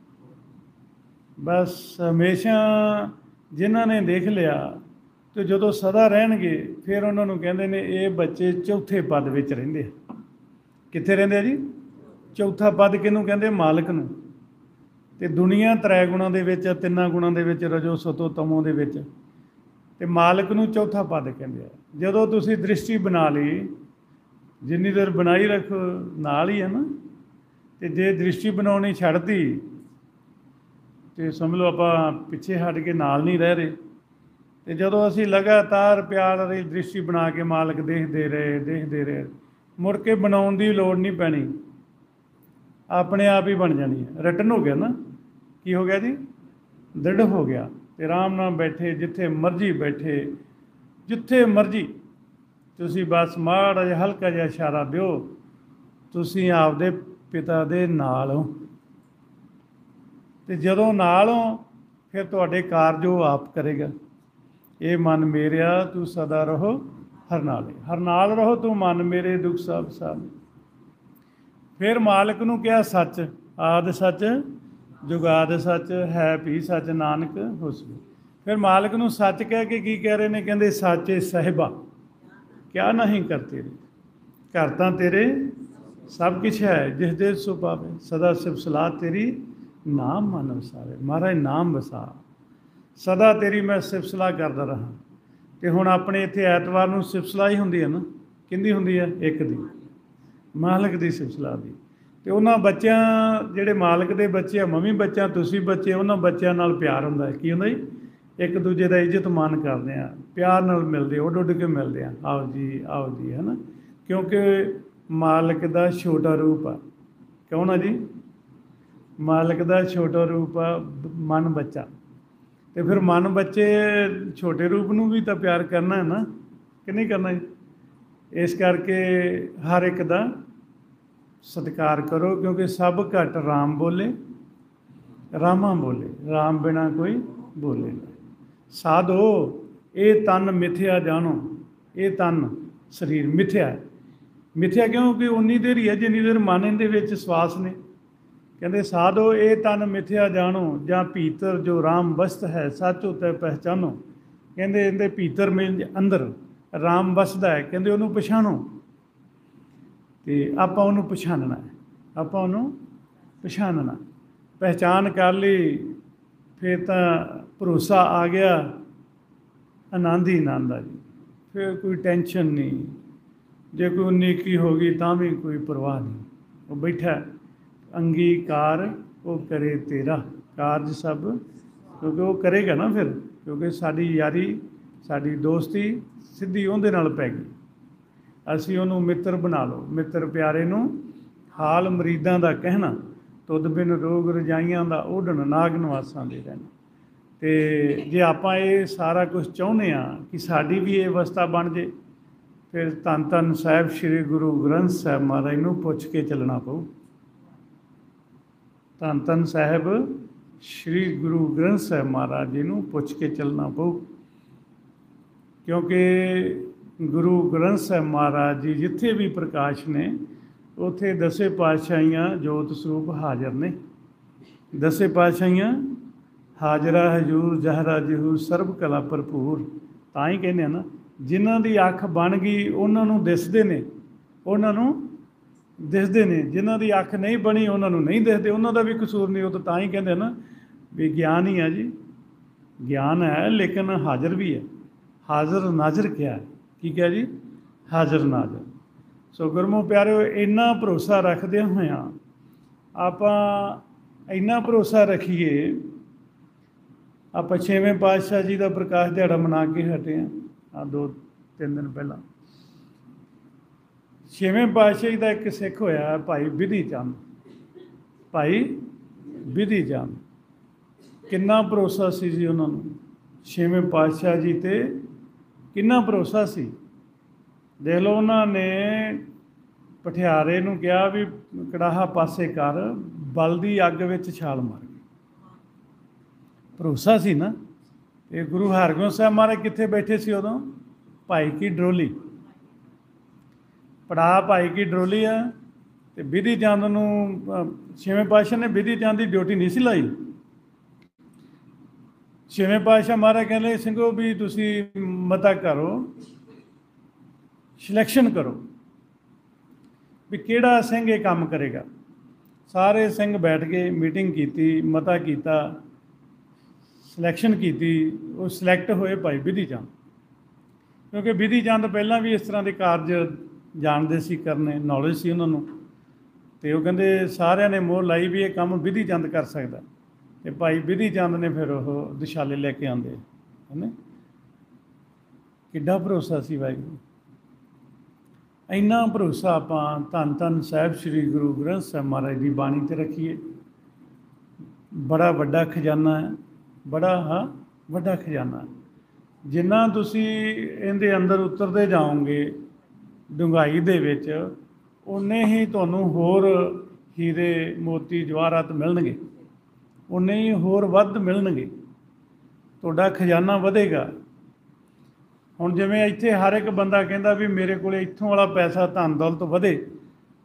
ਬਸ ਹਮੇਸ਼ਾ ਜਿਨ੍ਹਾਂ ਨੇ ਦੇਖ ਲਿਆ ਤੇ ਜਦੋਂ ਸਦਾ ਰਹਿਣਗੇ, ਫਿਰ ਉਹਨਾਂ ਨੂੰ ਕਹਿੰਦੇ ਨੇ ਇਹ ਬੱਚੇ ਚੌਥੇ ਪਦ ਵਿੱਚ ਰਹਿੰਦੇ ਆ। ਕਿੱਥੇ ਰਹਿੰਦੇ ਆ ਜੀ? ਚੌਥਾ ਪਦ ਕਿਹਨੂੰ ਕਹਿੰਦੇ? ਮਾਲਕ ਨੂੰ। ਤੇ ਦੁਨੀਆ ਤ੍ਰੈ ਗੁਣਾਂ ਦੇ ਵਿੱਚ, ਤਿੰਨਾਂ ਗੁਣਾਂ ਦੇ ਵਿੱਚ, ਰਜੋ ਸਤੋ ਤਮੋ ਦੇ ਵਿੱਚ, ਤੇ ਮਾਲਕ ਨੂੰ ਚੌਥਾ ਪਦ ਕਹਿੰਦੇ ਆ। ਜਦੋਂ ਤੁਸੀਂ ਦ੍ਰਿਸ਼ਟੀ ਬਣਾ ਲਈ, ਜਿੰਨੀ ਦੇਰ ਬਣਾਈ ਰੱਖੋ, ਨਾਲ ਹੀ ਹੈ ਨਾ। ਤੇ ਜੇ ਦ੍ਰਿਸ਼ਟੀ ਬਣਾਉਣੀ ਛੱਡਤੀ ਤੇ ਸਮਝ ਲਓ ਆਪਾਂ ਪਿੱਛੇ ਹਟ ਕੇ ਨਾਲ ਨਹੀਂ ਰਹਿ ਰਹੇ। ਤੇ ਜਦੋਂ ਅਸੀਂ ਲਗਾਤਾਰ ਪਿਆਰ ਵਾਲੀ ਦ੍ਰਿਸ਼ਟੀ ਬਣਾ ਕੇ ਮਾਲਕ ਦੇਖਦੇ ਰਹੇ ਦੇਖਦੇ ਰਹੇ, ਮੁੜ ਕੇ ਬਣਾਉਣ ਦੀ ਲੋੜ ਨਹੀਂ ਪੈਣੀ, ਆਪਣੇ ਆਪ ਹੀ ਬਣ ਜਾਣੀ ਹੈ। ਰਿਟਨ ਹੋ ਗਿਆ ਨਾ। ਕੀ ਹੋ ਗਿਆ ਜੀ? ਦ੍ਰਿੜ ਹੋ ਗਿਆ। ਤੇ ਆਰਾਮ ਨਾਲ ਬੈਠੇ, ਜਿੱਥੇ ਮਰਜ਼ੀ ਬੈਠੇ, ਜਿੱਥੇ ਮਰਜ਼ੀ ਤੁਸੀਂ ਬਸ ਮਾੜਾ ਜਿਹਾ ਹਲਕਾ ਜਿਹਾ ਇਸ਼ਾਰਾ ਦਿਓ, ਤੁਸੀਂ ਆਪਦੇ ਪਿਤਾ ਦੇ ਨਾਲ ਹੋ। ਤੇ ਜਦੋਂ ਨਾਲ ਹੋ, ਫਿਰ ਤੁਹਾਡੇ ਕਾਰਜ ਉਹ ਆਪ ਕਰੇਗਾ। ਇਹ ਮਨ ਮੇਰਿਆ ਤੂੰ ਸਦਾ ਰਹੋ ਹਰ ਨਾਲੇ, ਹਰ ਨਾਲ ਰਹੋ ਤੂੰ ਮਨ ਮੇਰੇ, ਦੁੱਖ ਸਭ ਸਾਲ। ਫਿਰ ਮਾਲਕ ਨੂੰ ਕਿਹਾ ਸੱਚ, ਆਦਿ ਸੱਚ ਜੁਗਾਦ ਸੱਚ, ਹੈ ਵੀ ਸੱਚ, ਨਾਨਕ ਹੋਸੀ। ਫਿਰ ਮਾਲਕ ਨੂੰ ਸੱਚ ਕਹਿ ਕੇ ਕੀ ਕਹਿ ਰਹੇ ਨੇ? ਕਹਿੰਦੇ ਸਾਚੇ ਸਾਹਿਬਾ ਕਿਆ ਨਹੀਂ ਕਰਤੇ ਰੇ, ਘਰ ਤਾਂ ਤੇਰੇ ਸਭ ਕੁਛ ਹੈ, ਜਿਸ ਦੇ ਸੋ ਪਾਵੇ, ਸਦਾ ਸਿਫਤ ਸਲਾਹ ਤੇਰੀ, ਨਾਮ ਮਨ ਵਸਾਵੇ। ਮਹਾਰਾਜ ਨਾਮ ਵਸਾ, ਸਦਾ ਤੇਰੀ ਮੈਂ ਸਿਫਤ ਸਲਾਹ ਕਰਦਾ ਰਹਾ। ਤੇ ਹੁਣ ਆਪਣੇ ਇੱਥੇ ਐਤਵਾਰ ਨੂੰ ਸਿਫਤ ਸਲਾਹ ਹੀ ਹੁੰਦੀ ਹੈ ਨਾ, ਕਿਹਦੀ ਹੁੰਦੀ ਹੈ? ਇੱਕ ਦੀ, ਮਾਲਕ ਦੀ ਸਿਫਤ ਸਲਾਹ ਦੀ। ਤੇ ਉਹਨਾਂ ਬੱਚਿਆਂ, ਜਿਹੜੇ ਮਾਲਕ ਦੇ ਬੱਚੇ ਆ, ਮੰਮੀ ਬੱਚਾ, ਤੁਸੀਂ ਬੱਚੇ, ਉਹਨਾਂ ਬੱਚਿਆਂ ਨਾਲ ਪਿਆਰ ਹੁੰਦਾ ਹੈ। ਕੀ ਹੁੰਦਾ ਜੀ? ਇੱਕ ਦੂਜੇ ਦਾ ਇੱਜ਼ਤ ਮਾਨ ਕਰਦੇ ਆ, ਪਿਆਰ ਨਾਲ ਮਿਲਦੇ, ਉੱਡ ਉੱਡ ਕੇ ਮਿਲਦੇ ਆ, ਆਓ ਜੀ ਆਓ ਜੀ, ਹੈ ਨਾ। ਕਿਉਂਕਿ ਮਾਲਕ ਦਾ ਛੋਟਾ ਰੂਪ ਆ, ਕੌਣ ਆ ਜੀ? ਮਾਲਕ ਦਾ ਛੋਟਾ ਰੂਪ ਆ ਮਨ ਬੱਚਾ। ਤੇ ਫਿਰ ਮਨ ਬੱਚੇ ਛੋਟੇ ਰੂਪ ਨੂੰ ਵੀ ਤਾਂ ਪਿਆਰ ਕਰਨਾ ਹੈ ਨਾ, ਕਿ ਨਹੀਂ ਕਰਨਾ ਜੀ? ਇਸ ਕਰਕੇ ਹਰ ਇੱਕ ਦਾ ਸਤਿਕਾਰ ਕਰੋ, ਕਿਉਂਕਿ ਸਭ ਘਟ ਰਾਮ ਬੋਲੇ, ਰਾਮਾ ਬੋਲੇ, ਰਾਮ ਬਿਨਾ ਕੋਈ ਬੋਲੇ ਨਾ। ਸਾਧੋ ਇਹ ਤਨ ਮਿਥਿਆ ਜਾਣੋ, ਇਹ ਤਨ ਸਰੀਰ ਮਿਥਿਆ ਹੈ। ਮਿਥਿਆ ਕਿਉਂਕਿ ਉਨੀ ਦੇਰ ਹੀ ਹੈ ਜਿੰਨੀ ਦੇਰ ਮਨ ਦੇ ਵਿੱਚ ਸਵਾਸ ਨੇ। ਕਹਿੰਦੇ ਸਾਧੋ ਇਹ ਤਨ ਮਿਥਿਆ ਜਾਣੋ, ਜਾਂ ਭੀਤਰ ਜੋ ਰਾਮ ਵਸਤ ਹੈ, ਸੱਚ ਉਤੈ ਪਹਿਚਾਨੋ। ਕਹਿੰਦੇ ਇਹਦੇ ਭੀਤਰ ਮਿਲ ਅੰਦਰ ਰਾਮ ਵਸਦਾ ਹੈ, ਕਹਿੰਦੇ ਉਹਨੂੰ ਪਛਾਣੋ। ਤੇ ਆਪਾਂ ਉਹਨੂੰ ਪਛਾਣਨਾ ਹੈ, ਆਪਾਂ ਉਹਨੂੰ ਪਛਾਣਨਾ, ਪਹਿਚਾਣ ਕਰ ਲਈ, ਫਿਰ ਤਾਂ ਭਰੋਸਾ ਆ ਗਿਆ, ਆਨੰਦ ਹੀ ਆਨੰਦ ਆ ਜੀ। ਫਿਰ ਕੋਈ ਟੈਨਸ਼ਨ ਨਹੀਂ, ਜੇ ਕੋਈ ਨੇਕੀ ਹੋ ਗਈ ਤਾਂ ਵੀ ਕੋਈ ਪਰਵਾਹ ਨਹੀਂ। ਉਹ ਬੈਠਾ ਅੰਗੀਕਾਰ ਉਹ ਕਰੇ ਤੇਰਾ ਕਾਰਜ ਸਭ, ਕਿਉਂਕਿ ਉਹ ਕਰੇਗਾ ਨਾ ਫਿਰ, ਕਿਉਂਕਿ ਸਾਡੀ ਯਾਰੀ, ਸਾਡੀ ਦੋਸਤੀ ਸਿੱਧੀ ਉਹਦੇ ਨਾਲ ਪੈ ਗਈ। ਅਸੀਂ ਉਹਨੂੰ ਮਿੱਤਰ ਬਣਾ ਲਓ। ਮਿੱਤਰ ਪਿਆਰੇ ਨੂੰ ਹਾਲ ਮਰੀਦਾਂ ਦਾ ਕਹਿਣਾ, ਤੁਧ ਬਿਨ ਰੋਗ ਰਜਾਈਆਂ ਦਾ ਓਢਣ, ਨਾਗ ਨਿਵਾਸਾਂ ਦੇ ਰਹਿਣਾ। ਤੇ ਜੇ ਆਪਾਂ ਇਹ ਸਾਰਾ ਕੁਝ ਚਾਹੁੰਦੇ ਹਾਂ ਕਿ ਸਾਡੀ ਵੀ ਇਹ ਅਵਸਥਾ ਬਣ ਜੇ, ਫਿਰ ਧੰਨ ਧੰਨ ਸਾਹਿਬ ਸ਼੍ਰੀ ਗੁਰੂ ਗ੍ਰੰਥ ਸਾਹਿਬ ਮਹਾਰਾਜ ਨੂੰ ਪੁੱਛ ਕੇ ਚੱਲਣਾ ਪਊ। ਧੰਨ ਧੰਨ ਸਾਹਿਬ ਸ਼੍ਰੀ ਗੁਰੂ ਗ੍ਰੰਥ ਸਾਹਿਬ ਮਹਾਰਾਜ ਜੀ ਨੂੰ ਪੁੱਛ ਕੇ ਚੱਲਣਾ ਪਊ, ਕਿਉਂਕਿ ਗੁਰੂ ਗ੍ਰੰਥ ਸਾਹਿਬ ਮਹਾਰਾਜ ਜੀ ਜਿੱਥੇ ਵੀ ਪ੍ਰਕਾਸ਼ ਨੇ, ਉੱਥੇ ਦਸੇ ਪਾਤਸ਼ਾਹੀਆਂ ਜੋਤ ਸਰੂਪ ਹਾਜ਼ਰ ਨੇ। ਦਸੇ ਪਾਤਸ਼ਾਹੀਆਂ ਹਾਜ਼ਰਾ ਹਜ਼ੂਰ ਜਹਰਾ ਜਹੂਰ ਸਰਬ ਕਲਾ ਭਰਪੂਰ। ਤਾਂ ਹੀ ਕਹਿੰਦੇ ਆ ਨਾ, ਜਿਨ੍ਹਾਂ ਦੀ ਅੱਖ ਬਣ ਗਈ ਉਹਨਾਂ ਨੂੰ ਦਿਸਦੇ ਨੇ, ਉਹਨਾਂ ਨੂੰ ਦਿਸਦੇ ਨੇ। ਜਿਨ੍ਹਾਂ ਦੀ ਅੱਖ ਨਹੀਂ ਬਣੀ ਉਹਨਾਂ ਨੂੰ ਨਹੀਂ ਦਿਸਦੇ, ਉਹਨਾਂ ਦਾ ਵੀ ਕਸੂਰ ਨਹੀਂ। ਉਹ ਤਾਂ ਤਾਂ ਹੀ ਕਹਿੰਦੇ ਨਾ ਵੀ ਗਿਆਨ ਹੀ ਆ ਜੀ, ਗਿਆਨ ਹੈ ਲੇਕਿਨ ਹਾਜ਼ਰ ਵੀ ਹੈ। ਹਾਜ਼ਰ ਨਾਜ਼ਰ ਕਿਹਾ, ਕੀ ਕਿਹਾ ਜੀ? ਹਾਜ਼ਰ ਨਾਜ਼ਰ। ਸੋ ਗੁਰਮੁਖ ਪਿਆਰਿਓ, ਇੰਨਾ ਭਰੋਸਾ ਰੱਖਦੇ ਹੋਇਆਂ ਆਪਾਂ ਇੰਨਾ ਭਰੋਸਾ ਰੱਖੀਏ। ਆਪਾਂ ਛੇਵੇਂ ਪਾਤਸ਼ਾਹ ਜੀ ਦਾ ਪ੍ਰਕਾਸ਼ ਦਿਹਾੜਾ ਮਨਾ ਕੇ ਹਟੇ ਹਾਂ, ਆ ਦੋ ਤਿੰਨ ਦਿਨ ਪਹਿਲਾਂ। ਛੇਵੇਂ ਪਾਤਸ਼ਾਹ ਜੀ ਦਾ ਇੱਕ ਸਿੱਖ ਹੋਇਆ, ਭਾਈ ਬਿਧੀ ਚੰਦ। ਭਾਈ ਬਿਧੀ ਚੰਦ, ਕਿੰਨਾ ਭਰੋਸਾ ਸੀ ਜੀ ਉਹਨਾਂ ਨੂੰ, ਛੇਵੇਂ ਪਾਤਸ਼ਾਹ ਜੀ 'ਤੇ ਕਿੰਨਾ ਭਰੋਸਾ ਸੀ। ਦੇਖ ਲਓ, ਉਹਨਾਂ ਨੇ ਪਠਿਆਰੇ ਨੂੰ ਕਿਹਾ ਵੀ ਕੜਾਹਾ ਪਾਸੇ ਕਰ, ਬਲਦੀ ਅੱਗ ਵਿੱਚ ਛਾਲ ਮਾਰ ਗਈ। ਭਰੋਸਾ ਸੀ ਨਾ। ਤੇ ਗੁਰੂ ਹਰਗੋਬਿੰਦ ਸਾਹਿਬ ਮਹਾਰਾਜ ਕਿੱਥੇ ਬੈਠੇ ਸੀ ਉਦੋਂ? ਭਾਈ ਕੀ ਡਰੋਲੀ, ਪੜਾ ਭਾਈ ਕੀ ਡਰੋਲੀ ਆ। ਤੇ ਬਿਧੀ ਚੰਦ ਨੂੰ ਛੇਵੇਂ ਪਾਤਸ਼ਾਹ ਨੇ ਬਿਧੀ ਚੰਦ ਦੀ ਡਿਊਟੀ ਨਹੀਂ ਸੀ ਲਾਈ। ਛੇਵੇਂ ਪਾਤਸ਼ਾਹ ਮਹਾਰਾਜ ਕਹਿੰਦੇ, ਸਿੰਘੋ ਵੀ ਤੁਸੀਂ ਮਤਾ ਕਰੋ, ਸਿਲੈਕਸ਼ਨ ਕਰੋ ਵੀ ਕਿਹੜਾ ਸਿੰਘ ਇਹ ਕੰਮ ਕਰੇਗਾ। ਸਾਰੇ ਸਿੰਘ ਬੈਠ ਕੇ ਮੀਟਿੰਗ ਕੀਤੀ, ਮਤਾ ਕੀਤਾ, ਸਿਲੈਕਸ਼ਨ ਕੀਤੀ। ਉਹ ਸਿਲੈਕਟ ਹੋਏ ਭਾਈ ਬਿਧੀ ਚੰਦ, ਕਿਉਂਕਿ ਬਿਧੀ ਚੰਦ ਪਹਿਲਾਂ ਵੀ ਇਸ ਤਰ੍ਹਾਂ ਦੇ ਕਾਰਜ ਜਾਣਦੇ ਸੀ ਕਰਨੇ, ਨੌਲੇਜ ਸੀ ਉਹਨਾਂ ਨੂੰ। ਤੇ ਉਹ ਕਹਿੰਦੇ ਸਾਰਿਆਂ ਨੇ ਮੋਹਰ ਲਾਈ ਵੀ ਇਹ ਕੰਮ ਬਿਧੀ ਚੰਦ ਕਰ ਸਕਦਾ। ਤੇ ਭਾਈ ਬਿਧੀ ਚੰਦ ਨੇ ਫਿਰ ਉਹ ਦਿਸ਼ਾਲੇ ਲੈ ਕੇ ਆਉਂਦੇ, ਹੈ ਨਾ। ਕਿੱਡਾ ਭਰੋਸਾ ਸੀ ਵਾਹਿਗੁਰੂ। ਇੰਨਾ ਭਰੋਸਾ ਆਪਾਂ ਧੰਨ ਧੰਨ ਸਾਹਿਬ ਸ਼੍ਰੀ ਗੁਰੂ ਗ੍ਰੰਥ ਸਾਹਿਬ ਮਹਾਰਾਜ ਦੀ ਬਾਣੀ 'ਤੇ ਰੱਖੀਏ। ਬੜਾ ਵੱਡਾ ਖਜ਼ਾਨਾ ਹੈ, ਬੜਾ ਹਾਂ ਵੱਡਾ ਖਜ਼ਾਨਾ। ਜਿੰਨਾ ਤੁਸੀਂ ਇਹਦੇ ਅੰਦਰ ਉਤਰਦੇ ਜਾਓਗੇ ਡੂੰਘਾਈ ਦੇ ਵਿੱਚ, ਉਨੇ ਹੀ ਤੁਹਾਨੂੰ ਹੋਰ ਹੀਰੇ ਮੋਤੀ ਜਵਾਹਰਾਤ ਮਿਲਣਗੇ, ਉਨੇ ਹੀ ਹੋਰ ਵੱਧ ਮਿਲਣਗੇ, ਤੁਹਾਡਾ ਖਜ਼ਾਨਾ ਵਧੇਗਾ। ਹੁਣ ਜਿਵੇਂ ਇੱਥੇ ਹਰ ਇੱਕ ਬੰਦਾ ਕਹਿੰਦਾ ਵੀ ਮੇਰੇ ਕੋਲ ਇੱਥੋਂ ਵਾਲਾ ਪੈਸਾ ਧਨ ਦੌਲਤ ਵਧੇ,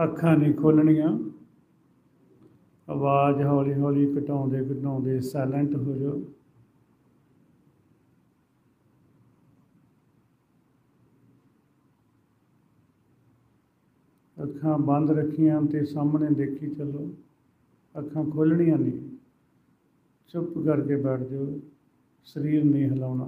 ਅੱਖਾਂ ਨਹੀਂ ਖੋਲਣੀਆਂ। ਆਵਾਜ਼ ਹੌਲੀ ਹੌਲੀ ਘਟਾਉਂਦੇ ਘਟਾਉਂਦੇ ਸਾਇਲੈਂਟ ਹੋ ਜਾਓ। ਅੱਖਾਂ ਬੰਦ ਰੱਖੀਆਂ ਤੇ ਸਾਹਮਣੇ ਦੇਖੀ ਚੱਲੋ। ਅੱਖਾਂ ਖੋਲਣੀਆਂ ਨਹੀਂ। ਚੁੱਪ ਕਰਕੇ ਬੈਠ ਜਾਓ। ਸਰੀਰ ਨਹੀਂ ਹਿਲਾਉਣਾ।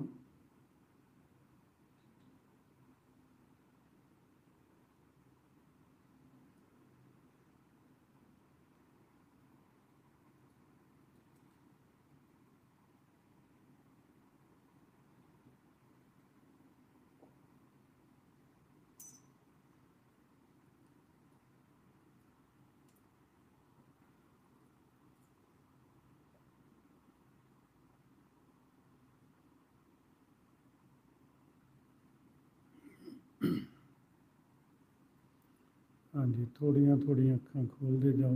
ਹਾਂਜੀ, ਥੋੜ੍ਹੀਆਂ ਥੋੜ੍ਹੀਆਂ ਅੱਖਾਂ ਖੋਲ੍ਹਦੇ ਜਾਓ।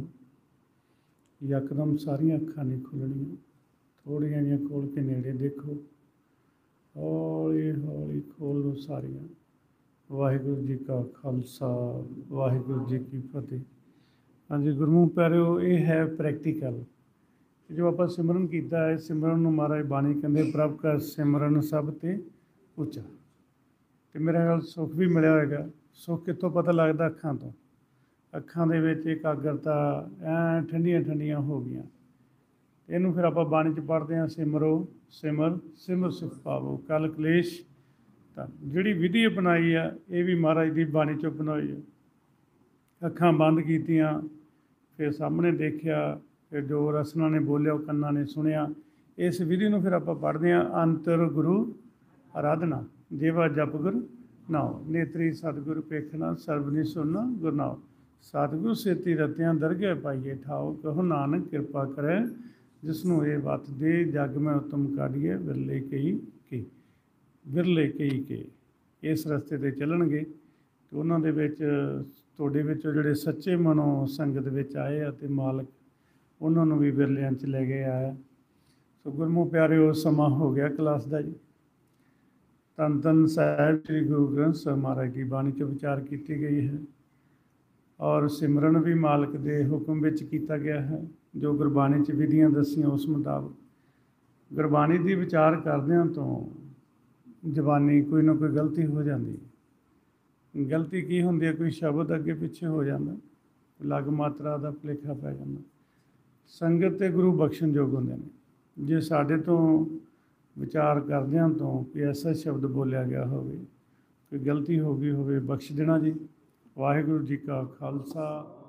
ਯਕਦਮ ਸਾਰੀਆਂ ਅੱਖਾਂ ਨਹੀਂ ਖੁੱਲ੍ਹਣੀਆਂ। ਥੋੜ੍ਹੀਆਂ ਜਿਹੀਆਂ ਖੋਲ੍ਹ ਕੇ ਨੇੜੇ ਦੇਖੋ। ਹੌਲੀ ਹੌਲੀ ਖੋਲ੍ਹ ਲਓ ਸਾਰੀਆਂ। ਵਾਹਿਗੁਰੂ ਜੀ ਕਾ ਖਾਲਸਾ, ਵਾਹਿਗੁਰੂ ਜੀ ਕੀ ਫਤਿਹ। ਹਾਂਜੀ ਗੁਰਮੁਖ ਪਿਆਰਿਓ, ਇਹ ਹੈ ਪ੍ਰੈਕਟੀਕਲ। ਜੋ ਆਪਾਂ ਸਿਮਰਨ ਕੀਤਾ ਹੈ, ਸਿਮਰਨ ਨੂੰ ਮਹਾਰਾਜ ਬਾਣੀ ਕਹਿੰਦੇ ਪ੍ਰਭ ਕਾ ਸਿਮਰਨ ਸਭ ਤੇ ਉੱਚਾ। ਅਤੇ ਮੇਰਾ ਖਿਆਲ ਸੁੱਖ ਵੀ ਮਿਲਿਆ ਹੋਏਗਾ। ਸੁੱਖ ਕਿੱਥੋਂ ਪਤਾ ਲੱਗਦਾ? ਅੱਖਾਂ ਤੋਂ। ਅੱਖਾਂ ਦੇ ਵਿੱਚ ਇਕਾਗਰਤਾ ਐਂ ਠੰਡੀਆਂ ਠੰਡੀਆਂ ਹੋ ਗਈਆਂ। ਇਹਨੂੰ ਫਿਰ ਆਪਾਂ ਬਾਣੀ 'ਚ ਪੜ੍ਹਦੇ ਹਾਂ, ਸਿਮਰੋ ਸਿਮਰ ਸਿਮਰ ਸੁਖ ਪਾਵੋ ਕਲ ਕਲੇਸ਼। ਤਾਂ ਜਿਹੜੀ ਵਿਧੀ ਅਪਣਾਈ ਆ, ਇਹ ਵੀ ਮਹਾਰਾਜ ਦੀ ਬਾਣੀ 'ਚੋਂ ਅਪਣਾਈ ਆ। ਅੱਖਾਂ ਬੰਦ ਕੀਤੀਆਂ, ਫਿਰ ਸਾਹਮਣੇ ਦੇਖਿਆ, ਫਿਰ ਜੋ ਰਸਨਾ ਨੇ ਬੋਲਿਆ ਉਹ ਕੰਨਾਂ ਨੇ ਸੁਣਿਆ। ਇਸ ਵਿਧੀ ਨੂੰ ਫਿਰ ਆਪਾਂ ਪੜ੍ਹਦੇ ਹਾਂ। ਅੰਤਰ ਗੁਰੂ ਆਰਾਧਨਾ ਜੇਵਾ ਜਪ ਗੁਰ ਨਾਉ, ਨੇਤਰੀ ਸਤਿਗੁਰ ਪੇਖਣਾ ਸਰਬਨੀ ਸੁਣਨਾ ਗੁਰ ਨਾਉ। ਸਤਿਗੁਰ ਸੇਤੀ ਰਤਿਆਂ ਦਰਗਹਿ ਪਾਈਏ ਠਾਓ, ਕਹੋ ਨਾਨਕ ਕਿਰਪਾ ਕਰੈ ਜਿਸਨੂੰ ਇਹ ਵਤ ਦੇ। ਜਗ ਮੈਂ ਉਤਮ ਕਾਢੀਏ ਵਿਰਲੇ ਕਈ ਕੇ, ਵਿਰਲੇ ਕਈ ਕੇ। ਇਸ ਰਸਤੇ 'ਤੇ ਚੱਲਣਗੇ ਅਤੇ ਉਹਨਾਂ ਦੇ ਵਿੱਚ ਤੁਹਾਡੇ ਵਿੱਚੋਂ ਜਿਹੜੇ ਸੱਚੇ ਮਨੋਂ ਸੰਗਤ ਵਿੱਚ ਆਏ ਆ ਅਤੇ ਮਾਲਕ ਉਹਨਾਂ ਨੂੰ ਵੀ ਵਿਰਲਿਆਂ 'ਚ ਲੈ ਕੇ ਆਇਆ। ਸੋ ਗੁਰਮੁਖ ਪਿਆਰਿਓ, ਸਮਾਂ ਹੋ ਗਿਆ ਕਲਾਸ ਦਾ ਜੀ। ਧੰਨ ਧੰਨ ਸਾਹਿਬ ਸ੍ਰੀ ਗੁਰੂ ਗ੍ਰੰਥ ਸਾਹਿਬ ਮਹਾਰਾਜ ਦੀ ਬਾਣੀ 'ਚ ਵਿਚਾਰ ਕੀਤੀ ਗਈ ਹੈ, ਔਰ ਸਿਮਰਨ ਵੀ ਮਾਲਕ ਦੇ ਹੁਕਮ ਵਿੱਚ ਕੀਤਾ ਗਿਆ ਹੈ। ਜੋ ਗੁਰਬਾਣੀ 'ਚ ਵਿਧੀਆਂ ਦੱਸੀਆਂ ਉਸ ਮੁਤਾਬਕ ਗੁਰਬਾਣੀ ਦੀ ਵਿਚਾਰ ਕਰਦਿਆਂ ਤੋਂ ਜ਼ਬਾਨੀ ਕੋਈ ਨਾ ਕੋਈ ਗਲਤੀ ਹੋ ਜਾਂਦੀ। ਗਲਤੀ ਕੀ ਹੁੰਦੀ ਹੈ? ਕੋਈ ਸ਼ਬਦ ਅੱਗੇ ਪਿੱਛੇ ਹੋ ਜਾਂਦਾ, ਅਲੱਗ ਮਾਤਰਾ ਦਾ ਭੁਲੇਖਾ ਪੈ ਜਾਂਦਾ। ਸੰਗਤ ਤੇ ਗੁਰੂ ਬਖਸ਼ਣਯੋਗ ਹੁੰਦੇ ਨੇ। ਜੇ ਸਾਡੇ ਤੋਂ ਵਿਚਾਰ ਕਰਦਿਆਂ ਤੋਂ ਕੋਈ ਐਸਾ ਸ਼ਬਦ ਬੋਲਿਆ ਗਿਆ ਹੋਵੇ, ਕੋਈ ਗਲਤੀ ਹੋ ਗਈ ਹੋਵੇ, ਬਖਸ਼ ਦੇਣਾ ਜੀ। ਵਾਹਿਗੁਰੂ ਜੀ ਕਾ ਖਾਲਸਾ।